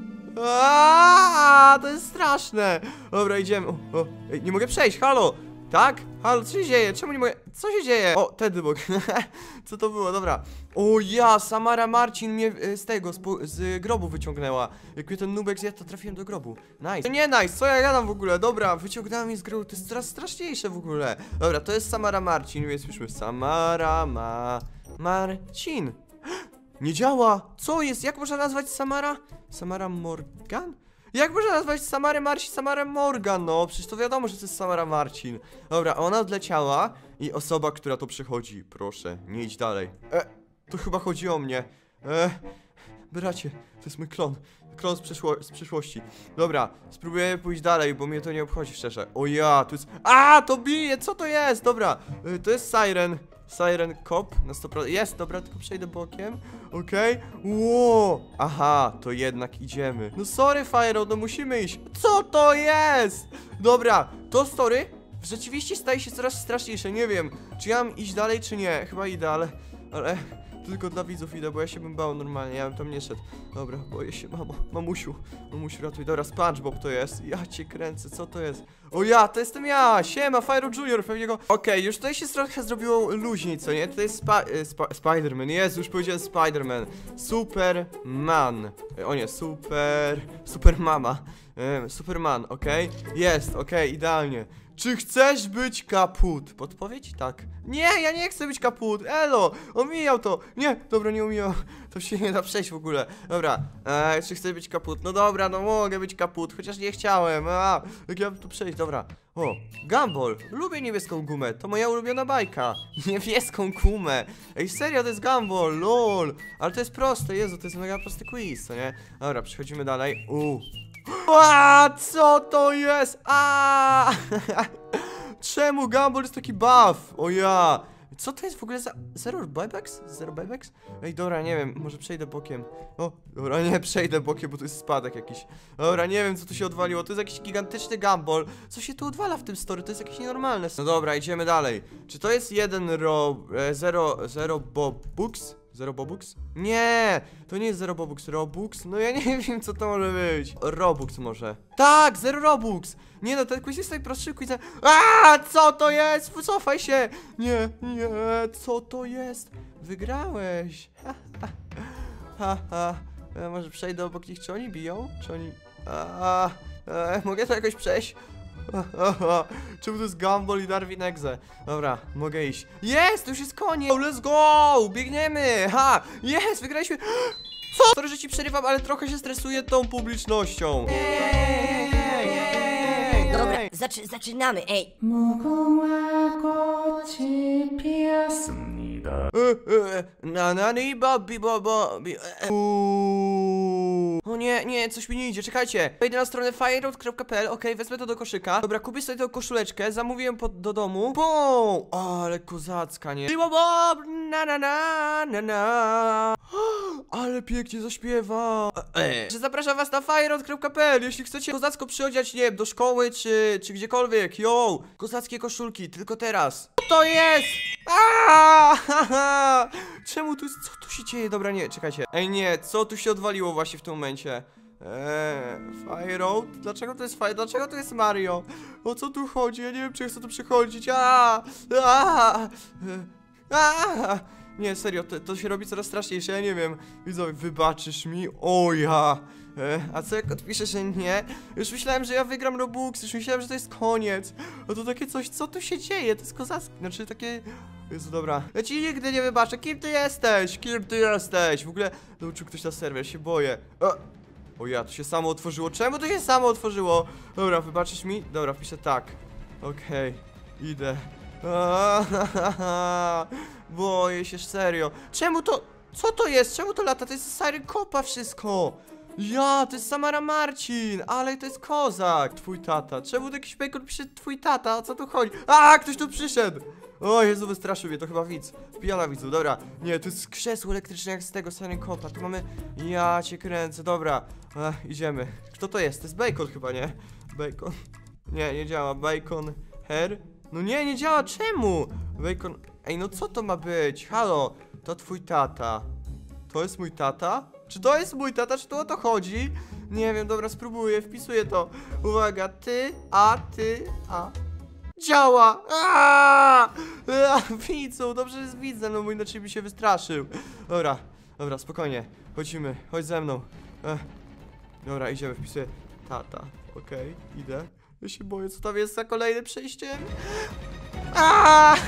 Aaaa, to jest straszne. Dobra, idziemy. O, o, ej, nie mogę przejść, halo. Tak? Halo, co się dzieje? Czemu nie mogę? Co się dzieje? O, tedy bok. Co to było? Dobra. O ja, Samara Marcin mnie e, z tego, z, z grobu wyciągnęła. Jak mnie ten nubek zjadł, to trafiłem do grobu. Nice. Nie nice, co ja gadam w ogóle? Dobra, wyciągnęła mnie z grobu, to jest coraz straszniejsze w ogóle. Dobra, to jest Samara Marcin, więc piszmy Samara ma... Marcin. Nie działa. Co jest? Jak można nazwać Samara? Samara Morgan? Jak można nazwać Samarę Marcin, Samarę Morgan? No, przecież to wiadomo, że to jest Samara Marcin. Dobra, ona odleciała i osoba, która to przechodzi, proszę, nie idź dalej. E, to chyba chodzi o mnie. E, bracie, to jest mój klon. Klon z, przyszło z przyszłości. Dobra, spróbujemy pójść dalej, bo mnie to nie obchodzi szczerze. O ja, to jest... A, to bije, co to jest? Dobra, e, to jest Siren. Siren Cop na sto procent. Jest, dobra, tylko przejdę bokiem. Okej. Okay. Ło! Aha, to jednak idziemy. No sorry, Fire, no musimy iść. Co to jest? Dobra, to story rzeczywiście staje się coraz straszniejsze. Nie wiem, czy ja mam iść dalej, czy nie. Chyba idę, ale... ale... Tylko dla widzów idę, bo ja się bym bał normalnie, ja bym tam nie szedł. Dobra, boję się, mamo, mamusiu. Mamusiu, ratuj. Dobra, SpongeBob to jest. Ja cię kręcę, co to jest? O ja, to jestem ja! Siema, Fyro Junior, pewnie go... Okej, okay, już tutaj się trochę zrobiło luźniej, co nie? To jest spa spa Spider-Man, Jezu, już powiedziałem Spider-Man. Superman. O nie, super... Supermama. Superman, okej? Okay? Jest, okej, okay, idealnie. Czy chcesz być kaput? Podpowiedź? Tak. Nie, ja nie chcę być kaput. Elo, omijał to. Nie, dobra, nie omijał. To się nie da przejść w ogóle. Dobra, eee, czy chcesz być kaput? No dobra, no mogę być kaput, chociaż nie chciałem. A, jak ja bym tu przejść, dobra. O, Gumball. Lubię niebieską gumę, to moja ulubiona bajka. Niebieską gumę. Ej, serio, to jest Gumball, lol. Ale to jest proste, Jezu, to jest mega prosty quiz, co nie? Dobra, przechodzimy dalej. Uuu. A, co to jest? A! Czemu Gumball jest taki buff? O ja! Co to jest w ogóle za... Zero buybacks? Zero buybacks? Ej, dobra, nie wiem, może przejdę bokiem. O, dobra, nie, przejdę bokiem, bo to jest spadek jakiś. Dobra, nie wiem, co tu się odwaliło. To jest jakiś gigantyczny Gumball. Co się tu odwala w tym story? To jest jakieś nienormalne. No dobra, idziemy dalej. Czy to jest jeden ro... E, zero... Zero bobux? Zero Bobux? Nie, to nie jest Zero Bobux, Robux? No ja nie wiem, co to może być. Robux może. Tak, Zero Robux. Nie no, ten quiz jest najprostszy quiz. A, co to jest? Wycofaj się. Nie, nie, co to jest? Wygrałeś. Ha, ha, ha, ha. E, może przejdę obok nich, czy oni biją? Czy oni... A, e, mogę to jakoś przejść? Czemu to jest Gumball i Darwin Exe? Dobra, mogę iść. Jest, to już jest koniec. Let's go, biegniemy. Ha, jest, wygraliśmy. Co? Sorry, że ci przerywam, ale trochę się stresuję tą publicznością. Dobra, zaczy zaczynamy, ej. Na na ni babi bo bi. O nie, nie, coś mi nie idzie, czekajcie. Wejdę na stronę fireout kropka p l, okej, okay, wezmę to do koszyka. Dobra, kupię sobie tę koszuleczkę, zamówiłem pod, do domu. Bum! Ale kozacka, nie? Na na na na na. Ale pięknie zaśpiewa. Eee. Że zapraszam was na fireout kropka p l, jeśli chcecie kozacko przyodziać, nie wiem, do szkoły czy, czy gdziekolwiek. Yo, kozackie koszulki, tylko teraz. Co to jest? Aaaa! Czemu tu jest, co tu się dzieje? Dobra, nie, czekajcie. Ej, nie, co tu się odwaliło właśnie w tym momencie? Eee, Fire Road? Dlaczego to jest Fire? Dlaczego to jest Mario? O co tu chodzi? Ja nie wiem, czy ja chcę tu przechodzić. Aaa! Aaa! Aaa! Nie, serio, to, to się robi coraz straszniejsze, ja nie wiem. Widzowie, wybaczysz mi? O ja! E, a co jak odpiszę, że nie? Już myślałem, że ja wygram Robux, już myślałem, że to jest koniec. A to takie coś, co tu się dzieje? To jest kozackie, znaczy takie... Jezu, dobra. Ja ci nigdy nie wybaczę, kim ty jesteś? Kim ty jesteś? W ogóle dołączył ktoś na serwer, się boję. O, o ja, to się samo otworzyło. Czemu to się samo otworzyło? Dobra, wybaczysz mi? Dobra, wpiszę tak. Okej, okay, idę. Aaaa, boję się, serio. Czemu to... Co to jest? Czemu to lata? To jest Siren Copa wszystko. Ja, to jest Samara Marcin, ale to jest kozak. Twój tata. Czemu to jakiś bacon pisze twój tata? O co tu chodzi? A, ktoś tu przyszedł. O Jezu, wystraszył mnie, to chyba widz. Pijana widzu, dobra. Nie, to jest krzesło elektryczne jak z tego Siren Copa. Tu mamy... Ja cię kręcę, dobra. Ech, idziemy. Kto to jest? To jest bacon chyba, nie? Bacon. Nie, nie działa. Bacon hair. No nie, nie działa, czemu? Bacon... Ej, no co to ma być? Halo, to twój tata. To jest mój tata? Czy to jest mój tata? Czy tu o to chodzi? Nie wiem, dobra, spróbuję, wpisuję to. Uwaga, ty, a, ty, a. Działa! Aaaa! Widzą, dobrze jest widzem, no bo inaczej by się wystraszył. Dobra, dobra, spokojnie. Chodzimy, chodź ze mną. Ech. Dobra, idziemy, wpisuję tata. Okej, okay, idę. Ja się boję, co tam jest za kolejne przejście. Aaaa!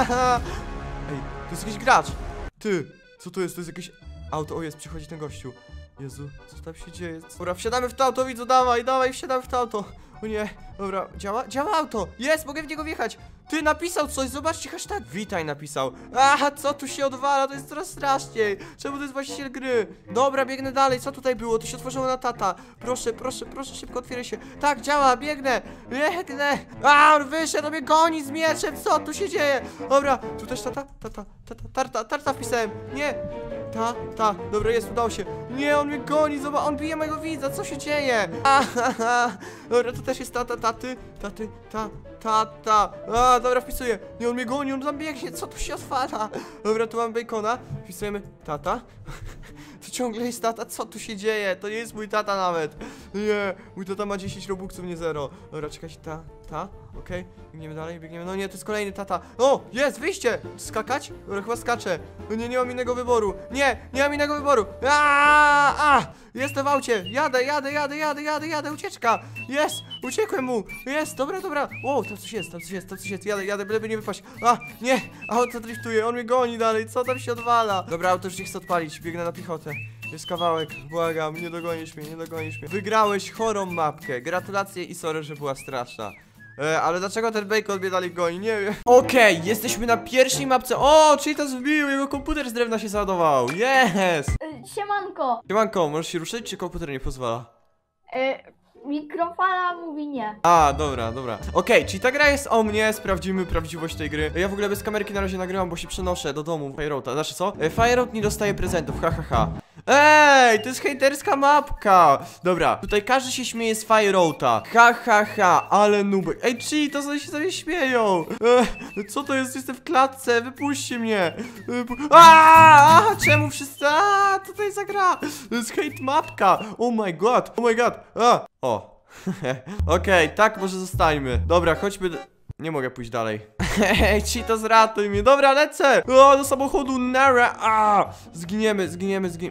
Ej, to jest jakiś gracz. Ty, co to jest? To jest jakieś auto. O, jest, przychodzi ten gościu. Jezu, co tam się dzieje? Dobra, wsiadamy w to auto, widzu, dawaj, dawaj, wsiadamy w to auto. O nie, dobra, działa? Działa auto! Jest, mogę w niego wjechać! Ty, napisał coś, zobaczcie, hashtag witaj napisał. Aha, co tu się odwala, to jest coraz straszniej. Czemu to jest właściciel gry? Dobra, biegnę dalej, co tutaj było? To się otworzyło na tata. Proszę, proszę, proszę, szybko otwieraj się. Tak, działa, biegnę, biegnę. A, on wyszedł, on mnie goni z mieczem, co tu się dzieje? Dobra, tu też tata, tata, tata, tarta, tarta wpisałem. Nie, ta, ta, dobra, jest, udało się. Nie, on mnie goni, zobacz, on bije mojego widza, co się dzieje? Aha, dobra, to też jest tata, taty, taty, ta, tata. A, dobra, wpisuję. Nie, on mnie goni, on tam biegnie, co tu się odwala? Dobra, tu mamy bacona, wpisujemy tata. To ciągle jest tata, co tu się dzieje? To nie jest mój tata nawet. Nie, mój tata ma dziesięć robuxów, nie zero. Dobra, czekajcie, ta, ta, okej, okay. Biegniemy dalej, biegniemy, no nie, to jest kolejny tata. O, jest, wyjście, skakać? Dobra, chyba skaczę. No nie, nie mam innego wyboru. Nie, nie mam innego wyboru. A, a, jestem w aucie, jadę, jadę, jadę, jadę, jadę, jadę, ucieczka. Jest, uciekłem mu, jest, dobra, dobra. Wow, tam coś jest, tam coś jest, tam coś jest, jadę, jadę, byleby nie wypaść. A, nie, auto driftuje, on mnie goni dalej, co tam się odwala? Dobra, auto już nie chcę odpalić, biegnę na piechotę. Jest kawałek, błagam, nie dogonisz mnie, nie dogonisz mnie. Wygrałeś chorą mapkę, gratulacje i sorry, że była straszna. E, ale dlaczego ten bacon mnie dalej goni? Nie wiem. Okej, okay, jesteśmy na pierwszej mapce. O, czyli to zbił, jego komputer z drewna się załadował. Yes! Y, Siemanko. Siemanko, możesz się ruszyć, czy komputer nie pozwala? Y, Mikrofala mówi nie. A, dobra, dobra. Okej, okay, czyli ta gra jest o mnie, sprawdzimy prawdziwość tej gry. Ja w ogóle bez kamerki na razie nagrywam, bo się przenoszę do domu Fire Road'a. Znaczy co? E, Fire Road nie dostaje prezentów, ha, ha, ha. Ej, to jest hejterska mapka. Dobra, tutaj każdy się śmieje z Fire Road'a. Ha, ha, ha, ale nubek. Ej, czy to sobie się sobie śmieją? Ej, co to jest? Jestem w klatce, wypuśćcie mnie. Aaaa, czemu wszyscy? Aaaa, co to jest za gra? To jest hate mapka. Oh my god, oh my god. A, o. Okej, okay, tak może zostańmy. Dobra, chodźmy. Nie mogę pójść dalej. Hej, Cheetos, ratuj mnie. Dobra, lecę. O, do samochodu, nara. A, zginiemy, zginiemy, zginiemy.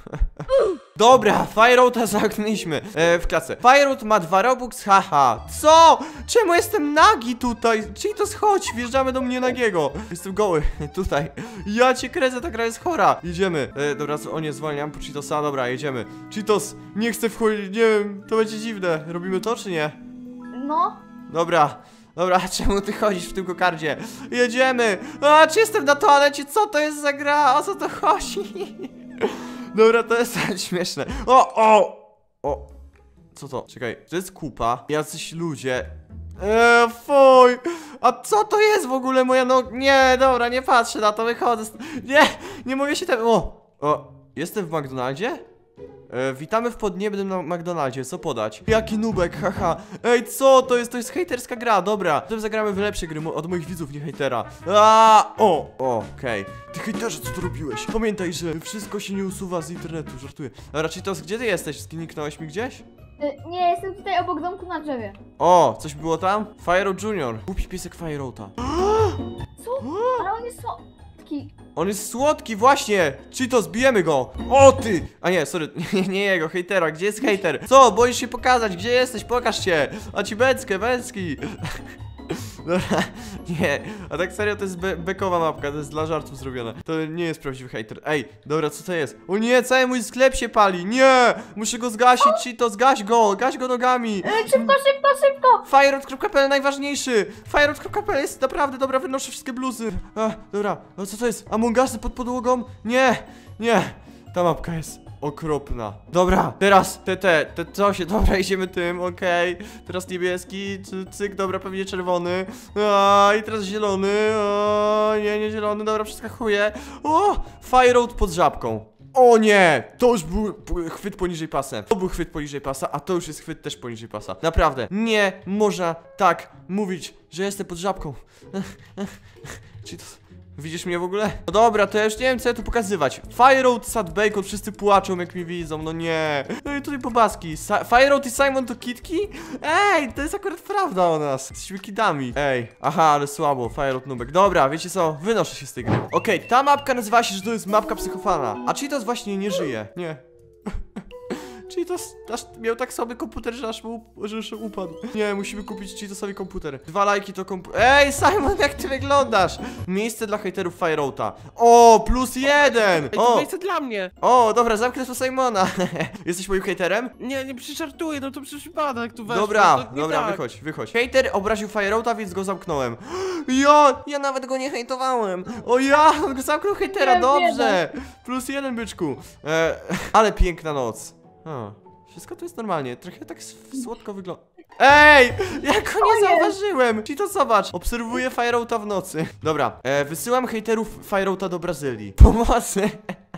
Dobra, Fire Road'a zamknęliśmy e, w klasę. Fire Road ma dwa robux, haha. Co? Czemu jestem nagi tutaj? Cheetos, chodź, wjeżdżamy do mnie nagiego. Jestem goły, tutaj. Ja cię kręcę, ta gra jest chora. Jedziemy. E, dobra, o nie, zwalniam po Cheetosa, dobra, jedziemy. Cheetos, nie chcę wchodzić, nie wiem, to będzie dziwne. Robimy to, czy nie? No. Dobra. Dobra, czemu ty chodzisz w tym kokardzie? Jedziemy! A, czy jestem na toalecie? Co to jest za gra? O co to chodzi? Dobra, to jest śmieszne. O, o! O! Co to? Czekaj, to jest kupa. Jacyś ludzie. Eee, fuj! A co to jest w ogóle moja no... Nie, dobra, nie patrzę na to, wychodzę. Nie, nie mogę się tam... O! O! Jestem w McDonaldzie? E, witamy w podniebnym na McDonaldzie, co podać? Jaki nubek, haha. Ej, co to jest? To jest hejterska gra, dobra. Potem zagramy w lepsze gry mo od moich widzów, nie hejtera. A, o, o, okej. Okay. Ty hejterze, co tu robiłeś? Pamiętaj, że wszystko się nie usuwa z internetu, żartuję. A raczej to, gdzie ty jesteś? Zniknąłeś mi gdzieś? Y, Nie, jestem tutaj obok domku na drzewie. O, coś było tam? Fire Junior. Głupi piesek Fireouta. Co? Ale on jest słodki. On jest słodki, właśnie! Cheetos, zbijemy go! O ty! A nie, sorry, nie, nie jego, hejtera, gdzie jest hejter? Co, boisz się pokazać, gdzie jesteś? Pokaż się! A ci Beckę, Becki! Dobra, nie, a tak serio to jest be bekowa mapka, to jest dla żartów zrobione. To nie jest prawdziwy hejter. Ej, dobra, co to jest? O nie, cały mój sklep się pali, nie! Muszę go zgasić, Cheetos, gaś go, gaś go nogami! Y, Szybko, szybko, szybko! Fireout kropka p l najważniejszy! Fireout kropka p l jest naprawdę dobra, wynoszę wszystkie bluzy. A, dobra, no co to jest? Among Usy pod podłogą? Nie, nie, ta mapka jest okropna. Dobra, teraz te, te, te, co się, dobra, idziemy tym, okej. Okay. Teraz niebieski, cy, cyk, dobra, pewnie czerwony. A, i teraz zielony, o, nie, nie zielony, dobra, przeskakuję. O, Fireout pod żabką. O nie! To już był chwyt poniżej pasa. To był chwyt poniżej pasa, a to już jest chwyt też poniżej pasa. Naprawdę, nie można tak mówić, że jestem pod żabką. Czy to... Widzisz mnie w ogóle? No dobra, to ja już nie wiem, co ja tu pokazywać. Fireout, Sad Bacon, wszyscy płaczą, jak mnie widzą, no nie. No i tutaj pobaski. Fireout i Simon to kitki? Ej, to jest akurat prawda o nas. Jesteśmy kidami. Ej, aha, ale słabo, Fireout nubek. Dobra, wiecie co? Wynoszę się z tej gry. Okej, okay, ta mapka nazywa się, że to jest mapka psychofana. A Cheetos właśnie nie żyje. Nie. Cheetos aż miał tak sobie komputer, że aż mu że już upadł. Nie, musimy kupić Cheetosowi komputer. Dwa lajki to komputer. Ej, Simon, jak ty wyglądasz? Miejsce dla hejterów Fireouta. O, plus jeden! Ej, to O, miejsce dla mnie. o, dobra, zamknę to Simona. Jesteś moim hejterem? Nie, nie przyżartuję, no to przecież przypadek tu weszło. Dobra, to nie dobra, tak. wychodź, wychodź. Hejter obraził Fireouta, więc go zamknąłem. Ja, ja nawet go nie hejtowałem. O ja, on go zamknął hejtera, Nie, dobrze. Plus jeden, byczku. E, ale piękna noc. O, wszystko to jest normalnie, trochę tak słodko wygląda. Ej! Jak go nie zauważyłem! Czy to zobacz, obserwuję Fireouta w nocy. Dobra, e, wysyłam hejterów Fireouta do Brazylii. Pomocy!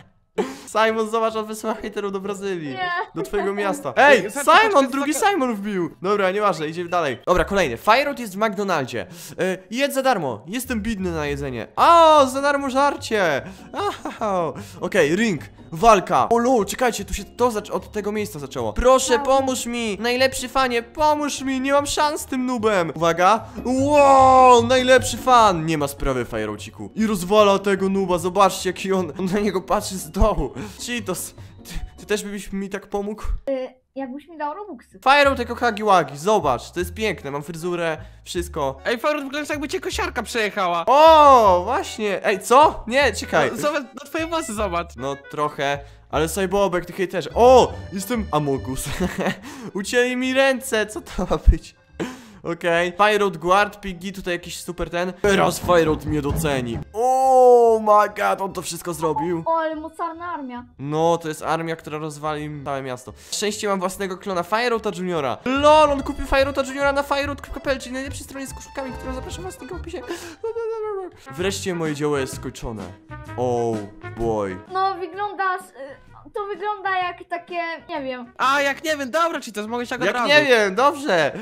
Simon, zobacz, on wysyła hejterów do Brazylii. Nie. Do twojego miasta. Ej, Ej, Simon, taka- drugi Simon wbił. Dobra, nieważne, idziemy dalej. Dobra, kolejny. Fireout jest w McDonaldzie. E, jedz za darmo. Jestem bidny na jedzenie. O, za darmo żarcie. Aha. Okej, okay, ring. Walka. O lol, czekajcie, tu się to od tego miejsca zaczęło. Proszę, pomóż mi. Najlepszy fanie, pomóż mi. Nie mam szans z tym nubem. Uwaga. Wow, najlepszy fan. Nie ma sprawy, Fireouciku. I rozwala tego nuba. Zobaczcie, jaki on, on na niego patrzy z dołu. Cheetos, ty, ty też byś mi tak pomógł? Y, jakbyś mi dał robuxy. Fireout jako Hagiwagi, zobacz, to jest piękne, mam fryzurę, wszystko. Ej, Farod, wyglądasz jakby cię kosiarka przejechała. O, właśnie, ej, co? Nie, czekaj. No, zobacz, na twoje włosy zobacz. No trochę, ale Sajbobek, ty hejterze. O, jestem Amogus. Ucięli mi ręce, co to ma być? Okej, okay. Fireout Guard, Piggy, tutaj jakiś super ten. Teraz Fireout mnie doceni. O my god, on to wszystko zrobił. O, ale mocarna armia. No, to jest armia, która rozwali im całe miasto. Szczęście mam własnego klona, Fireouta Juniora. Lol, on kupił Fireouta Juniora na fireout kropka p l, czyli najlepszej stronie z koszulkami, którą zapraszam was w linku w opisie. Wreszcie moje dzieło jest skończone. Oh boy. No, wyglądasz... Y, to wygląda jak takie... nie wiem. A, jak nie wiem, dobra, czy to mogę się tak od Jak razu. nie wiem, dobrze.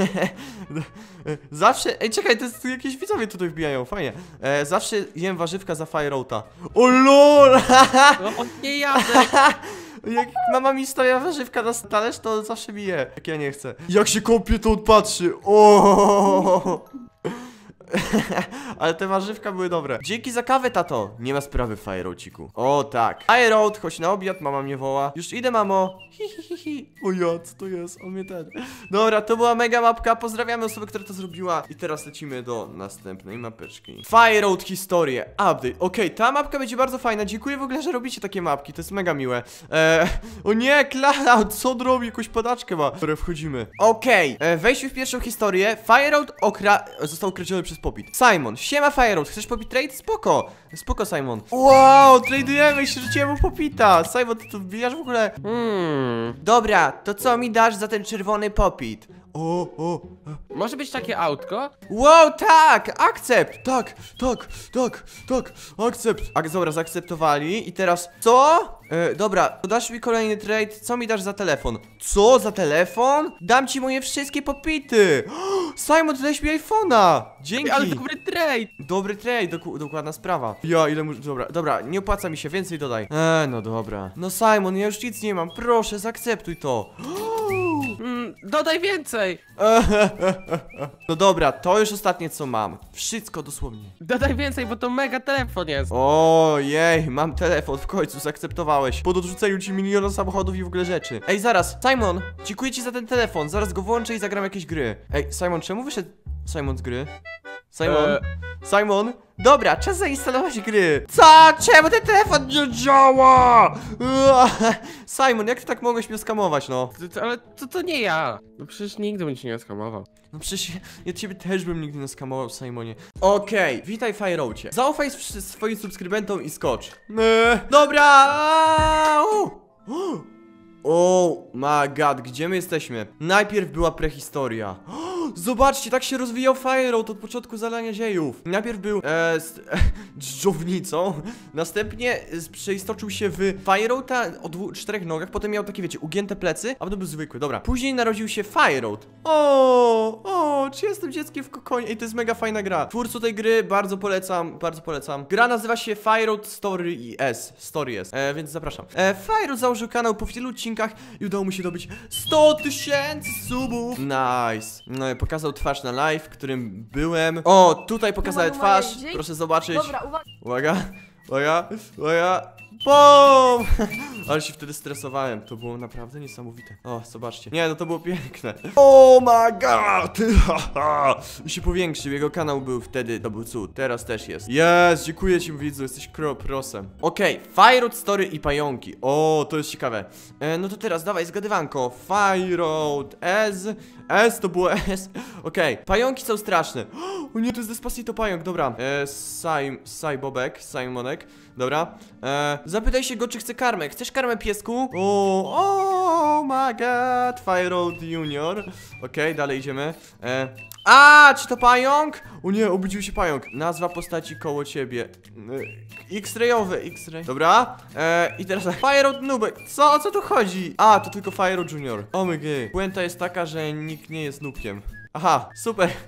Zawsze, ej czekaj, to jest jakieś widzowie tutaj wbijają, fajnie. E, zawsze jem warzywka za Fireouta. O lol! No, on nie jadę. Jak mama mi stawia warzywka na talerz, to zawsze mi je, jak ja nie chcę. Jak się kąpie, to on patrzy. O! Ale te warzywka były dobre. Dzięki za kawę, tato. Nie ma sprawy, Fireouciku. O tak. Fireout, chodź na obiad, mama mnie woła. Już idę, mamo. Hi, hi, hi, hi. O ja, co to jest? On mnie ten. Dobra, to była mega mapka. Pozdrawiamy osobę, która to zrobiła. I teraz lecimy do następnej mapeczki. Fireout historię. Update. Okej, okay, ta mapka będzie bardzo fajna. Dziękuję w ogóle, że robicie takie mapki. To jest mega miłe. Eee, o nie, Cloud, co on robi? Jakąś padaczkę ma. Dobra, wchodzimy. Okej, okay, wejdźmy w pierwszą historię. Fireout okra... został ukradziony przez Popit. Simon, siema Fireout, chcesz Popit trade? Spoko, spoko Simon. Wow, tradujemy się, rzuciłem mu Popita. Simon, ty tu wbijasz w ogóle? Hmm, dobra, to co mi dasz za ten czerwony Popit? O, o. Może być takie autko? Wow, tak! Akcept! Tak, tak, tak, tak, akcept. A, dobra, zaakceptowali i teraz co? E, dobra, to dasz mi kolejny trade. Co mi dasz za telefon? Co? Za telefon? Dam ci moje wszystkie popity. Simon, ty dałeś mi iPhone'a. Dzięki. Ale dobry trade! Dobry trade, doku dokładna sprawa. Ja, ile muszę. Dobra, dobra, nie opłaca mi się, więcej dodaj. Eee, no dobra. No Simon, ja już nic nie mam. Proszę, zaakceptuj to. Mm, dodaj więcej! No dobra, to już ostatnie co mam. Wszystko dosłownie. Dodaj więcej, bo to mega telefon jest. Ojej, mam telefon, w końcu zaakceptowałeś. Po odrzuceniu ci miliona samochodów i w ogóle rzeczy. Ej, zaraz, Simon, dziękuję ci za ten telefon. Zaraz go włączę i zagram jakieś gry. Ej, Simon, czemu wyszedł Simon z gry? Simon? Eee. Simon? Dobra, czas zainstalować gry. Co? Czemu ten telefon nie działa? Simon, jak ty tak mogłeś mnie skamować, no? To- to- Ale to, to nie ja. No przecież nigdy bym cię nie skamował. No przecież ja, ja ciebie też bym nigdy nie skamował, Simonie. Okej, witaj Fireoucie. Zaufaj s- swoim subskrybentom i skocz. Eee, dobra! Au! Oh my god, gdzie my jesteśmy? Najpierw była prehistoria. Zobaczcie, tak się rozwijał Fireout od początku zalania dziejów. Najpierw był e, z, e, dżdżownicą, następnie z- przeistoczył się w Fireouta o dwu, czterech nogach, potem miał takie, wiecie, ugięte plecy, a potem był zwykły, dobra. Później narodził się Fireout. O, o, czy jestem dzieckiem w kokonie? Ej, to jest mega fajna gra. Twórcą tej gry bardzo polecam, bardzo polecam. Gra nazywa się Fireout Story S, Story S, e, więc zapraszam. E, Fireout założył kanał po wielu odcinkach i udało mu się dobyć sto tysięcy subów. Nice. No, pokazał twarz na live, w którym byłem. O, tutaj pokazałem Uwaga, uwaga, twarz. dzięki. Proszę zobaczyć. Dobra, uwaga. Uwaga, uwaga, uwaga. BOOM! Ale się wtedy stresowałem. To było naprawdę niesamowite. O, zobaczcie. Nie, no to było piękne. Oh my god! I się powiększył. Jego kanał był wtedy, to był cud. Teraz też jest. Jest, dziękuję ci, widzu, jesteś kroprosem. Okej, okay. Fireout Story i pająki. O, to jest ciekawe. E, no to teraz dawaj zgadywanko. Fireout S. S to było S. Okej, okay. Pająki są straszne. O nie, to jest Despacito pająk, dobra. E, Sim, Sajbobek, Simonek. Dobra. E, zapytaj się go, czy chce karmę. Chcesz karmę, piesku? O, oh my god. Fireout Junior. Okej, okay, dalej idziemy. E, a, czy to pająk? O nie, obudził się pająk. Nazwa postaci koło ciebie. E, X-rayowy, X-ray. Dobra. E, I teraz Fireout Nubek. Co? O co tu chodzi? A, to tylko Fireout Junior. O my god. Puenta jest taka, że nikt nie jest nubkiem. Aha, super.